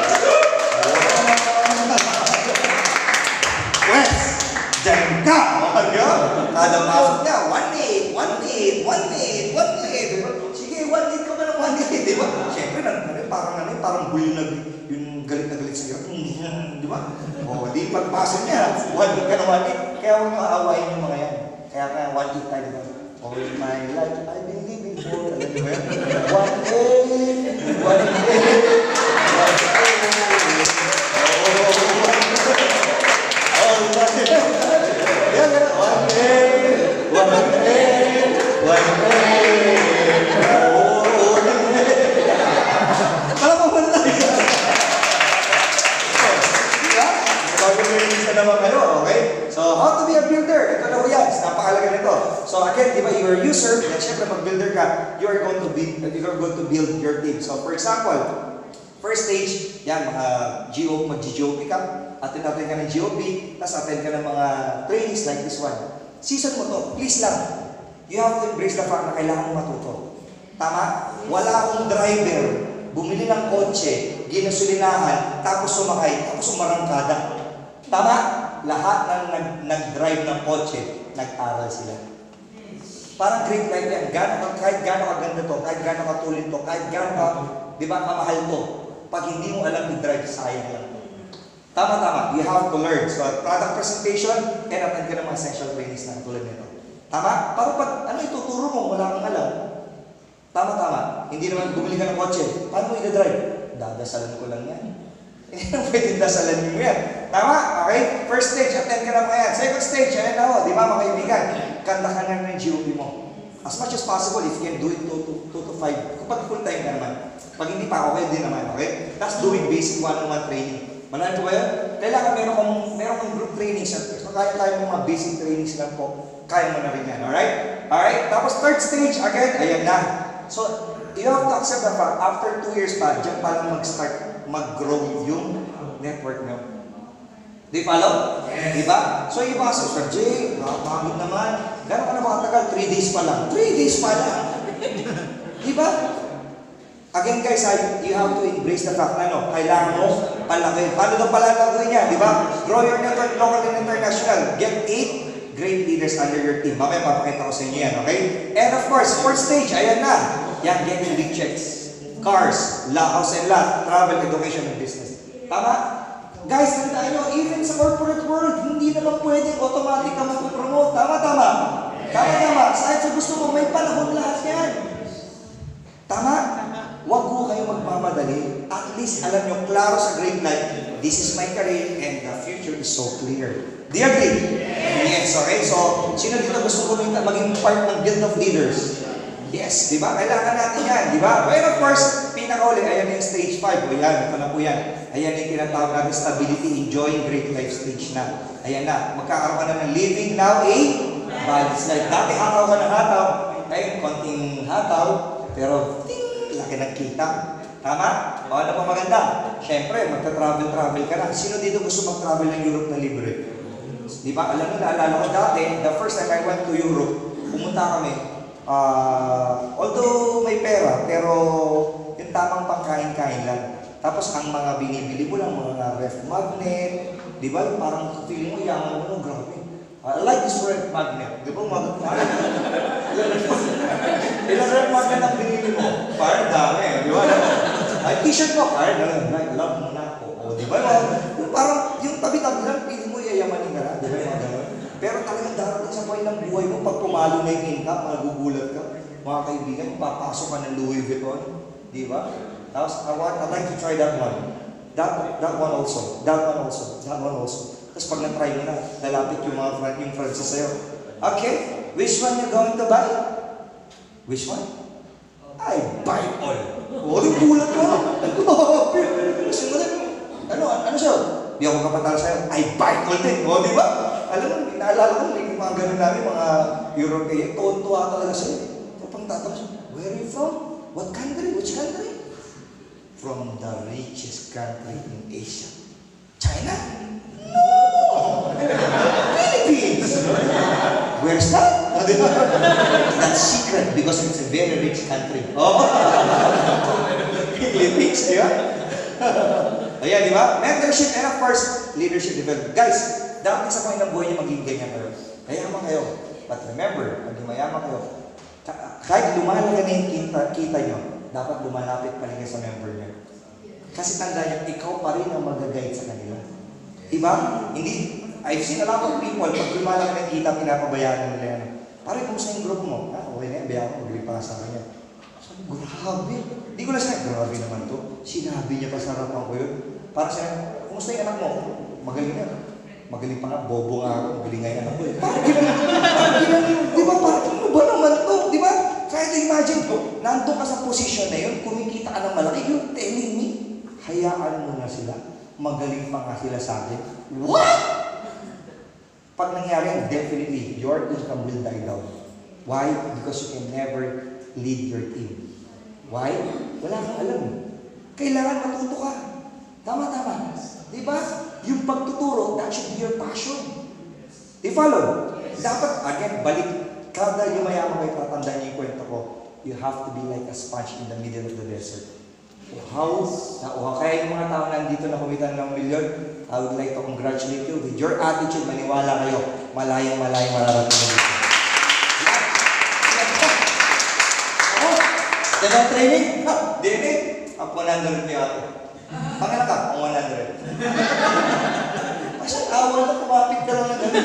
Wes! Diyan ka! Kada pasok niya, one eight, one eight, one eight, one eight. Sige, one eight ka ba ng one eight, di ba? Siyempre, parang ano, parang bull na yung galit na galit sa hirap. Di ba? O, di pagpasok niya, one eight ka na one eight. Kaya huwag maawain yung mga yan. Kaya kaya one eight tayo diba? All my life, I've been living for, alam niyo ba yan? One eight, one eight, one eight. Oh, one eight. All my life. Yan, yan. One eight, one eight, one eight. Oh, one eight. Alam mo ba na tayo? Diba? Pag-release na naman kayo, okay? So, how to be a builder? Ito na po yan. Napakalaga nito. So, again, di ba, you're a user, then syempre, pag builder ka, you are going to build, you are going to build your team. So, for example, first stage, yan, mga G O, mag-G O P ka, attend natin ka ng G O P, tapos attend ka ng mga trainings like this one. Season mo to, please lang. You have to embrace the fact na kailangan mo matuto. Tama? Wala akong driver, bumili ng kotse, ginusulinahan, tapos sumakay, tapos umarangkada. Tama? Lahat ng nag, nag-drive ng kotse, nag-aral sila. Parang great life yan. Gano, kahit gano'ng kaganda to, kahit gano'ng katulid to, kahit gano'ng ka, di ba, kamahal to. Pag hindi mo alam i-drive, sayang lang. Tama-tama. You have to learn. So, product presentation, and attend ka ng mga essential trainings na tulad nito. Tama? Para pag ano ituturo mo, wala kang alam. Tama-tama. Hindi naman bumili ka ng kotse. Paano mo i-drive? Dadasalan ko lang yan. Hindi na pwede dasalan mo yan. Tama? Okay? First stage, attend ka na mga yan. Second stage, ayan na ho. Di ba, mga kaibigan? Kanta ka na ng G O P mo. As much as possible, if you can do it two to five. Kapag full time ka naman. Pag hindi pa, okay din naman. Okay? That's doing basic one-on-one training. Malahan po ba yun? Kailangan meron kong, meron kong group trainings. So, kaya tayo mga basic trainings lang po. Kaya mo na rin yan. Alright? Alright? Tapos third stage, again, ayan na. So, you have to accept the fact, after two years pa, dyan pa lang mag-start mag-grow yung network nyo. Do you follow? Yes. Diba? So, iba sa Sir Jay, nakapagod naman. Gano'n ka na makatagal? Three days pa lang. Three days pa lang. Diba? Again guys, you have to embrace the fact na no, kailangan mo palaki. Paano daw pala gagawin niya? Diba? Grow your network, local and international. Get eight great leaders under your team. Mamaya papakita ko sa inyo yan, okay? And of course, fourth stage, ayan na. Yan, get your big checks. Cars, la, house and lot, travel, education, and business. Tama? Guys, tandaan nyo, even sa corporate world, hindi naman pwedeng automatic ka mag-promote. Tama, tama. Tama, tama. Sa gusto mo, may panahon lahat yan. Tama? Huwag ko kayo magmamadali. At least, alam nyo, klaro sa great life, this is my career and the future is so clear. Do you agree? Yes. Yes, okay? So, sino dito gusto ko maging part ng guild of leaders? Yes, di ba? Kailangan natin yan, di ba? Well, of course, pinakauli, ayan yung stage five. O yan, ito na po yan. Ayan yung tinatawag natin stability, enjoying great life stage na. Ayan na, magkakaroon ka na ng living now a balanced life. Dati hataw ka ng hataw. Ngayon, konting hataw, pero ting, laki ng kita. Tama? O ano pa maganda? Siyempre, magta-travel-travel ka na. Sino dito gusto mag-travel ng Europe na libre? Di ba? Alam mo, naalala ko dati, the first time I went to Europe, pumunta kami, Ah, although may pera, pero yung tamang pangkain-kain lang. Tapos ang mga binibili mo lang, mga ref magnet, di ba? Yung parang feeling mo, yaman mo, no, grabe. I like this ref magnet. Di ba? Mag Ilang ref magnet ang binili mo? Parang dami, di ba? Ay, t-shirt mo, parang like, love mo na ako. O, di ba? Yung parang, yung tabi-tabi lang, feeling mo, yayamanin ka na, di ba? Yung mga ganun. Pero talagang darating sa point ng buhay mo, pag pumalo na yung income, magugulat ka. Mga kaibigan, papasok ka ng Louis Vuitton, di ba? Tapos, I want, I'd like to try that one. That, that one also. That one also. That one also. Tapos pag na-try mo na, lalapit yung mga friend, yung friends sa'yo. Okay, which one you going to buy? Which one? I buy all. O, yung gulat mo. Kasi mo din, ano, ano siya? Di ako kapatal sa'yo. I buy all din. O, di ba? Alam mo, naalala ko, may mga ganun namin, mga European, tuwan-tuwa talaga sa'yo. Kapag tatanong siya, where are you from? What country? Which country? From the richest country in Asia. China? No! Philippines! Where's that? That's secret because it's a very rich country. Oh! Philippines, di ba? Ayan, di ba? Mentorship and of course, leadership development. Guys, dapat sa point ng buhay niyo maging ganyan kayo. Mayaman kayo. But remember, pag mayaman kayo, kahit lumalaga na yung kita, kita nyo, dapat lumalapit pa rin kayo sa member nyo. Kasi tanda nyo, ikaw pa rin ang mag-guide sa kanila. Diba? Hindi, I've seen a lot of people, pag lumalaga na yung kita, pinapabayaan nila yan. Pare, kumusta yung group mo? Ah, okay na yan, bayaan ko, magaling pa sa kanya. Sabi, grabe. Hindi ko na sinabi, grabe naman to. Sinabi niya pa sa harapan ko yun. Para siya, kumusta yung anak mo? Magaling na. Magaling pa nga, bobo nga ako, magaling nga yung anak ko. Parang ginawa, parang ginawa, di ba? Parang ano ba naman to? Di ba? Kaya to imagine ko, nandun ka sa position na yun, kumikita ka ng malaki, you're telling me, hayaan mo na sila. Magaling pa nga sila sa akin. What? Pag nangyari yan, definitely, your income will die down. Why? Because you can never lead your team. Why? Wala kang alam. Kailangan matuto ka. Tama-tama. Di ba? Yung pagtuturo, that should be your passion. Di follow? Dapat, again, balik. Kada yung mayaman kayo, tatandaan niyo yung kwento ko, you have to be like a sponge in the middle of the desert. How? Uh, kaya yung mga tao nandito na kumita ng milyon, I would like to congratulate you. With your attitude, maniwala kayo, malayang malayang mararating na dito. Oh, diba training? Ha, dinig? Ang one hundred niya ako. Pangala ka? Ang one hundred. Pasang awal na kumapit ka lang na ganun.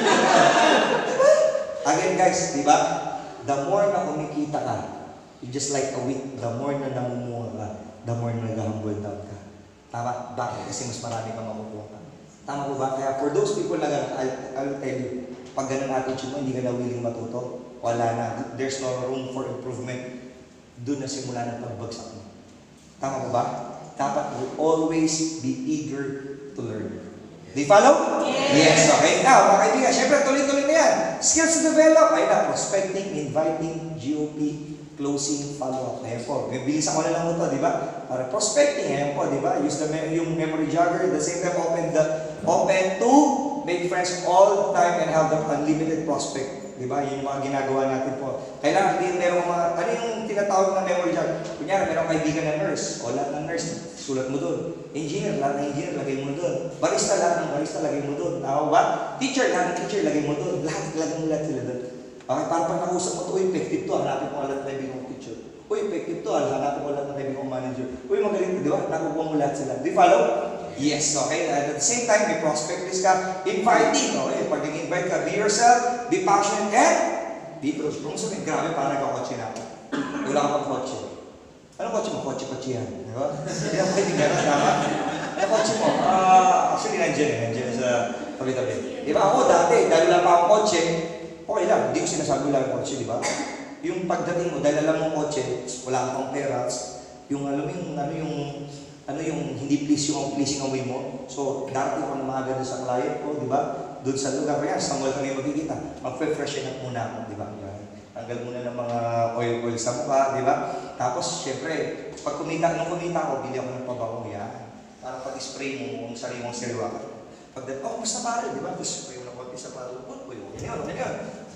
Diba? Again guys, diba? The more na kumikita ka, you just like a wheat, the more na namumunga ka, the more na nag-humble down ka. Tama? Bakit? Kasi mas marami kang makukuha. Tama po ba? Kaya for those people na gano'n, I'll, I'll tell you, pag ganun attitude mo, hindi ka na willing matuto, wala na. There's no room for improvement. Doon na simula ng pagbagsak mo. Tama po ba? Dapat will always be eager to learn. Do you follow? Yes. Yes. Okay. Now, mga kaibigan, syempre tuloy-tuloy na yan. Skills to develop. Ay na, prospecting, inviting, G O P, closing, follow-up. Ayan po. Bilis ako na lang ito, di ba? Para prospecting, ayan po, di ba? Use the me yung memory jogger. At the same time, open the open to make friends all the time and have the unlimited prospect. Di ba? Yun yung mga ginagawa natin po. Kailangan din meron mga, ano yung tinatawag na memory jogger? Kunyari, meron kaibigan na nurse. O lahat ng nurse, sulat mo doon. Engineer, lahat ng engineer, lagay mo doon. Barista, lahat ng barista, lagay mo doon. Tama ba? Teacher, lahat ng teacher, lagay mo doon. Lahat, lagay mo lahat sila doon. Okay, para pag nakusap mo ito, uy, effective to, hanapin mo lahat ng kaibigan kong teacher. Uy, effective to, hanapin mo lahat ng kaibigan kong manager. Uy, magaling to, di ba? Nakukuha mo lahat sila. Do you follow? Yes, okay. And at the same time, may prospect list ka. Inviting, okay? Pag nag-invite ka, be yourself, be passionate, and be true. Kung sabihin, grabe, parang nagkakotse na ako. Wala ka pang kotse. Anong kotse mo? Kotse-kotse yan. Di ba? Hindi ako pwede gano'n, tama? Anong kotse mo? Uh, actually, nandiyan eh. Nandiyan sa tabi-tabi. Di ba? Ako dati, dahil wala pa akong kotse, okay lang, hindi ko sinasabi lang ang kotse, di ba? Yung pagdating mo, dahil alam mo kotse, wala kang pera, yung alam mo yung, ano yung, ano yung hindi please yung pleasing ang way mo. So, dati ko na maaga doon sa client ko, di ba? Doon sa lugar, kaya sa mall kami magkikita, mag-freshen up muna ako, di ba? Tanggal muna ng mga oil-oil sa mukha, di ba? Tapos, syempre, pag kumita, nung kumita ako, bili ako ng pabango, yan. Para pag-spray mo, kung sariwang sariwa ka. Pagdating, oh, basta pare, di ba? Tapos, spray mo na konti sa paro, oh, uy, okay yun, okay yun.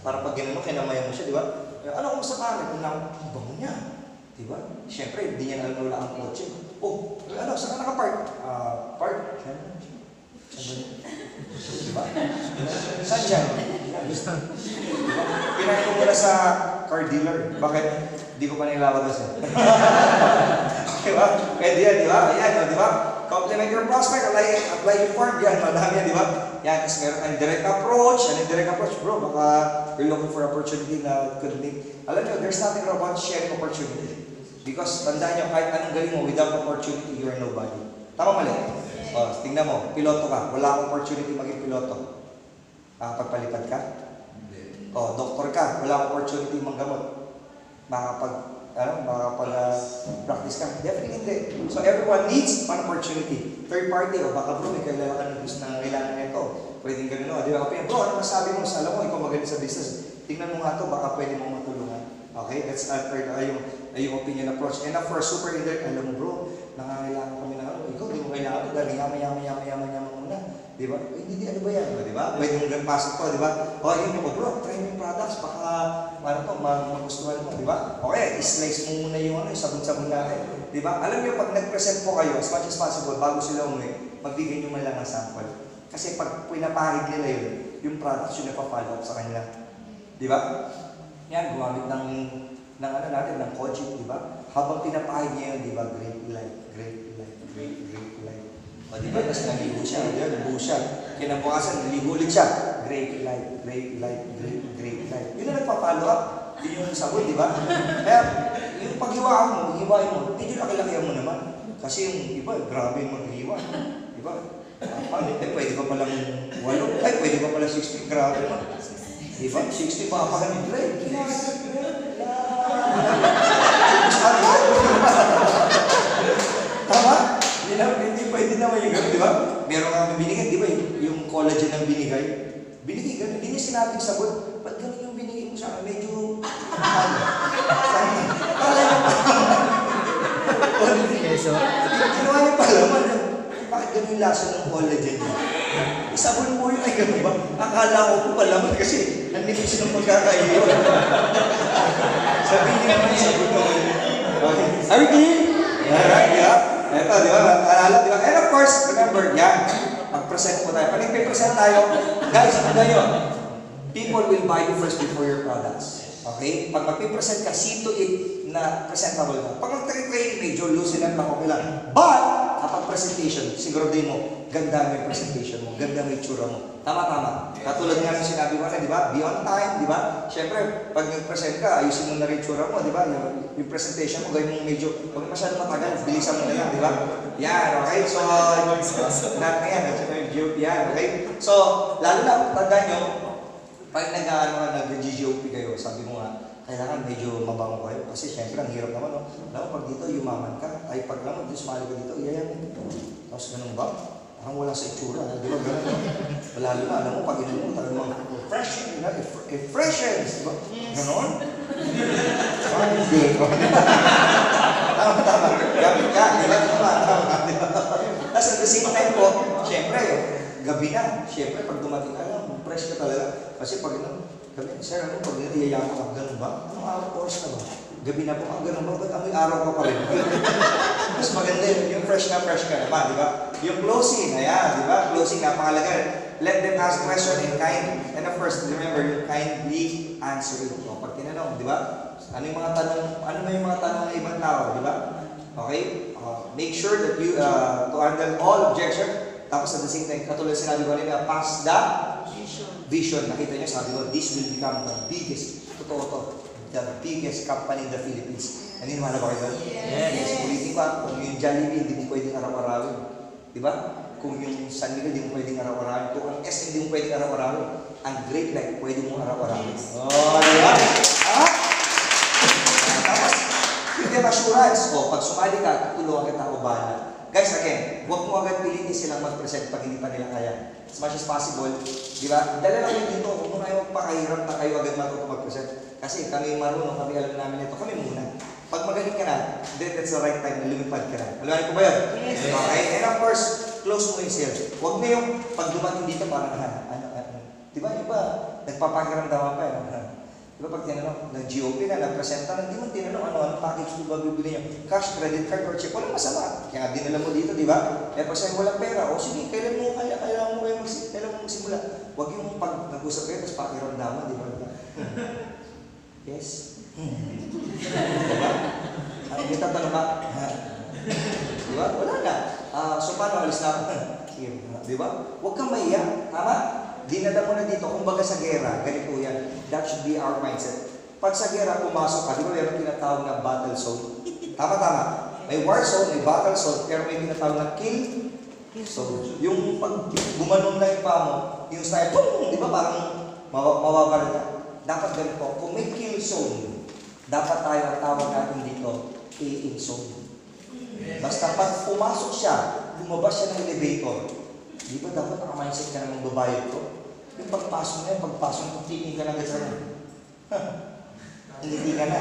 Para pag gano'n, kinamayan mo siya, di ba? Ano kung sa kanan? Ano, bango niya. Di ba? Siyempre, hindi niya alam wala ang kotse. Oh, ano, saan ka nakapark? Ah, park? Saan ba? Di ba? Saan dyan? Diba? Pinahin ko muna sa car dealer. Bakit? Hindi ko pa nilalabas eh. Di ba? Pwede yan, di ba? Ayan, di ba? Compliment your prospect, apply, apply your form. Yan, madami yan, di ba? Yan, kasi meron tayong direct approach. Ano yung direct approach? Bro, baka you're looking for opportunity na could make. Alam nyo, there's nothing wrong about sharing opportunity. Because, tandaan nyo, kahit anong galing mo, without opportunity, you are nobody. Tama mali? O, tingnan mo, piloto ka. Wala kang opportunity maging piloto. Makapagpalipad ka? O, doktor ka. Wala kang opportunity manggamot. Makapag ano, makapag-practice ka. Definitely hindi. So everyone needs an opportunity. Third party, o baka bro, may kailangan ka ng gusto na kailangan nito. Pwedeng gano'n, o, di ba? Bro, ano masabi mo? Alam mo, ikaw magaling sa business. Tingnan mo nga ito, baka pwede mong matulungan. Okay? That's a third, ay yung, ay yung opinion approach. And of course, super indirect, alam mo bro, nangangailangan kami ng ano, ikaw, di mo kailangan ito, dahil yaman, yaman, yaman, yaman, yaman muna. Di ba? Eh, hindi, ano ba yan? Di ba? Pwede mong ganun pasok to, di ba? O, yun mo, bro, try mo yung products, baka, ano to, magustuhan mo, di ba? Okay, islice mo muna yung ano, yung sabon-sabon natin. Di ba? Alam niyo, pag nag-present po kayo, as much as possible, bago sila umuwi, magbigay niyo man lang ng sample. Kasi pag pinapahid nila yun, yung products yun napafollow up sa kanila. Di ba? Yan, gumamit ng, ng ano natin, ng Kojic, di ba? Habang pinapahid niya yun, di ba? Great life, great life, great, great life. O, di ba? Tapos naligo siya, di ba? Nabuo siya. Kinabukasan, naligo ulit siya. Great life, great life, great, great life. Yun na nagpa-follow up. Yun yung sabon, di ba? Kaya, yung paghiwaan mo, hiwain mo, medyo laki-lakihan mo naman. Kasi yung iba, grabe yung maghiwa. Di ba? Paano? Eh, pwede pa palang walo. Ay, pwede pa palang sixty. Grabe naman. Di ba? sixty pa pa kami play. Tama? Hindi pwede naman yung gano'n, di ba? Meron kami binigay, di ba? Yung collagen ng binigay. Binigay gano'n. Hindi niya sinabing sabon. Ba't gano'n yung binigay mo sa akin? Medyo... Ano? Kala niya pa. Ginawa niya pa laman. Bakit gano'n yung lasa ng collagen niya? Isabon mo yun ay gano'n ba? Akala ko po palaman kasi ang nipis ng pagkakaiwan. Sabihin niya naman isabon mo. Okay. Are we clear? Alright, yeah. Ito, di ba? Alala, di ba? And of course, remember, yan. Mag-present po tayo. Pag nag-present tayo, guys, ano yun? People will buy you first before your products. Okay? Pag mag-present ka, see to it na presentable ka. Pag mag-training, medyo loosen lang, okay lang. But, kapag presentation, siguraduhin mo, ganda may presentation mo, ganda may tsura mo. Tama-tama. Katulad nga ng sinabi mo na, di ba? Be on time, di ba? Siyempre, pag nag-present ka, ayusin mo na rin tsura mo, di ba? Yung, yung presentation mo, gawin mo medyo, huwag masyadong matagal, bilisan mo na lang, di ba? Yan, okay? So, not yan, yan, okay? So, lalo na, tandaan nyo, pag nag-ano ka, nag-G G O P kayo, sabi mo nga, kailangan medyo mabango kayo. Kasi syempre, ang hirap naman, no? Alam mo, pag dito, yumaman ka, ay pag alam mo, sumali ka dito, iyayamin ka. Tapos ganun ba? Parang wala sa itsura, di ba? Ganun, no? Lalo na, alam mo, pag inom mo, talagang mga fresh, it freshens, di ba? Ganon? Parang good. Tama, tama. Gamit ka, di ba? Tama, tama, di ba? Tapos at the same time po, syempre, gabi na. Syempre, pag dumating ka lang, fresh ka talaga. Kasi pag ano, gabi, sir, ano, pag niliyayama ka, ganun ba? Anong araw course na ba? Gabi na po, ah, ganun ba? Ba't amoy araw ka pa rin? Mas maganda yun, yung fresh na fresh ka naman, di ba? Yung closing, ayan, di ba? Closing, napakalaga. Let them ask question in kind. And of course, remember, you kindly answer it. So, pag tinanong, di ba? Ano yung mga tanong, ano na yung mga tanong ng ibang tao, di ba? Okay? Uh, make sure that you, uh, to handle all objection. Tapos at the same time, katulad sinabi ko nila, pass the Vision. vision. Nakita niyo, sabi ko, this will become the biggest, totoo to, the biggest company in the Philippines. Naniniwala ba kayo doon? Yes. Yes. Ulitin ko, kung yung Jollibee, hindi mo pwedeng araw-arawin. Di ba? Kung yung San Miguel, hindi mo pwedeng araw-arawin. Kung ang S M, hindi mo pwedeng araw-arawin. Ang Great Life, pwede mo araw-arawin. Oh, di ba? Ha? Tapos, yung dem assurance, o, pag sumali ka, tutulungan kita o bahala. Guys, again, huwag mo agad pilitin silang mag-present pag hindi pa nila kaya. As much as possible, di ba? Dala lang dito, huwag mo na yung magpakahirap na kayo agad matuto mag-present. Kasi kami marunong, kami alam namin ito, kami muna. Pag magaling ka na, then that's the right time na lumipad ka na. Alam ko ba yun? Yes. Okay? And of course, close mo yung sale. Huwag na yung pag dumating dito, parang, ano, ano, ano. Di ba? Iba, Nagpapakiramdaman pa eh. Di ba pag tinanong, nag-G O P na, nag-presenta na, di mo tinanong ano, anong package mo ba bibili niyo? Cash, credit card, or check, walang masama. Kaya dinala mo dito, di ba? Eh, pag sa'yo walang pera, o sige, kailan mo kaya, kailangan mo kayo magsimula, kailan mo magsimula. Huwag yung pag nag-usap kayo, tapos pakiramdaman, di ba? Yes? Di ba? Ano kita tanong ka? Di ba? Wala na. Ah, so paano, alis na ako? Sige, di ba? Huwag kang mahiya, tama? Dinala mo na dito, kumbaga sa gera, ganito yan. That should be our mindset. Pag sa gera pumasok ka, di ba meron tinatawag na battle zone? Tama-tama. May war zone, may battle zone, pero may tinatawag na kill zone. Yung pag gumanon na yung paa mo, yung style, boom! Di ba parang mawawalan ka? Dapat ganito, kung may kill zone, dapat tayo ang tawag natin dito, pay-in zone. Basta pag pumasok siya, lumabas siya ng elevator, di ba dapat naka-mindset ka namang babayad ko? Yung pagpasok na yun, pagpasok na, tingin ka na agad sa'yo. Hindi ka na.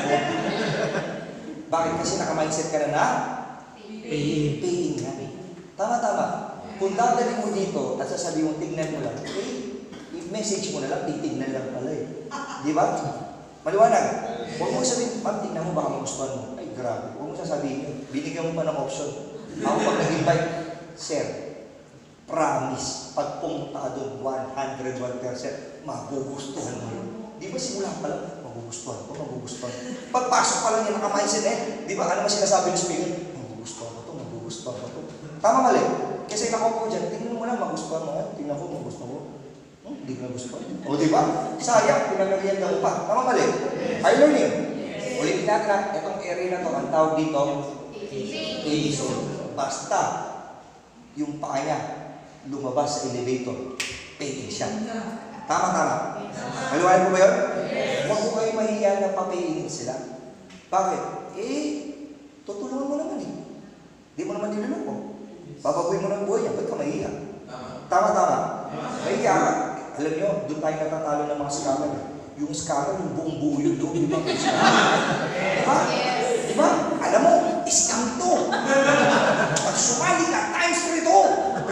Bakit? Kasi naka-mindset ka na na? Paying. Paying nga. Tama-tama. Kung dadalhin mo dito at sasabihin mo, tignan mo lang, eh, i-message mo na lang, titignan lang pala eh. Di ba? Maliwanag. Huwag mo sabihin, ma'am, tignan mo, baka magustuhan mo. Ay, grabe. Huwag mo sasabihin yun. Binigyan mo pa ng option. Ako pag nag-invite, sir, promise, pag pumunta ka doon, one hundred one percent, magugustuhan mo yun. Di ba simula pa lang, magugustuhan ko, magugustuhan ko. Pagpasok pa lang yung naka-mindset eh, di ba, ano ba sinasabi ng speaker? Magugustuhan ko to, magugustuhan ko to. Tama mali. Kasi nako po dyan, tingnan mo lang, magustuhan mo. Tingnan ko, magustuhan ko. Hmm, hindi ko nagustuhan. O di ba? Sayang, pinagalian mo pa. Tama mali. Are you learning? Ulitin natin na, itong area na to, ang tawag dito, pay zone. Basta, yung paa niya, lumabas sa elevator, pay siya. Tama-tama. Maliwanag mo ba yun? Huwag mo kayo mahiya na papayin sila. Bakit? Eh, tutulungan mo naman eh. Di mo naman niluloko. Babagoy mo ng buhay niya, ba't ka mahiya? Tama-tama. Mahiya ka. Alam nyo, doon tayo natatalo ng mga scammer. Yung scammer, yung buong buo yun doon, di ba? Diba? Diba? Alam mo, scam to. Pag sumali ka, times three to.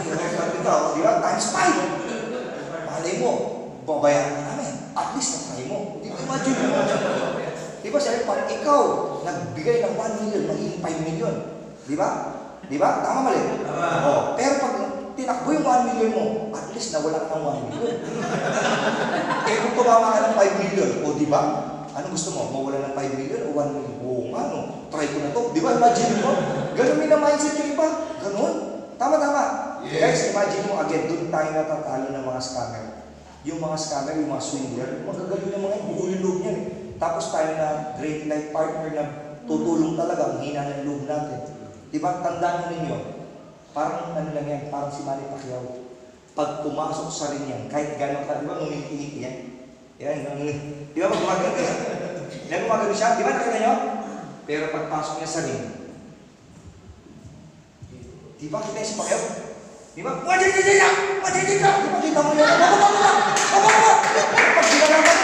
Di ba? Times five. Malay mo, babayaran ka namin. At least na-try mo. Di ba? Imagine mo. Di ba? Sabi, pag ikaw nagbigay ng one million, magiging five million. Di ba? Di ba? Tama mali? Oo. Pero pag tinakbo yung one million mo, at least nawala ka ng one million. Eh kung tumama ka ng five million, o di ba? Ano gusto mo? Mawala ng five million o one million? Oo nga, no? Try ko na to. Di ba? Imagine mo. Ganun yung mindset yung iba. Ganun. Tama-tama. Yes. Guys, imagine mo again, doon tayo natatalo ng mga scammer. Yung mga scammer, yung mga swindler, magagaling ng mga buo yung loob niyan eh. Tapos tayo na great life partner na tutulong talaga, ang hina ng loob natin. Di ba? Tandaan mo ninyo, parang ano lang yan, parang si Manny Pacquiao. Pag pumasok sa rin yan, kahit gano'n ka, di ba, ngumingiti yan? Yan, ngumingiti. Di ba, pag gumagano yan? Yan, gumagano siya. Di ba, nakita nyo? Pero pagpasok niya sa ring, di ba, kita yung si Pacquiao? Di ba? Wajay, wajay, wajay, wajay, di ba, kita mo yan? Baba, baba, baba, baba, baba. Pag ginagawa ka,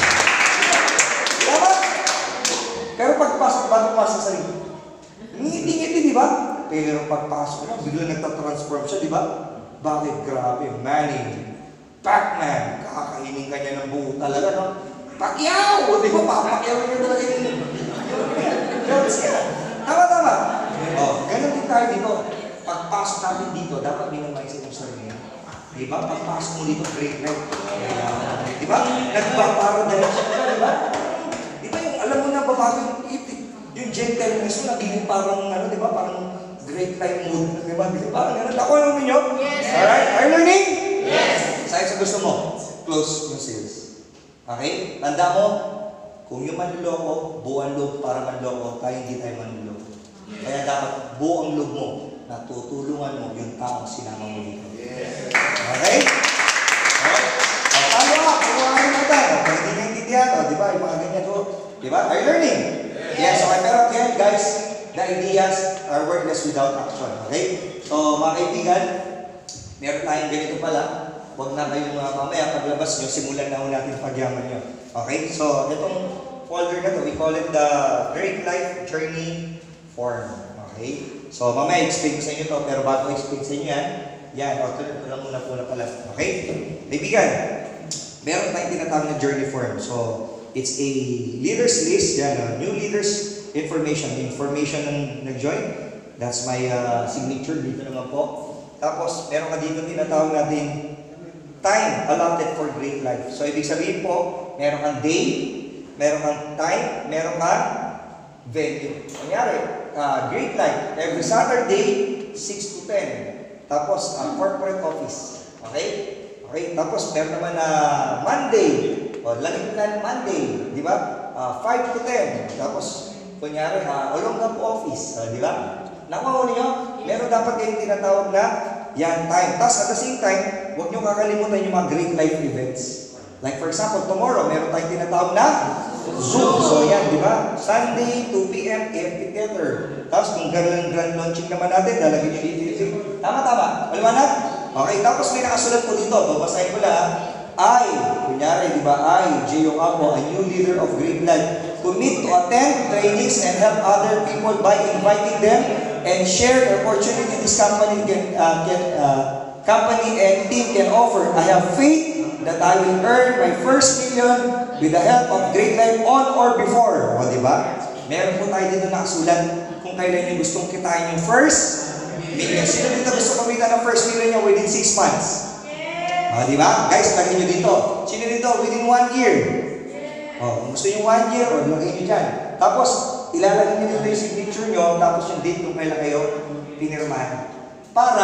diba? Pero pagpasok, bago pasok sa ring, ngiti-ngiti, di ba? Pero pagpasok na, bigla nagtatransform siya, di ba? Bakit? Grabe, Manny, Pac-Man, kakakainin ka niya ng buo talaga, no? Pacquiao! Di ba? Papakyaw niya talaga yun. Ganun siya. Tama-tama. O, ganun din tayo dito. Pagpasok natin dito, dapat minimize yung sarili niya. Di ba? Pagpasok mo dito, great night. Di ba? Nagpaparadise siya, di ba? Di ba yung, alam mo na, babago yung itik. Yung gentleness mo, nagiging parang, ano, di ba? Parang great life mood. Di ba? Di ba? Parang ganun. Ako yung ninyo? Yes. Alright? Are you learning? Yes. Sa'yo sa gusto mo, close yung sales. Okay? Tanda mo, kung yung manluloko, buo ang loob para manloko, tayo hindi tayo manluloko. Kaya dapat buo ang loob mo na tutulungan mo yung taong sinama mo dito. Yes. Okay? Okay? O, paano ka? Pumaharin mo tayo. Pag hindi naintindihan, o, di ba? Yung mga ganyan ko. Di ba? Are you learning? Yes. Okay, pero again, guys, the ideas are worthless without action. Okay? So, mga kaibigan, meron tayong ganito pala. Huwag na kayong uh, mamaya paglabas nyo, simulan na ho natin pagyaman nyo. Okay? So, itong folder na to, we call it the Great Life Journey Form. Okay? So, mamaya explain ko sa inyo to, pero bago explain sa inyo yan, yan, o, ito lang muna po na pala. Okay? Kaibigan, meron tayong tinatawag na journey form. So, it's a leaders list, yan, uh, new leaders information, information ng nag-join. That's my uh, signature dito naman po. Tapos, meron ka dito tinatawag natin time allotted for great life. So, ibig sabihin po, meron kang day, meron kang time, meron kang venue. Kunyari, uh, great life, every Saturday, six to ten. Tapos, uh, corporate office. Okay? Okay, tapos meron naman na uh, Monday. O, laging na Monday. Di ba? Uh, five to ten. Tapos, kunyari, uh, Olongapo office. Uh, di ba? Nakuha niyo, meron dapat kayong tinatawag na yan time. Tapos, at the same time, huwag niyo kakalimutan yung mga great life events. Like for example, tomorrow, meron tayong tinatawag na Zoom. So, yan, di ba? Sunday, two p m, A F P Theater. Tapos, kung grand, grand launching naman natin, lalagyan niyo dito. Tama, tama. Maliwanag? Okay, tapos may nakasulat po dito. Babasahin ko lang. I, kunyari, di ba? I, Gio Apo, a new leader of Great Life, commit to attend trainings and help other people by inviting them and share the opportunity this company can, uh, can uh, company and team can offer. I have faith that I will earn my first million with the help of Great Life on or before. O, di ba? Meron po tayo dito nakasulat kung kailan yung gustong kitain yung first million. Sino dito gusto kumita ng first million niya within six months? O, di ba? Guys, lagay nyo dito. Sino dito within one year? O, kung gusto nyo one year, o, lagay nyo dyan. Tapos, ilalagay nyo dito yung signature nyo, tapos yung date kung kailan kayo pinirmahan. Para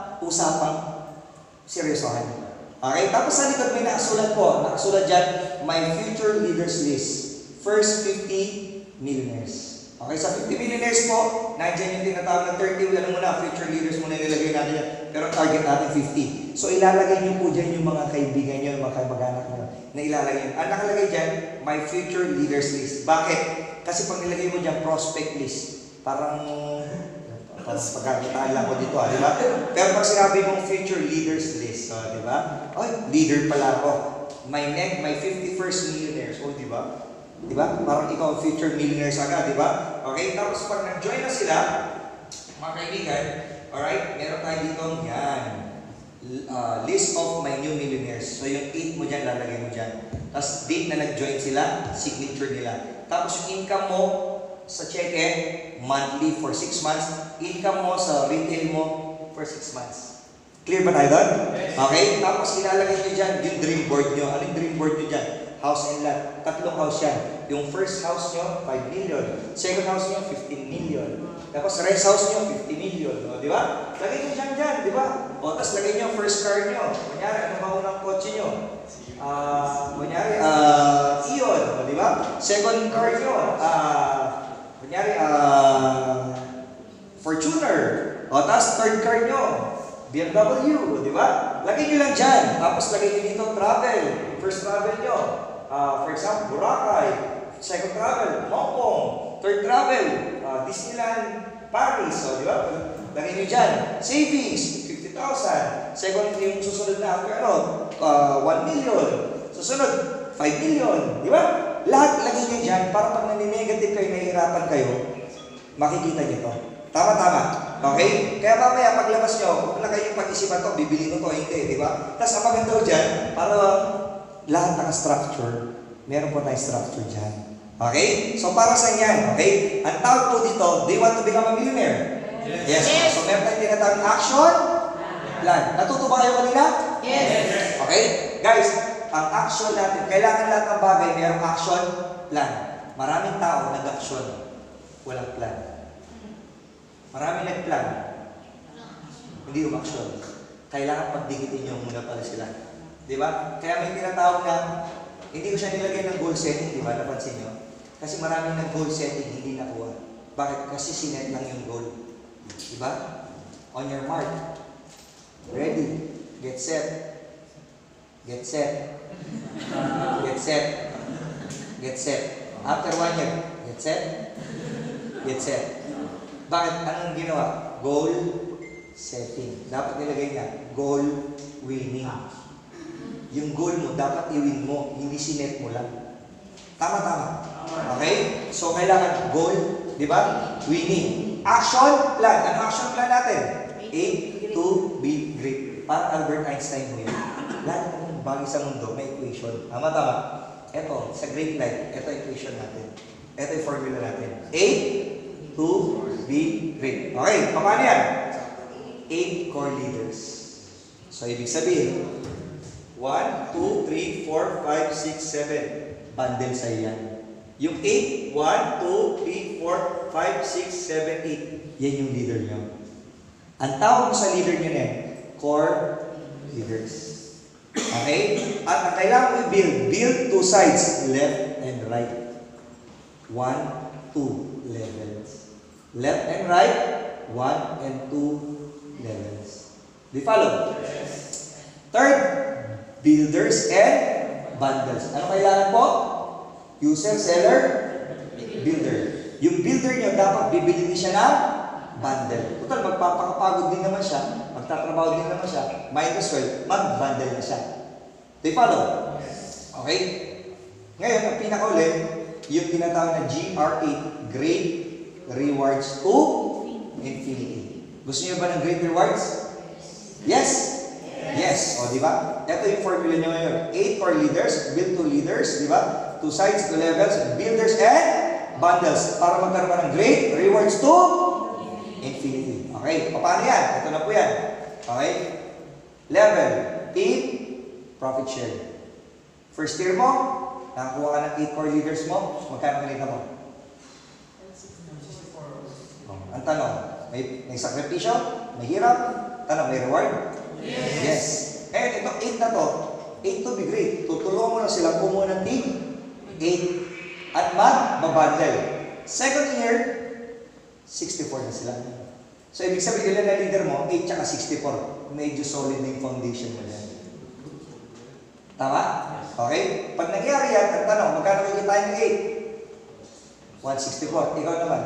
usapang seryosohan. Okay? Tapos sa likod may nakasulat po. Nakasulat dyan, my future leaders list. First fifty millionaires. Okay, sa fifty millionaires po, nandiyan yung tinatawag na thirty. Alam mo na, future leaders muna nilagay natin yan. Pero target natin fifty. So ilalagay nyo po dyan yung mga kaibigan nyo, yung mga kamag-anak nyo, na ilalagay nyo. Ang nakalagay dyan, my future leaders list. Bakit? Kasi pag nilagay mo dyan, prospect list. Parang, parang pagkakitaan lang ko dito, ah, di ba? Pero pag sinabi mong future leaders list, oh, di ba? Ay, leader pala ako. My next, my fifty-first millionaires, oh, di ba? Di ba? Parang ikaw ang future millionaires agad, di ba? Okay, tapos pag nag-join na sila, mga kaibigan, alright, meron tayo dito, yan, uh, list of my new millionaires. So yung eight mo dyan, lalagay mo dyan. Tapos date na nag-join sila, signature nila. Tapos yung income mo sa cheque, monthly for six months. Income mo sa retail mo for six months. Clear ba tayo doon? Okay, tapos ilalagay nyo dyan yung dream board nyo. Ano yung dream board nyo dyan? House and lot. Tatlong house yan. Yung first house nyo, five million. Second house nyo, fifteen million. Tapos rest house nyo, fifty million. O, di ba? Lagay nyo dyan dyan, di ba? O, tapos lagay nyo first car nyo. Kunyari, ano ba unang kotse nyo? Ah, kunyari, ah, Ion. O, di ba? Second car nyo, ah, kunyari, ah, Fortuner. O, tapos third car nyo, B M W. Di ba? Lagay nyo lang dyan. Tapos lagay nyo dito, travel. First travel nyo. Uh, for example, Boracay. Second travel, Hong Kong. Third travel, uh, Disneyland, Paris. So, di ba? Lagay nyo dyan. Savings, fifty thousand. Second, yung susunod na after ano, uh, one million. Susunod, five million. Di ba? Lahat lagay nyo dyan para pag naninegative kayo, nahihirapan kayo, makikita nyo to. Tama-tama. Okay? Kaya mamaya paglabas nyo, huwag na kayong pag-isipan to, bibili ko to, hindi, di ba? Tapos ang maganda dyan, para lahat naka-structure, meron po tayong structure dyan. Okay? So para sa yan, okay? Ang tawag po dito, do you want to become a millionaire? Yes. yes. So meron tayong tinatawag action plan. Natuto ba kayo kanina? Yes. Okay? Guys, ang action natin, kailangan lahat ng bagay, merong action plan. Maraming tao nag-action, walang plan. Maraming nag-plan, hindi umaksyon. Kailangan pagdikitin nyo muna pala sila. Di ba? Kaya may tinatawag na, hindi ko siya nilagay ng goal setting, di ba? Napansin nyo? Kasi maraming nag-goal setting, hindi nakuha. Bakit? Kasi sinet lang yung goal. Di ba? On your mark. Ready. Get set. Get set. Get set. Get set. After one year, get set. Get set. Bakit? Anong ginawa? Goal setting. Dapat nilagay niya, goal winning. Yung goal mo, dapat i-win mo, hindi sinet mo lang. Tama-tama. Okay? So, kailangan goal, di ba? Winning. Action plan. Ano action plan natin? A to be great. Parang Albert Einstein mo yun. Lahat ng ng bagay sa mundo, may equation. Tama, tama. Ito, sa Greek life, ito equation natin. Ito yung formula natin. A to B, great. Okay, paano yan? eight core leaders. So, ibig sabihin, one, two, three, four, five, six, seven. Bundle sa'yo yan. Yung eight, one, two, three, four, five, six, seven, eight. Yan yung leader nyo. Ang tawag mo sa leader nyo na yan, core leaders. Okay? At ang kailangan mo i-build, build two sides, left and right. One, two levels. Left and right, one and two levels. Do you follow? Yes. Third, builders and bundles. Ano kailangan po? User, seller, builder. Yung builder nyo, dapat bibili din siya ng bundle. Total, magpapakapagod din naman siya, magtatrabaho din naman siya, might as well, mag-bundle na siya. Do you follow? Yes. Okay? Ngayon, ang pinakauli, yung tinatawag na G R eight, Great Rewards to Infinity. Gusto niyo ba ng Great Rewards? Yes? Yes. O, di ba? Ito yung formula niyo ngayon. eight core leaders, build two leaders, di ba? Two sides, two levels, builders and bundles. Para magkaroon ka ng Great Rewards to Infinity. Okay, paano yan? Ito na po yan. Okay? Level, team, profit share. First year mo, nakakuha ka ng eight core leaders mo, magkano kanita mo? Ang tanong, may, may sakripisyo? May hirap? Tanong, may reward? Yes. Yes. Eh, itong eight na to, eight to be great. Tutulungan mo na sila kumuha ng team. eight. At mag-babundle. Second year, sixty-four na sila. So, ibig sabihin nila na leader mo, eight tsaka sixty-four. Medyo solid na yung foundation mo yan. Tama? Okay? Pag nangyari yan, ang tanong, magkano kikitain ng eight? one sixty-four. Ikaw naman.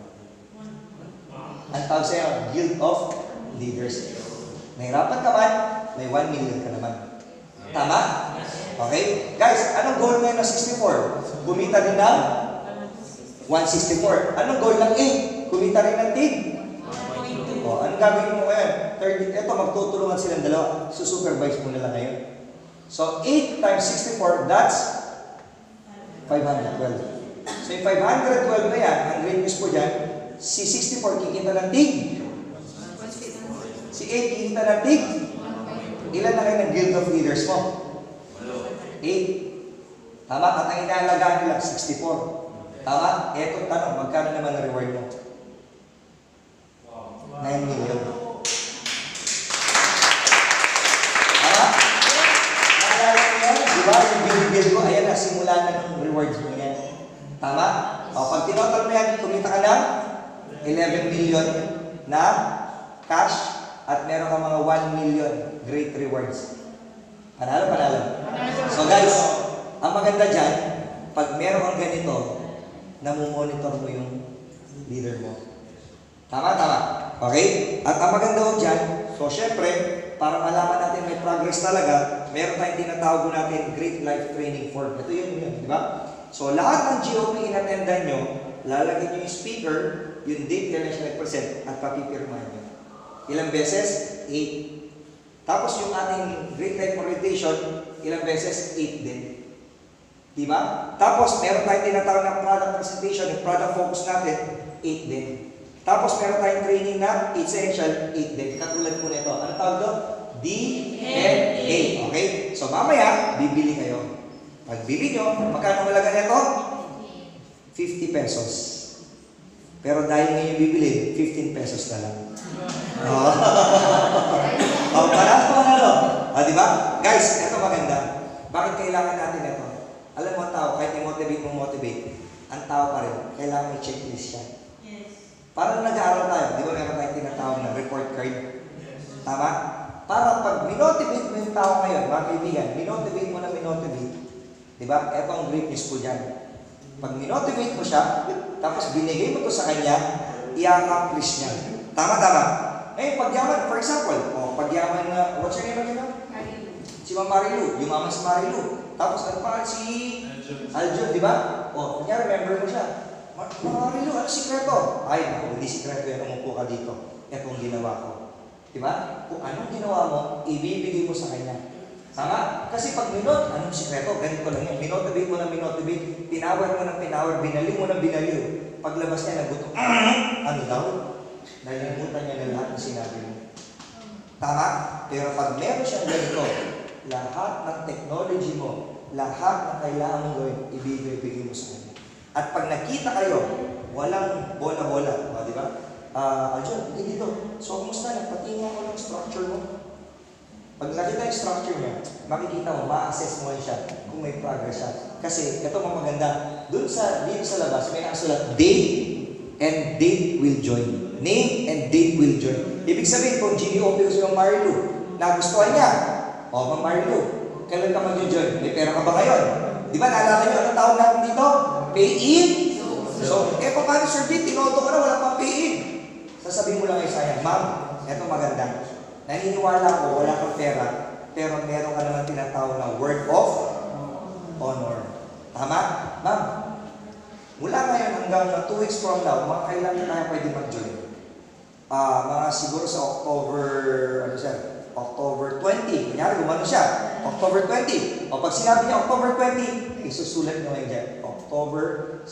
Ang tawag sa'yo, Guild of Leaders. Nahirapan ka man, may one million ka naman. Tama? Okay? Guys, anong goal ngayon ng sixty-four? Kumita din ng one sixty-four. Anong goal ng eight? Kumita rin ng tig? O, anong gagawin mo ngayon? thirty. Ito, magtutulungan silang dalawa. Susupervise mo na lang ngayon. So, eight times sixty-four, that's five hundred twelve. So, yung five hundred twelve na yan, ang great news po dyan, si sixty-four kikita ng tig. Si eight kikita ng tig. Ilan na kayo ng Guild of Leaders mo? eight. Tama? At ang inaalagaan nila, sixty-four. Tama? Eto tanong, magkano naman ang reward mo? nine million. Tama? Naalala mo yan? Di ba? Yung build-build ko, ayan na, simula na ng rewards mo yan. Tama? O, pag tinotal mo yan, kumita ka ng eleven million na cash at meron ka mga one million great rewards. Panalo, panalo. So guys, ang maganda dyan, pag meron kang ganito, namumonitor mo yung leader mo. Tama, tama. Okay? At ang maganda ko dyan, so syempre, para malaman natin may progress talaga, meron tayong tinatawag natin Great Life Training Form. Ito yun yun, di ba? So lahat ng G O P in-attendan nyo, lalagyan nyo yung speaker, yung date kailan siya nag-present, at papipirmahan nyo. Ilang beses? eight. Tapos yung ating Great Life Orientation, ilang beses? eight din. Diba? Tapos meron tayong tinatawag na product presentation, yung product focus natin, eight din. Tapos meron tayong training na essential, eight din. Katulad po nito. Ano tawag doon? D N A. Okay? So mamaya, bibili kayo. Pag bili nyo, magkano halaga nito? fifty pesos. Pero dahil ngayon bibili, fifteen pesos na lang. Oh. Oh, para pa ano? Ah, di ba? Guys, ito maganda. Bakit kailangan natin ito? Alam mo ang tao, kahit i-motivate mo motivate, ang tao pa rin, kailangan may checklist siya. Yes. Parang nag-aaral tayo, di ba meron tayong tinatawag na report card? Tama? Para pag minotivate mo yung tao ngayon, mga kaibigan, minotivate mo na minotivate, di ba? Ito ang great news ko dyan. Pag minotivate mo siya, tapos binigay mo to sa kanya, i-accomplish niya. Tama, tama. Eh, pagyaman, for example, oh, pagyaman na, what's your name again? Si Ma'am Marilu, yumaman si Marilu. Tapos ano pa si Aljon, di ba? O, kanya remember mo siya. Ma'am Marilu, ano sikreto? Ay, naku, hindi sikreto yan, umupo ka dito. Ito ang ginawa ko. Di ba? Kung anong ginawa mo, ibibigay mo sa kanya. Tama? Kasi pag minot, anong sikreto? Ganito lang yan. Minotivate mo na minotivate, pinawar mo ng pinawar, binaliw mo ng binaliw. Paglabas niya, nagutom. Ano daw? Nalimutan niya na lahat ng sinabi mo. Tama? Pero pag meron siyang ganito, lahat ng technology mo, lahat ng kailangan mong gawin, ibigay-bigay mo sa kanya. At pag nakita kayo, walang bola-bola, o, di ba? Ah, uh, Aljon, hindi dito. So, kumusta? Nagpatingin ako ng structure mo. Pag nakita yung structure niya, makikita mo, ma-assess mo siya kung may progress siya. Kasi, ito mga maganda, dun sa, dito sa labas, may nakasulat, date and date will join. Name and date will join. Ibig sabihin, kung G D O P ko si Ma'am Marilu, nagustuhan niya, o, Ma'am Marilu, kailan ka mag-join? May pera ka ba ngayon? Di ba, naalala niyo anong tawag natin dito? Pay in? So, eh, paano Sir B, tinoto ka na, wala pang pay in. Sasabihin mo lang kayo sayang, Ma'am, eto maganda. Naniniwala ko, wala kang pera, pero meron ka naman tinatawag na word of honor. Tama? Ma'am, mula ngayon hanggang two weeks from now, mga kailan na tayo pwede mag-join? Uh, mga siguro sa October, ano siya? October twenty. Kunyari, gumano siya. October twenty. O pag sinabi niya October twenty, isusulat nyo ngayon dyan. October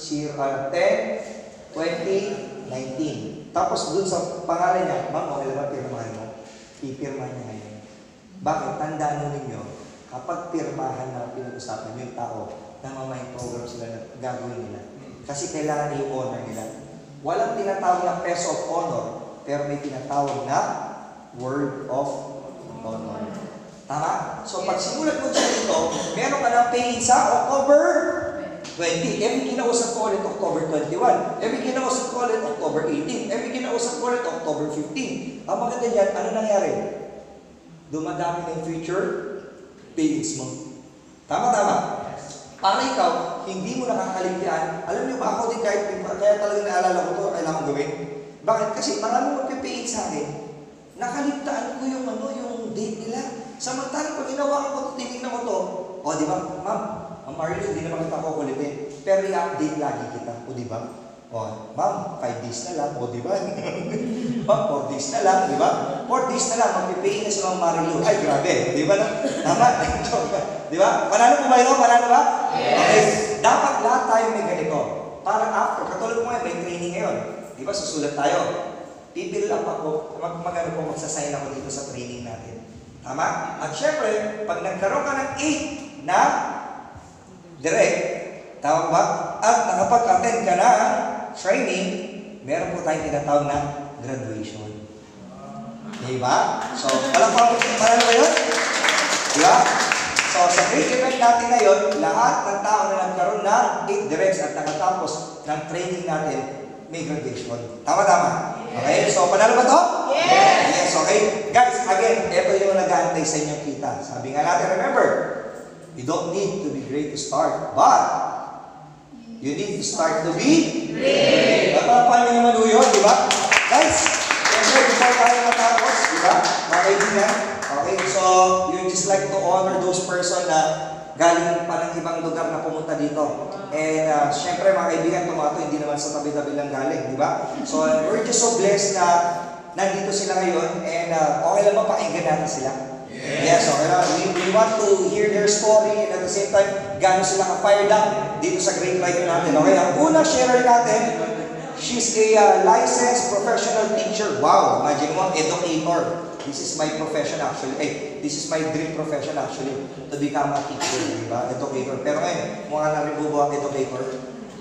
ten, twenty nineteen. Tapos dun sa pangalan niya, ma'am, okay lang ba pirmahan mo? Ipirmahan niya ngayon. Bakit? Tandaan mo ninyo, kapag pirmahan na pinag-usapan yung tao, namamayang program sila na gagawin nila. Kasi kailangan yung honor nila. Walang tinatawag na peso of honor, pero may tinatawag na word of honor. Tama? So pag simulat mo siya dito, meron ka ng pay sa October twenty. Every kinausap ko ulit October twenty-one. Every kinausap ko ulit October eighteen. Every kinausap ko ulit October fifteen. Ang maganda dyan, ano nangyari? Dumadami na yung future pay-ins mo. Tama-tama. Para ikaw, hindi mo nakakaligtaan. Alam niyo ba, ako din kahit, kaya talagang naalala ko ito, kailangan gawin. Bakit? Kasi maraming magpipay-in sa akin. Nakaligtaan ko yung ano, yung date nila. Samantalang pag ginawa ko ito, tinignan ko ito. O, di ba, ma'am, Ma'am Marlo, hindi naman kita kukulitin. Pero i-update lagi kita. O, di ba? O, ma'am, five days na lang. O, di ba? Ma'am, four days na lang. Di ba? four days na lang. Magpipay na si Ma'am Marlo. Ay, grabe. Di ba na? Tama? Di ba? Panalo po ba yun? Panalo ba? Yes. Okay. Dapat lahat tayo may ganito. Para after, katulad mo ngayon, may training ngayon. Di ba? Susulat tayo. Pipil up ako. Mag magano po, magsasign ako dito sa training natin. Tama? At syempre, pag nagkaroon ka ng eight na direct, tama ba? At nakapag-attend ka na training, meron po tayong tinatawag na graduation. Diba? So, walang pang-paral ba yun? Diba? So, sa great event natin ngayon, lahat ng tao na nagkaroon ng eight directs at nakatapos ng training natin, may graduation. Tama-tama? Okay? So, panalo ba to? Yes! Yes, okay? Guys, again, ito yung nag-aantay sa inyong kita. Sabi nga natin, remember, you don't need to be great to start, but you need to start to be great. Napapaan nyo naman yun, di ba? Guys, siyempre, before tayo matapos, di ba? Mga kaibigan, okay, so you just like to honor those person na galing pa ng ibang lugar na pumunta dito. And uh, siyempre, mga kaibigan, tumato, hindi naman sa tabi-tabi lang galing, di ba? So, we're just so blessed na nandito sila ngayon, and uh, okay lang ba pakinggan natin sila? Yes, okay lang. We, we want to hear their story, and at the same time, gano'n sila ka-fired up dito sa Great Life natin. Okay, ang unang sharer natin, she's a uh, licensed professional teacher. Wow, imagine mo, educator. This is my profession actually. Eh, this is my dream profession actually, to become a teacher, di ba? Educator. Pero ngayon, mukha na rin bubo ang educator.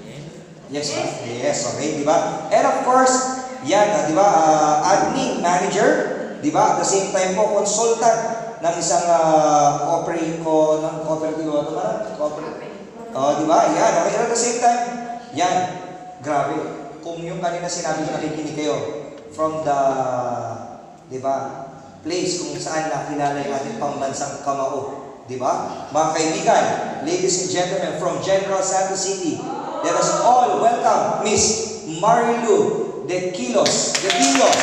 Yes, ba? Yes, okay, di ba? And of course, yan, di ba? Uh, admin, manager, di ba? At the same time po, consultant ng isang uh, cooperative ko, ng cooperative ko, ito ba? Cooperative. Oh, di ba? Yan, okay. At the same time, yan, grabe. Kung yung kanina sinabi ko nakikinig kayo, from the, di ba, place kung saan nakilala yung ating pambansang kamao. Di ba? Mga kaibigan, ladies and gentlemen, from General Santos City, let us all welcome Miss Marilu De Quilos. De Quilos.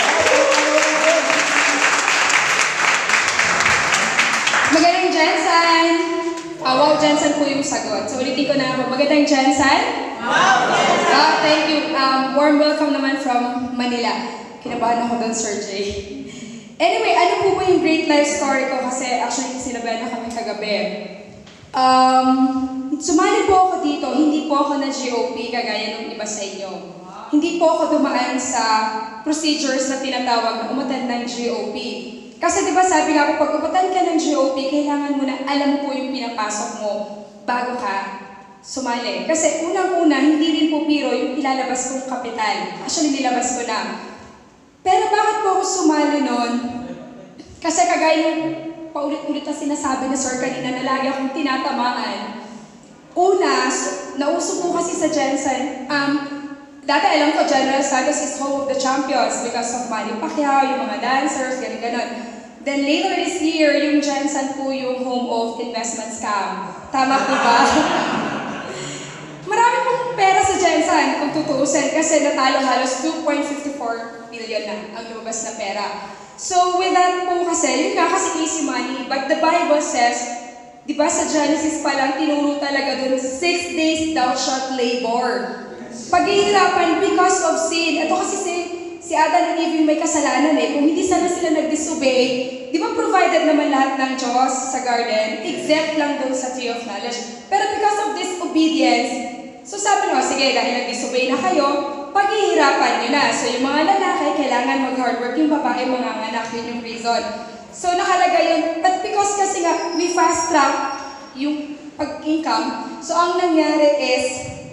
Magandang Jensen! Uh, wow, Jensen po yung sagot. So ulitin ko na po. Magandang Jensen? Wow, Jensen! Uh, thank you. Um, warm welcome naman from Manila. Kinabahan ako doon, Sir Jay. Anyway, ano po ba yung great life story ko? Kasi actually, sinabi na kami kagabi. Um, sumali po ako dito, hindi po ako na G O P kagaya ng iba sa inyo. Hindi po ako dumaan sa procedures na tinatawag na umatan ng G O P. Kasi di ba sabi nga po, pag umatan ka ng G O P, kailangan mo na alam mo po yung pinapasok mo bago ka sumali. Kasi unang-una, hindi rin po biro yung ilalabas kong kapital. Actually, nilabas ko na. Pero bakit po ako sumali nun? Kasi kagaya yung paulit-ulit na sinasabi ni Sir kanina na lagi akong tinatamaan. Una, nauso po kasi sa Jensen, um, dati alam ko General Santos is home of the champions because of Manny Pacquiao, yung mga dancers, ganun-ganun. Then later this year, yung Jensen po yung home of investment scam. Tama po ba? Marami pong pera sa Jensen kung tutuusin kasi natalo halos two point five four billion na ang lumabas na pera. So with that po kasi, yun nga kasi easy money, but the Bible says, di ba sa Genesis pa lang, tinuro talaga dun, six days thou shalt labor. Paghihirapan because of sin. Ito kasi si, si Adam and Eve yung may kasalanan eh. Kung hindi sana sila nag-disobey, di ba provided naman lahat ng Diyos sa garden, except lang dun sa tree of knowledge. Pero because of disobedience, so sabi nyo, sige, dahil nag-disobey na kayo, paghihirapan nyo na. So yung mga lalaki, kailangan mag-hard work, yung babae, mga anak, yun yung reason. So nakalagay yun, but because kasi nga, we fast track yung pag-income, so ang nangyari is,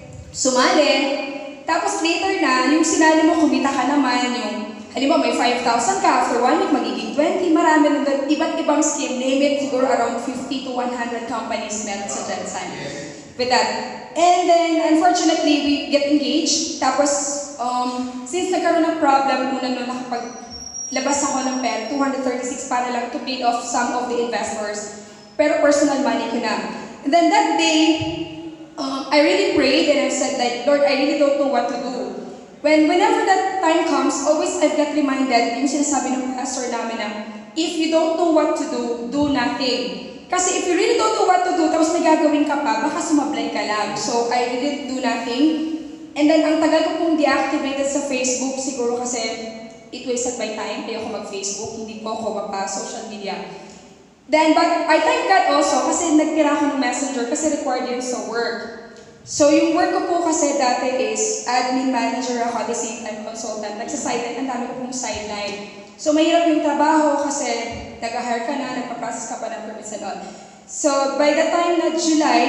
sumali, tapos later na, yung sinali mo, kumita ka naman, yung, halimbawa may five thousand ka, after one week, magiging twenty, marami nung iba't ibang scheme, name it, siguro around fifty to one hundred companies meron sa Jensen. With that. And then, unfortunately, we get engaged. Tapos, um, since nagkaroon ng problem, una nung nakapaglabas ako ng pera, two hundred thirty-six para lang to pay off some of the investors. Pero personal money ko na. And then that day, um, I really prayed and I said like, Lord, I really don't know what to do. When, whenever that time comes, always I've got reminded, yung sinasabi ng pastor namin na, if you don't know what to do, do nothing. Kasi if you really don't know what to do, tapos may gagawin ka pa, baka sumablay ka lang. So, I didn't do nothing. And then, ang tagal ko pong deactivated sa Facebook, siguro kasi it wasted my time. Ayoko mag-Facebook, hindi po ako mapa-social media. Then, but I thank God also kasi nagtira ako ng Messenger kasi required yun sa work. So, yung work ko po kasi dati is admin manager ako at the same time consultant. Nagsa-sideline, ang dami ko pong sideline. So, mahirap yung trabaho kasi nag-hire ka na, nagpa-process ka pa ng permits and all. So, by the time na July,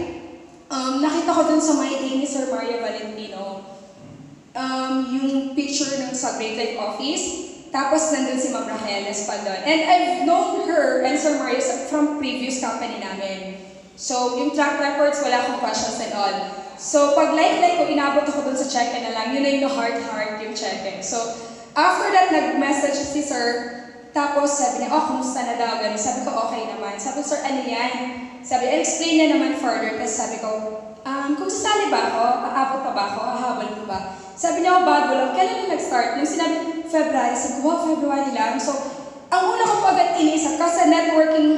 um, nakita ko dun sa My Day ni Sir Mario Valentino, um, yung picture ng sa Great Life Office, tapos nandun si Ma'am Raqueles pa doon. And I've known her and Sir Mario from previous company namin. So, yung track records, wala akong questions and all. So, pag like-like ko, inabot ako dun sa check-in na lang, yun na yung heart-heart yung check-in. So, after that, nag-message si Sir, tapos sabi niya, oh, kumusta na daw? Ganun. Sabi ko, okay naman. Sabi ko, Sir, ano yan? Sabi, explain niya naman further. Tapos sabi ko, um, kung sasali ba ako, aabot pa ba ako, hahabol ko ba? Sabi niya, oh, bago lang. Kailan na nag-start? Nung sinabi, February. Sabi ko, wow, February lang. So, ang una ko po agad inisip, kasi networking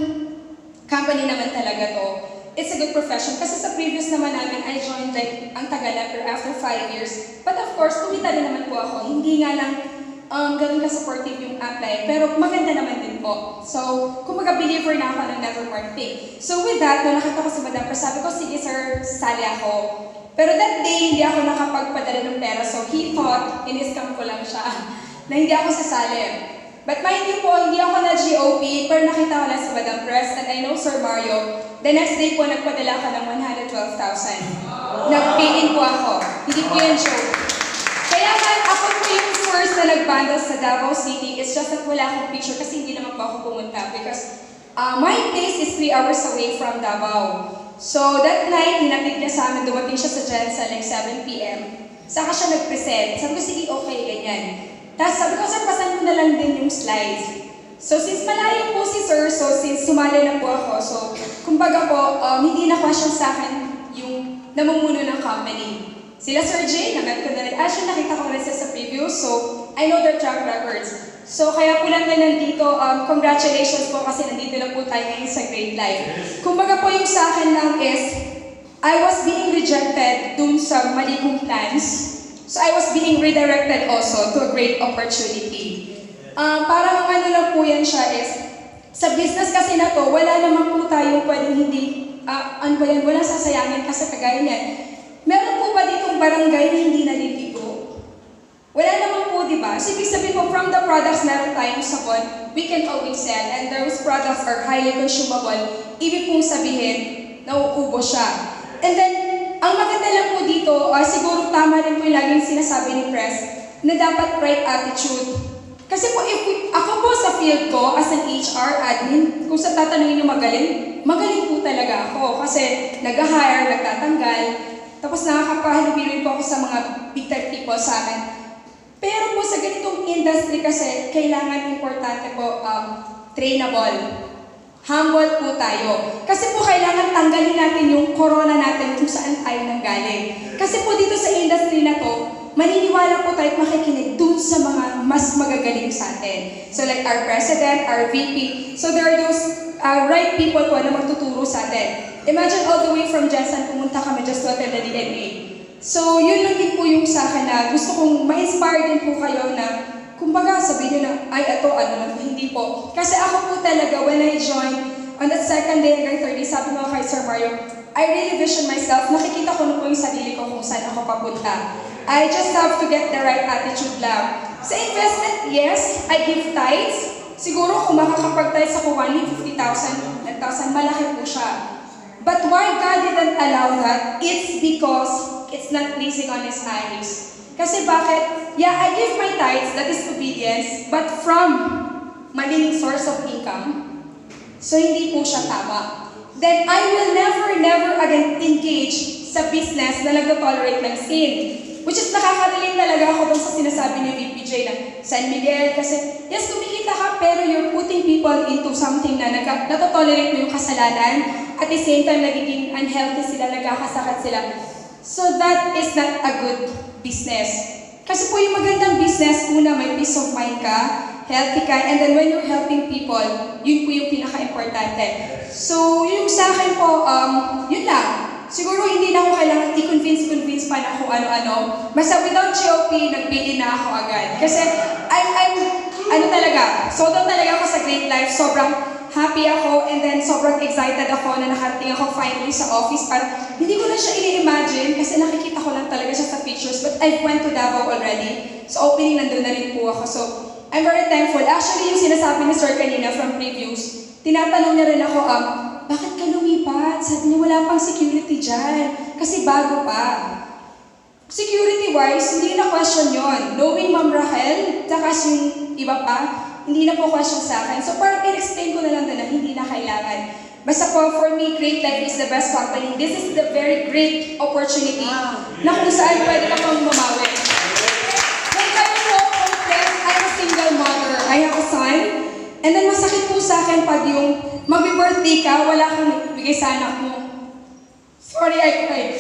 company naman talaga to. It's a good profession. Kasi sa previous naman namin, I joined like, ang tagal na, pero after five years. But of course, kumita rin naman po ako. Hindi nga lang, Um, ganun ka-supportive yung apply, pero maganda naman din po. So, kumbaga believer na ako ng network marketing. So with that, nung nakita ko si Madam Pres, sabi ko, sige sir, sali ako. Pero that day, hindi ako nakapagpadala ng pera, so he thought, in-scam ko lang siya, na hindi ako sasali. But mind you po, hindi ako na G O P, pero nakita ko lang si Madam Pres, and I know Sir Mario, the next day po, nagpadala ka ng one hundred twelve thousand. Nag-pay in po ako. Hindi po yan joke. Kaya nga, ako po yung first na nag-bundle sa Davao City. It's just that wala akong picture kasi hindi naman po ako pumunta because uh, my place is three hours away from Davao. So that night, hinatid niya sa amin, dumating siya sa Jensen like seven p m Saka siya nag-present. Sabi ko, sige, okay, ganyan. Tapos sabi ko, sir, pasan mo na lang din yung slides. So since malayo po si sir, so since sumali na po ako, so kumbaga po, um, hindi na question sa akin yung namumuno ng company. Sila Sir Jay, nagat ko na rin. Actually, nakita ko rin siya sa preview, so I know their track records. So, kaya po lang na nandito, um, congratulations po kasi nandito na po tayo ngayon sa Great Life. Kumbaga po yung sa akin lang is, I was being rejected dun sa mali kong plans. So, I was being redirected also to a great opportunity. Um, parang ano lang po yan siya is, sa business kasi na to, wala naman po tayong pwedeng hindi, ah, ano ba yan, walang sasayangin kasi kagaya niyan. Meron po ba ditong barangay na hindi naliligo? Wala naman po, di ba? So, ibig sabihin po, from the products meron tayong sabon, we can always sell, and those products are highly consumable. Ibig pong sabihin, nauubos siya. And then, ang maganda lang po dito, uh, siguro tama rin po yung laging sinasabi ni Press, na dapat right attitude. Kasi po, if we, ako po sa field ko, as an H R admin, kung sa tatanungin niyo magaling, magaling po talaga ako. Kasi nag-hire, nagtatanggal, tapos nakakapahalubin rin po ako sa mga big time people sa amin. Pero po sa ganitong industry kasi, kailangan importante po, um, trainable. Humble po tayo. Kasi po kailangan tanggalin natin yung corona natin kung saan tayo nanggaling. Kasi po dito sa industry na to, maniniwala po tayo at makikinig dun sa mga mas magagaling sa atin. So like our president, our V P. So there are those uh, right people po na magtuturo sa atin. Imagine all the way from Jensen, pumunta kami just to attend the D N A. So yun lang din po yung sa akin na gusto kong ma-inspire din po kayo na kumbaga sabihin nyo na, ay ito, ano lang, hindi po. Kasi ako po talaga, when I joined, on that second day hanggang third day, sabi mo kay Sir Mario, I really vision myself, nakikita ko na po yung sarili ko kung saan ako papunta. I just have to get the right attitude lang. Sa investment, yes, I give tithes. Siguro kung makakapag-tithes ako one hundred fifty thousand, one thousand, malaki po siya. But why God didn't allow that? It's because it's not pleasing on His eyes. Kasi bakit? Yeah, I give my tithes, that is obedience, but from maling source of income, so hindi po siya tama. Then I will never, never again engage sa business na nag-tolerate ng sin. Which is nakaka-relate talaga ako dun sa sinasabi ni V P J na San Miguel, kasi yes, kumikita ka, pero you're putting people into something na nag-tolerate mo yung kasalanan, at the same time, nagiging unhealthy sila, nagkakasakit sila. So that is not a good business. Kasi po yung magandang business, una may peace of mind ka, healthy ka, and then when you're helping people, yun po yung pinaka-importante. So yung sa akin po, um, yun lang. Siguro hindi na ako kailangan i-convince-convince pa na kung ano-ano. Basta without G O P, nag-pay na ako agad. Kasi I'm, I'm ano talaga, sold out talaga ako sa Great Life. Sobrang happy ako, and then sobrang excited ako na nakarating ako finally sa office. Para hindi ko na siya ini-imagine kasi nakikita ko lang talaga siya sa pictures. But I went to Davao already. So opening nandun na rin po ako. So I'm very thankful. Actually, yung sinasabi ni Sir kanina from previews, tinatanong niya rin ako, um, bakit ka lumipat? Sabi niya, wala pang security dyan. Kasi bago pa. Security-wise, hindi na question yon. Knowing Ma'am Rachel, tsaka yung iba pa, hindi na po question sa akin. So parang in-explain ko na lang na hindi na kailangan. Basta po, for me, Great Life is the best company. This is the very great opportunity na kung saan pwede ka pang bumawi. Kung kayo po, confess, I'm a single mother. I have a son. And then masakit po sa akin pag yung mag-birthday ka, wala kang nagbibigay sa anak mo. Sorry, I cried.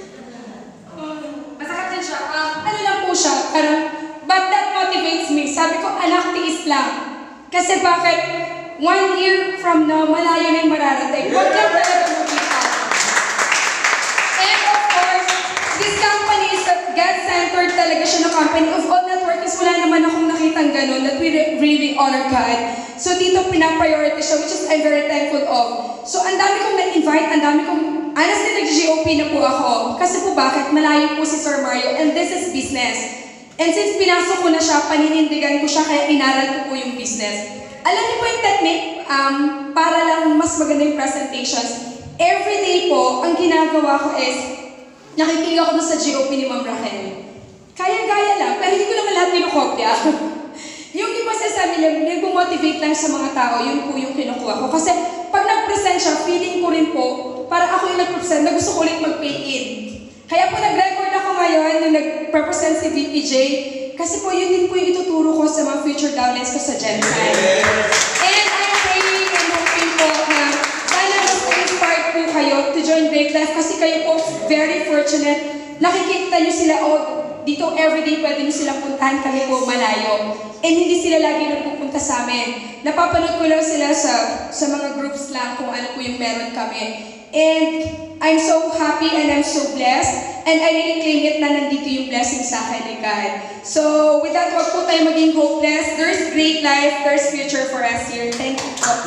Masakit din siya. Uh, ano lang po siya, parang, but that motivates me. Sabi ko, anak, tiis lang. Kasi bakit, one year from now, malayo na yung mararating. Huwag lang talaga mag-kita. And of course, this company is a God-centered talaga siya na company. Of all networkers, wala naman akong nakitang ganun that we re- really honor God. So dito pinapriority siya, which is I'm very thankful of. So ang dami kong na-invite, ang dami kong, honestly, nag-G O P na po ako. Kasi po bakit? Malayo po si Sir Mario, and this is business. And since pinasok ko na siya, paninindigan ko siya, kaya inaral ko po yung business. Alam niyo po yung technique, um, para lang mas maganda yung presentations. Every day po, ang ginagawa ko is, nakikinig ako sa G O P ni Ma'am Rachel. Kaya-gaya lang, pero hindi ko naman lahat pinukopya. Yung iba sa amin, nag-motivate lang sa mga tao, yun po yung kinukuha ko. Kasi pag nag-present siya, feeling ko rin po, para ako yung nag-present, na gusto ko ulit mag-pay in. Kaya po nag-record ako ngayon, nung nag-represent si V P J, kasi po yun din po yung ituturo ko sa mga future downlines ko sa Gensign. And I'm praying and hoping po na sana mas inspired po kayo to join Great Life, kasi kayo po very fortunate. Nakikita nyo sila, oh, dito everyday pwede nyo silang puntahan, kami po malayo. And hindi sila lagi nagpupunta sa amin. Napapanood ko lang sila sa sa mga groups lang kung ano po yung meron kami. And I'm so happy and I'm so blessed. And I really claim it na nandito yung blessing sa akin ni God. So with that, wag po tayo maging hopeless. There's great life, there's future for us here. Thank you po.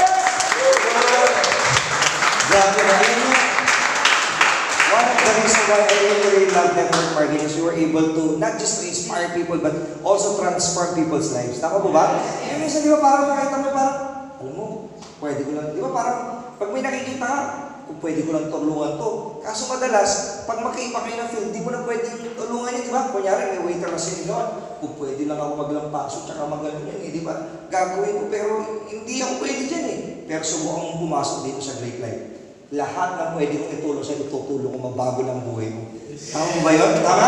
Grabe na. Alam mo, one of the reasons why I really, really love Network Marketing is you were able to not just to inspire people but also transform people's lives. Tama po ba? Eh, minsan di ba parang nakita mo parang, alam mo, pwede ko lang, di ba parang pag may nakikita ka, kung pwede ko lang tulungan to. Kaso madalas, pag magkaiba kayo ng field, di mo na pwedeng tulungan yun, di ba? Kunyari, may waiter na sa'yo doon, kung pwede lang ako maglampaso, tsaka magaling yan, eh, di ba? Gagawin ko, pero hindi ako pwede dyan eh. Pero subukan mong pumasok dito sa Great Life. Lahat ng pwede kong itulong sa'yo, itutulong ko mabago ng buhay mo. Tama mo ba yun? Tama?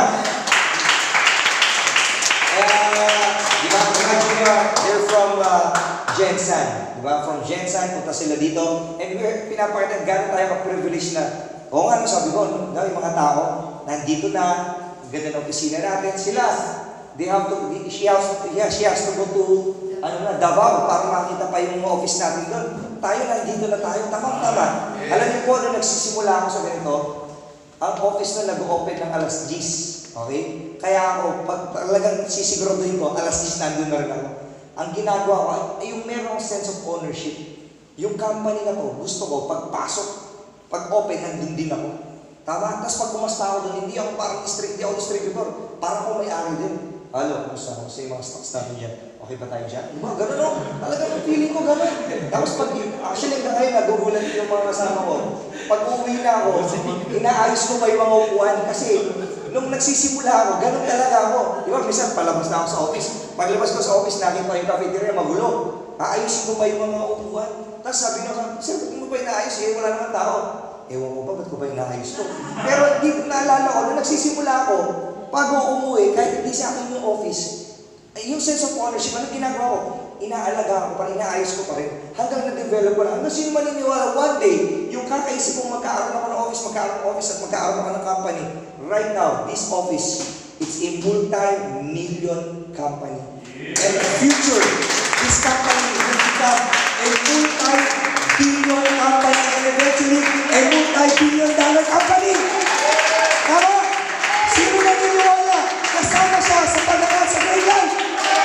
Kaya, di ba, imagine nyo, they're from uh, Gensan. Di ba? From Gensan, punta sila dito. And we're pinapakita, gano'n tayo ka-privilege na, oo nga, sabi ko, no, yung mga tao, nandito na, ganda ng opisina natin, sila, they have to, she has, yeah, she has to go to, ano na, Davao, para makita pa yung office natin doon. Tayo, nandito na tayo, tama-tama. Alam niyo po, nung nagsisimula ako sa ganito, ang office na nag-open ng alas diyes. Okay? Kaya ako, pag talagang sisiguraduhin ko, alas diyes nandun na rin ako. Ang ginagawa ko, ay yung merong sense of ownership. Yung company na to, gusto ko, pagpasok, pag-open, nandun din ako. Tama? Tapos pag kumasta ako doon, hindi ako parang district, hindi ako distributor. Parang ako may-ari din. Halo, kumusta ako sa mga stocks natin dyan? Okay ba tayo dyan? Diba? Ganun o. Talagang feeling ko ganun. Tapos pag, actually hanggang ngayon, nagugulat yung mga kasama ko. Pag uuwi na ako, inaayos ko pa yung mga upuan. Kasi nung nagsisimula ako, ganun talaga ako. Di ba, minsan palabas na ako sa office. Paglabas ko sa office, nakita pa yung cafeteria, magulo. Aayusin ko pa yung mga upuan. Tapos sabi na, sir, ba't mo ba inaayos? Eh, wala naman tao. Ewan ko ba, ba't ko ba inaayos to? Pero di naalala ko, nung nagsisimula ako, bago umuwi, kahit hindi sa akin yung office, ay, yung sense of ownership, ano ginagawa ko? Inaalaga ko pa rin, inaayos ko pa rin, hanggang na-develop ko na. Hanggang sino maniniwala, one day, yung kakaisip kong magkaaroon ako ng office, magkaaroon ng office at magkaaroon ako ng company. Right now, this office, it's a multi-million company. And in the future, this company will become a multi-billion company and eventually a multi-billion dollar company. Tama? Sino naniniwala? Kasama siya sa pag-aaral sa Great Life.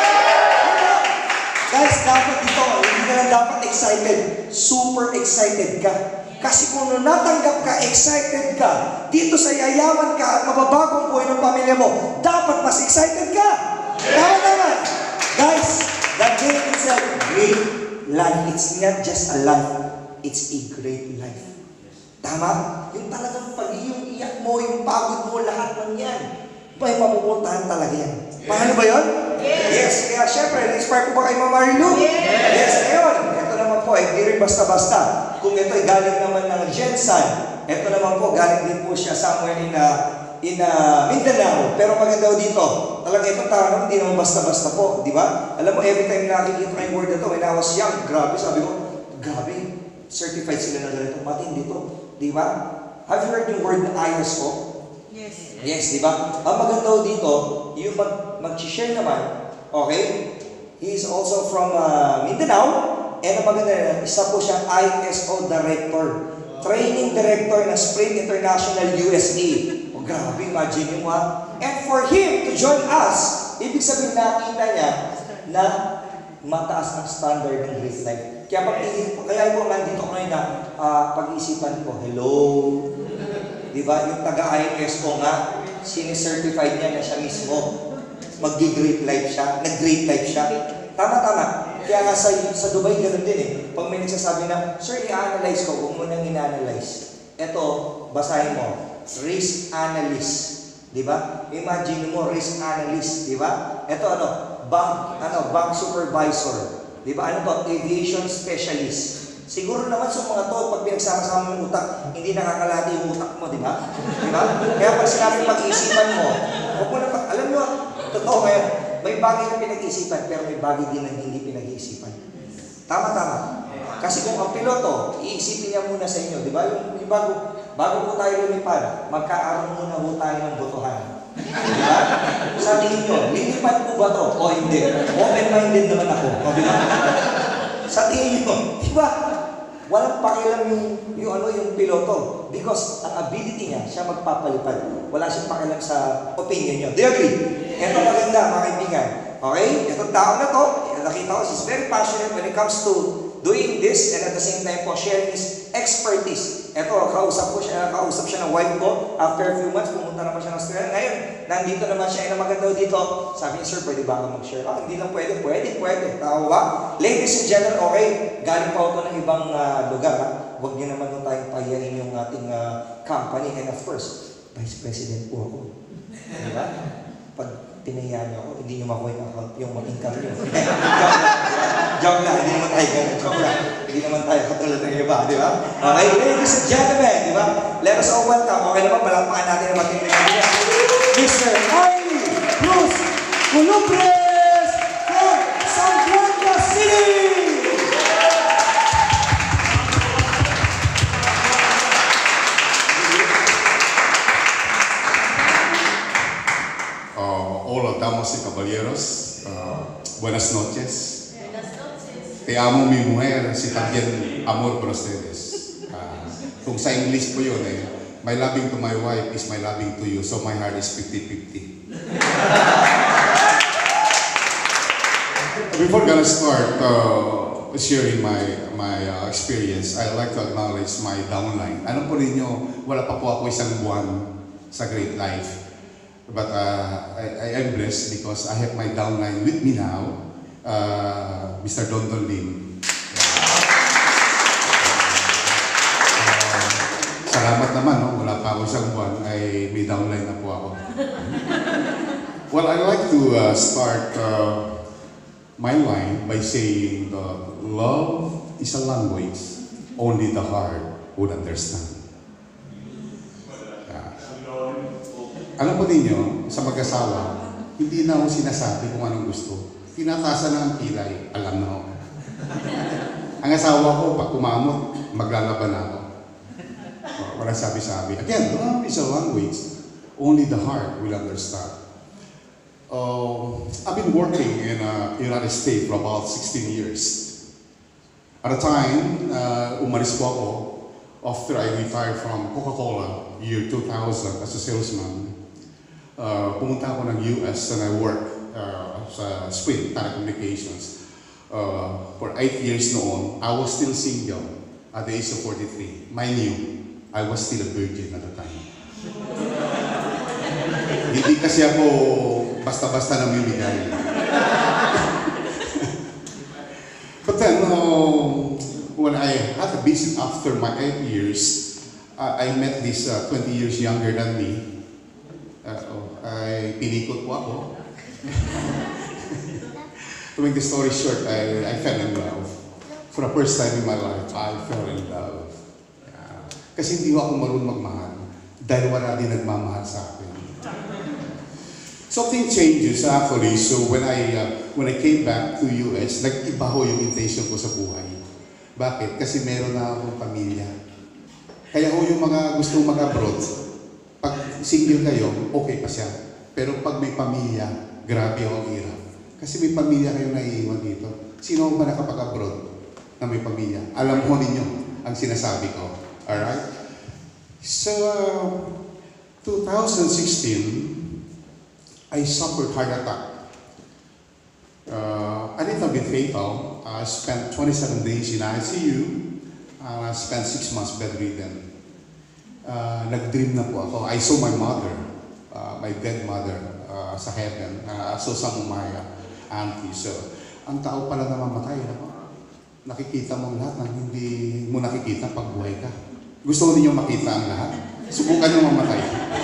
Guys, dapat ito, hindi ka lang dapat excited. Super excited ka. Kasi kung natanggap ka, excited ka, dito sa yayaman ka at mababagong buhay ng pamilya mo, dapat mas excited ka. Tama naman. Guys, that name itself, Great Life. It's not just a life. It's a great life. Tama? Yung talagang pag yung iyak mo, yung pagod mo, lahat ng yan, may mapupuntahan talaga yan. Paano ba yun? Yes. Yes. Kaya syempre, na-inspire po ba kay Mama Marilu? Yes. Yes. Ngayon, ito naman po, hindi rin basta-basta. Kung ito ay galing naman ng Gensan, ito naman po, galing din po siya somewhere in, uh, in uh, Mindanao. Pero maganda dito, talaga itong tao naman, hindi naman basta-basta po. Di ba? Alam mo, every time nakikita ko yung word na ito, when I was young, grabe, sabi ko, grabe, certified sila na ganito, matindi to. Di ba? Have you heard yung word na I S O? Yes. Yes, di ba? Ang maganda dito, yung mag- mag-share naman, okay? He is also from uh, Mindanao, and ang maganda na, isa po siyang I S O Director, Training Director ng Spring International U S A. O grabe, imagine mo ha. And for him to join us, ibig sabihin nakita niya na mataas ang standard ng Great Life. Kaya pag kaya po nandito ko ngayon na uh, pag-isipan ko, hello, di ba? Yung taga-I S O nga, sinicertified niya na siya mismo. Mag-great life siya, nag-great life siya. Tama-tama. Kaya nga sa, sa Dubai, ganoon din eh. Pag may nagsasabi na, sir, i-analyze ko, huwag mo nang i-analyze. Ito, basahin mo, risk analyst. Di ba? Imagine mo, risk analyst. Di ba? Ito ano, bank, ano, bank supervisor. Di ba? Ano to? Aviation specialist. Siguro naman sa mga to, pag pinagsama-sama ng utak, hindi nakakalati yung utak mo, di ba? Di ba? Kaya pag sinabi pag-iisipan mo, huwag mo na pag, alam mo, totoo ngayon, may bagay na pinag-iisipan, pero may bagay din na hindi pinag-iisipan. Tama-tama. Kasi kung ang piloto, iisipin niya muna sa inyo, di ba? Yung, yung bago, bago po tayo lumipad, magkaaroon muna po tayo ng botohan. Di ba? Sa tingin nyo, lilipad po ba to? O hindi. Open-minded naman ako. O di ba? Sa tingin nyo, di ba? Walang pakialam yung, yung ano, yung piloto. Because ang ability niya, siya magpapalipad. Wala siyang pakialam sa opinion niyo. Do you agree? Ito maganda, mga kaibigan. Okay? Itong tao na to, nakita ko, she's very passionate when it comes to doing this and at the same time po sharing his expertise. Ito, kausap ko siya, kausap siya ng wife ko. After a few months, pumunta naman siya ng Australia. Ngayon, nandito naman siya, ay maganda dito. Sabi niya, sir, pwede ba ako mag-share? Ah, hindi lang pwede, pwede, pwede. Tao ba? Ladies and gentlemen, okay, galing pa ako ng ibang uh, lugar. Ha? Huwag niyo naman nung tayong pahiyain yung ating uh, company. And of course, Vice President po ako. Diba? Pag tinahiya niyo ako, hindi niyo makuha yung account, yung income niyo. Joke lang, hindi naman tayo ganun. Joke lang. Hindi naman tayo katulad ng iba, di ba? Okay, ladies and gentlemen, di ba? Let us all welcome. Okay naman, palakpakan natin ang ating nagiging Mister Arnie Cruz Columbres from Zamboanga City! Uh, hola, damas y caballeros. Uh, buenas noches. Te amo mi mujer, si también amor por ustedes. Uh, kung sa English po yun eh, my loving to my wife is my loving to you, so my heart is fifty fifty. Before gonna start uh, sharing my my uh, experience, I'd like to acknowledge my downline. Ano po ninyo, wala pa po ako isang buwan sa Great Life. But uh, I, I am blessed because I have my downline with me now, uh, Mister Don Don Lim. Uh, salamat naman, no? Wala pa ako isang buwan, ay may downline na po ako. Well, I'd like to uh, start uh, my line by saying that love is a language only the heart would understand. Alam po ninyo, sa mag-asawa, hindi na ako sinasabi kung anong gusto. Tinatasan na ang pilay, alam na ako. Ang asawa ko, pag kumamot, maglalaban na ako. Wala sabi-sabi. Again, love is a language. Only the heart will understand. Uh, I've been working in the uh, United States for about sixteen years. At a time, uh, umalis po ako after I retired from Coca-Cola, year two thousand, as a salesman. Uh, pumunta ako ng U S and I work uh, sa Sprint Telecommunications. Uh, for eight years noon, I was still single at the age of forty-three. Mind you, I was still a virgin at the time. Hindi kasi ako basta-basta namimigay. But then, uh, when I had a visit after my eight years, uh, I met this uh, twenty years younger than me. Uh, oh, ay pinikot po ako. To make the story short, I, I fell in love. For the first time in my life, I fell in love. Yeah. Kasi hindi ako marunong magmahal dahil wala din nagmamahal sa akin. Something changes actually. So when I uh, when I came back to U S, nag-iba ho yung intention ko sa buhay. Bakit? Kasi meron na akong pamilya. Kaya ho yung mga gustong mag-abroad, pag single kayo, okay pa siya. Pero pag may pamilya, grabe ang hirap. Kasi may pamilya kayo naiiwan dito. Sino ba nakapag-abroad na may pamilya? Alam mo ninyo ang sinasabi ko. Alright? So, uh, twenty sixteen, I suffered heart attack. Uh, I didn't have been fatal. I spent twenty-seven days in I C U. And I spent six months bedridden. Uh, nag-dream na po ako. I saw my mother, uh, my dead mother, uh, sa heaven. Uh, I saw some of my uh, aunties. So, ang tao pala na mamatay. Ako. Nakikita mo lahat ng hindi mo nakikita pag buhay ka. Gusto mo ninyo makita ang lahat? Subukan nyo mamatay.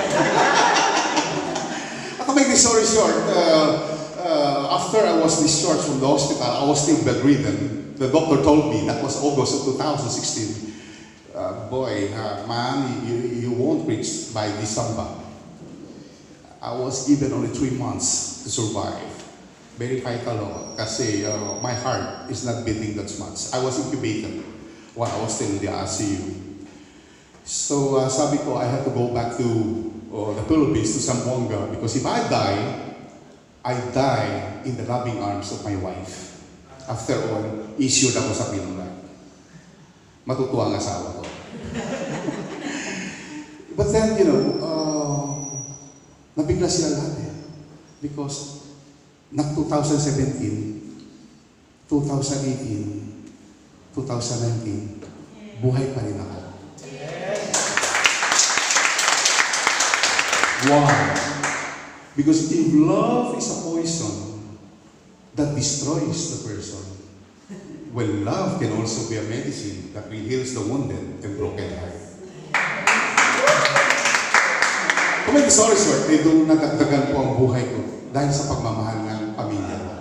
At to make this story short, uh, uh, after I was discharged from the hospital, I was still bedridden. The doctor told me, that was August of two thousand sixteen, Uh, boy, uh, man, you, you won't reach by December. I was given only three months to survive. Very vital kasi uh, my heart is not beating that much. I was incubated while I was still in the I C U. So uh, sabi ko, I have to go back to uh, the Philippines, to Zamboanga, because if I die, I die in the loving arms of my wife. After all, issued ako sa Pinulay. matutuwa ang asawa ko. But then, you know, uh, nabigla sila lahat eh. Because, nag twenty seventeen, twenty eighteen, twenty nineteen, buhay pa rin ako. Why? Because if love is a poison that destroys the person, well, love can also be a medicine that will heal the wounded and broken heart. Kung may sorry short, eh doon nadagdagan po ang buhay ko dahil sa pagmamahal ng pamilya ko.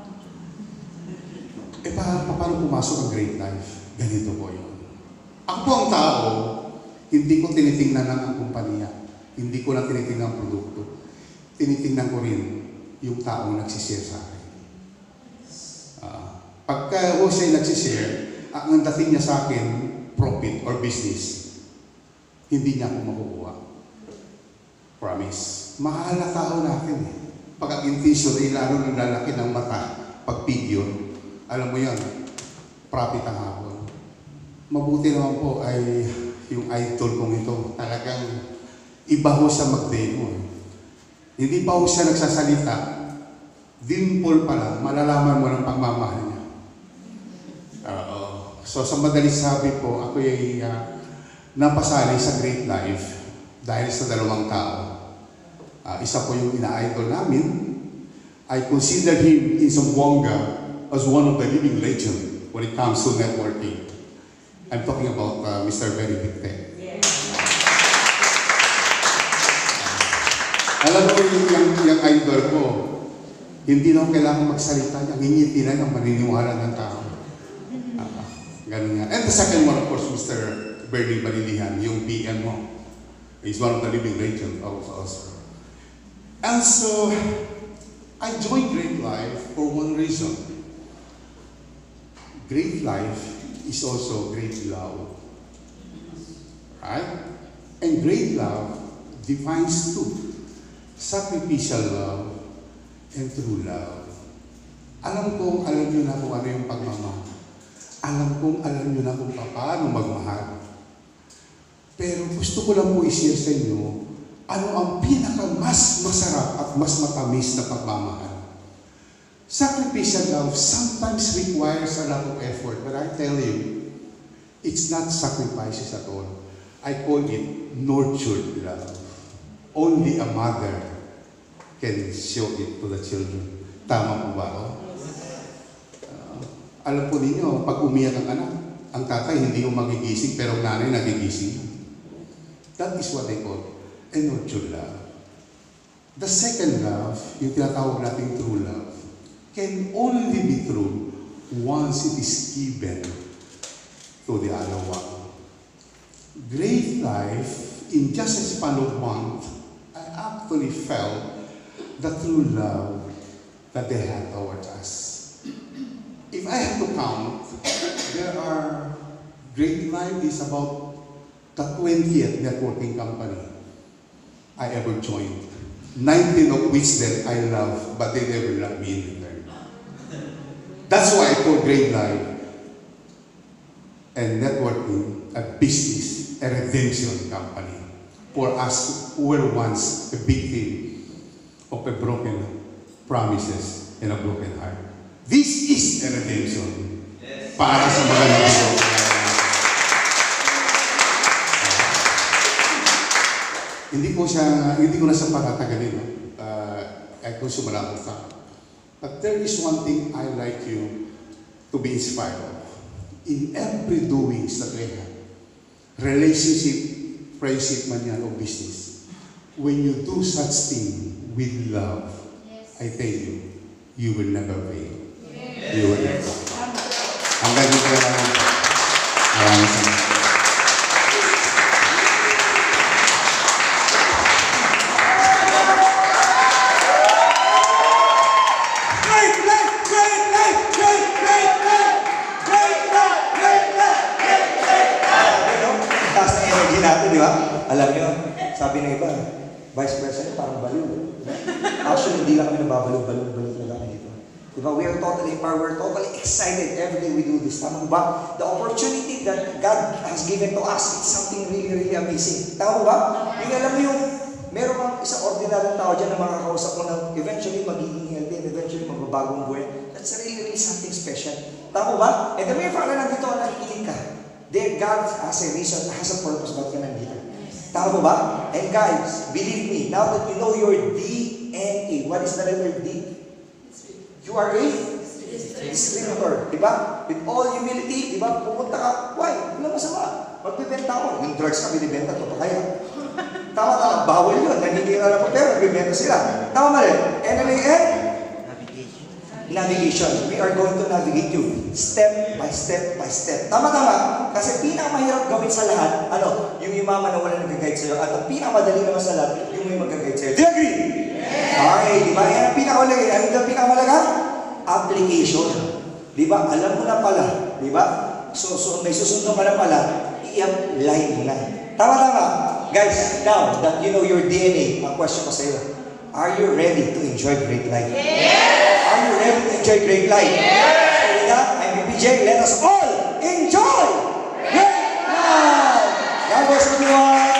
Eh pa, paano pumasok ang great life? Ganito po yun. Ako po ang tao, hindi ko tinitingnan lang ang kumpanya. Hindi ko lang tinitingnan ang produkto. Tinitingnan ko rin yung taong nagsishare sa akin. Uh, pagka ho siya'y nagsishare, ang dating niya sa akin, profit or business, hindi niya ako makukuha. Promise. Mahal na tao natin eh. Pag ang intention ay lalo ng lalaki ng mata, pag figure, alam mo yan, profit ang hapon. Mabuti naman po ay yung idol kong ito, talagang iba ho siya mag-demo eh. Hindi pa ho siya nagsasalita, dimple pa lang, malalaman mo ng pagmamahal niya. Uh, so sa madaling sabi po, ako ay uh, napasali sa Great Life dahil sa dalawang tao. Uh, isa po yung ina-idol namin. I consider him in Zamboanga as one of the living legend when it comes to networking. I'm talking about uh, Mister Very Victe. Alam mo yung, yung, yung idol ko, hindi na kailangan magsalita niya, ngingiti na yung maniniwala ng tao. Uh, ganun nga. And the second one, of course, Mister Bernie Balilihan, yung P M mo. He's one of the living legends also. And so, I joined Great Life for one reason. Great life is also great love. Right? And great love defines two. Sacrificial love and true love. Alam kong alam nyo na kung ano yung pagmamahal. Alam kong alam nyo na kung paano magmahal. Pero gusto ko lang po i-share sa inyo ano ang pinaka mas masarap at mas matamis na pagmamahal. Sacrificial love sometimes requires a lot of effort, but I tell you, it's not sacrifices at all. I call it nurtured love. Only a mother can show it to the children. Tama po ba ako? Uh, alam po ninyo, pag umiyak ang anak, ang tatay hindi yung magigising, pero ang nanay nagigising. That is what I call a nurtured love. The second love, yung tinatawag nating true love, can only be true once it is given to the other one. Great life, in just a span of month, I actually felt the true love that they had towards us. If I have to count, there are, Great Life is about the twentieth networking company I ever joined. nineteen of which then I love, but they never love me in return. That's why I call Great Life and networking a business, a redemption company for us who were once a victim of a broken promises and a broken heart. This is a redemption para sa mga nandito. Hindi ko siya, hindi ko na siya patatagalin. No? Uh, I ko sumala ko sa. But there is one thing I like you to be inspired of. In every doings that we have, relationship, friendship man yan, or business, when you do such thing with love, yes. I tell you, you will never fail. Yes. You will never fail. Hanggang dito lang. Maraming salamat. Natin, di ba? Alam nyo, sabi ng iba, vice president, parang baliw. Actually, hindi lang kami nababaliw, baliw, baliw talaga kami dito. Diba? We are totally empowered. We're totally excited every day we do this. Tama ba? The opportunity that God has given to us is something really, really amazing. Tama ba? Yung alam mo yung meron kang isang ordinaryong tao dyan na makakausap mo na eventually magiging healthy and eventually magbabagong buhay. That's really, really something special. Tama ba? And the mere fact na nandito ka, nakikinig ka, there God has a reason, has a purpose ba't ka nandito. Tama ba? And guys, believe me, now that you know your D N A, what is the letter D? You are a distributor. Diba? With all humility, diba? Pupunta ka, why? Wala masama. Magbibenta ako. Yung drugs ka, binibenta to, pa kaya. Tama, tama. Bawal yun. Nangingira na po, pero nagbibenta sila. Tama mali. N L A N? Navigation. We are going to navigate you. Step by step by step. Tama, tama. Kasi pinakamahirap gawin sa lahat, ano, yung yumaman na wala nag-guide sa'yo. At ang pinakamadali naman sa lahat, yung may mag-guide sa'yo. Do you agree? Okay, di ba? Yan ang pinakamalaga. Ano ang pinakamalaga? Application. Di ba? Alam mo na pala. Di ba? So, so may susunod ka na pala, i-apply mo na. Tama, tama. Guys, now that you know your D N A, ang question ko sa iyo, are you ready to enjoy great life? Yes! Are you ready to enjoy great life? Yes! So with that, I'm B P J. Let us all enjoy great life! God bless everyone!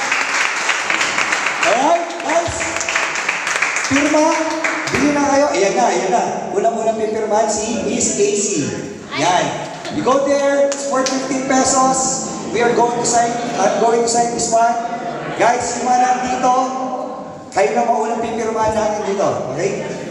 Alright, guys? Pirma, bili na kayo. Ayan na, ayan na. Unang-unang pipirmahan si Miss Casey. Yan. You go there, it's for fifteen pesos. We are going to sign, I'm going to sign this one. Guys, yung mga nandito, kayo na maunang pipirmahan natin dito. Okay?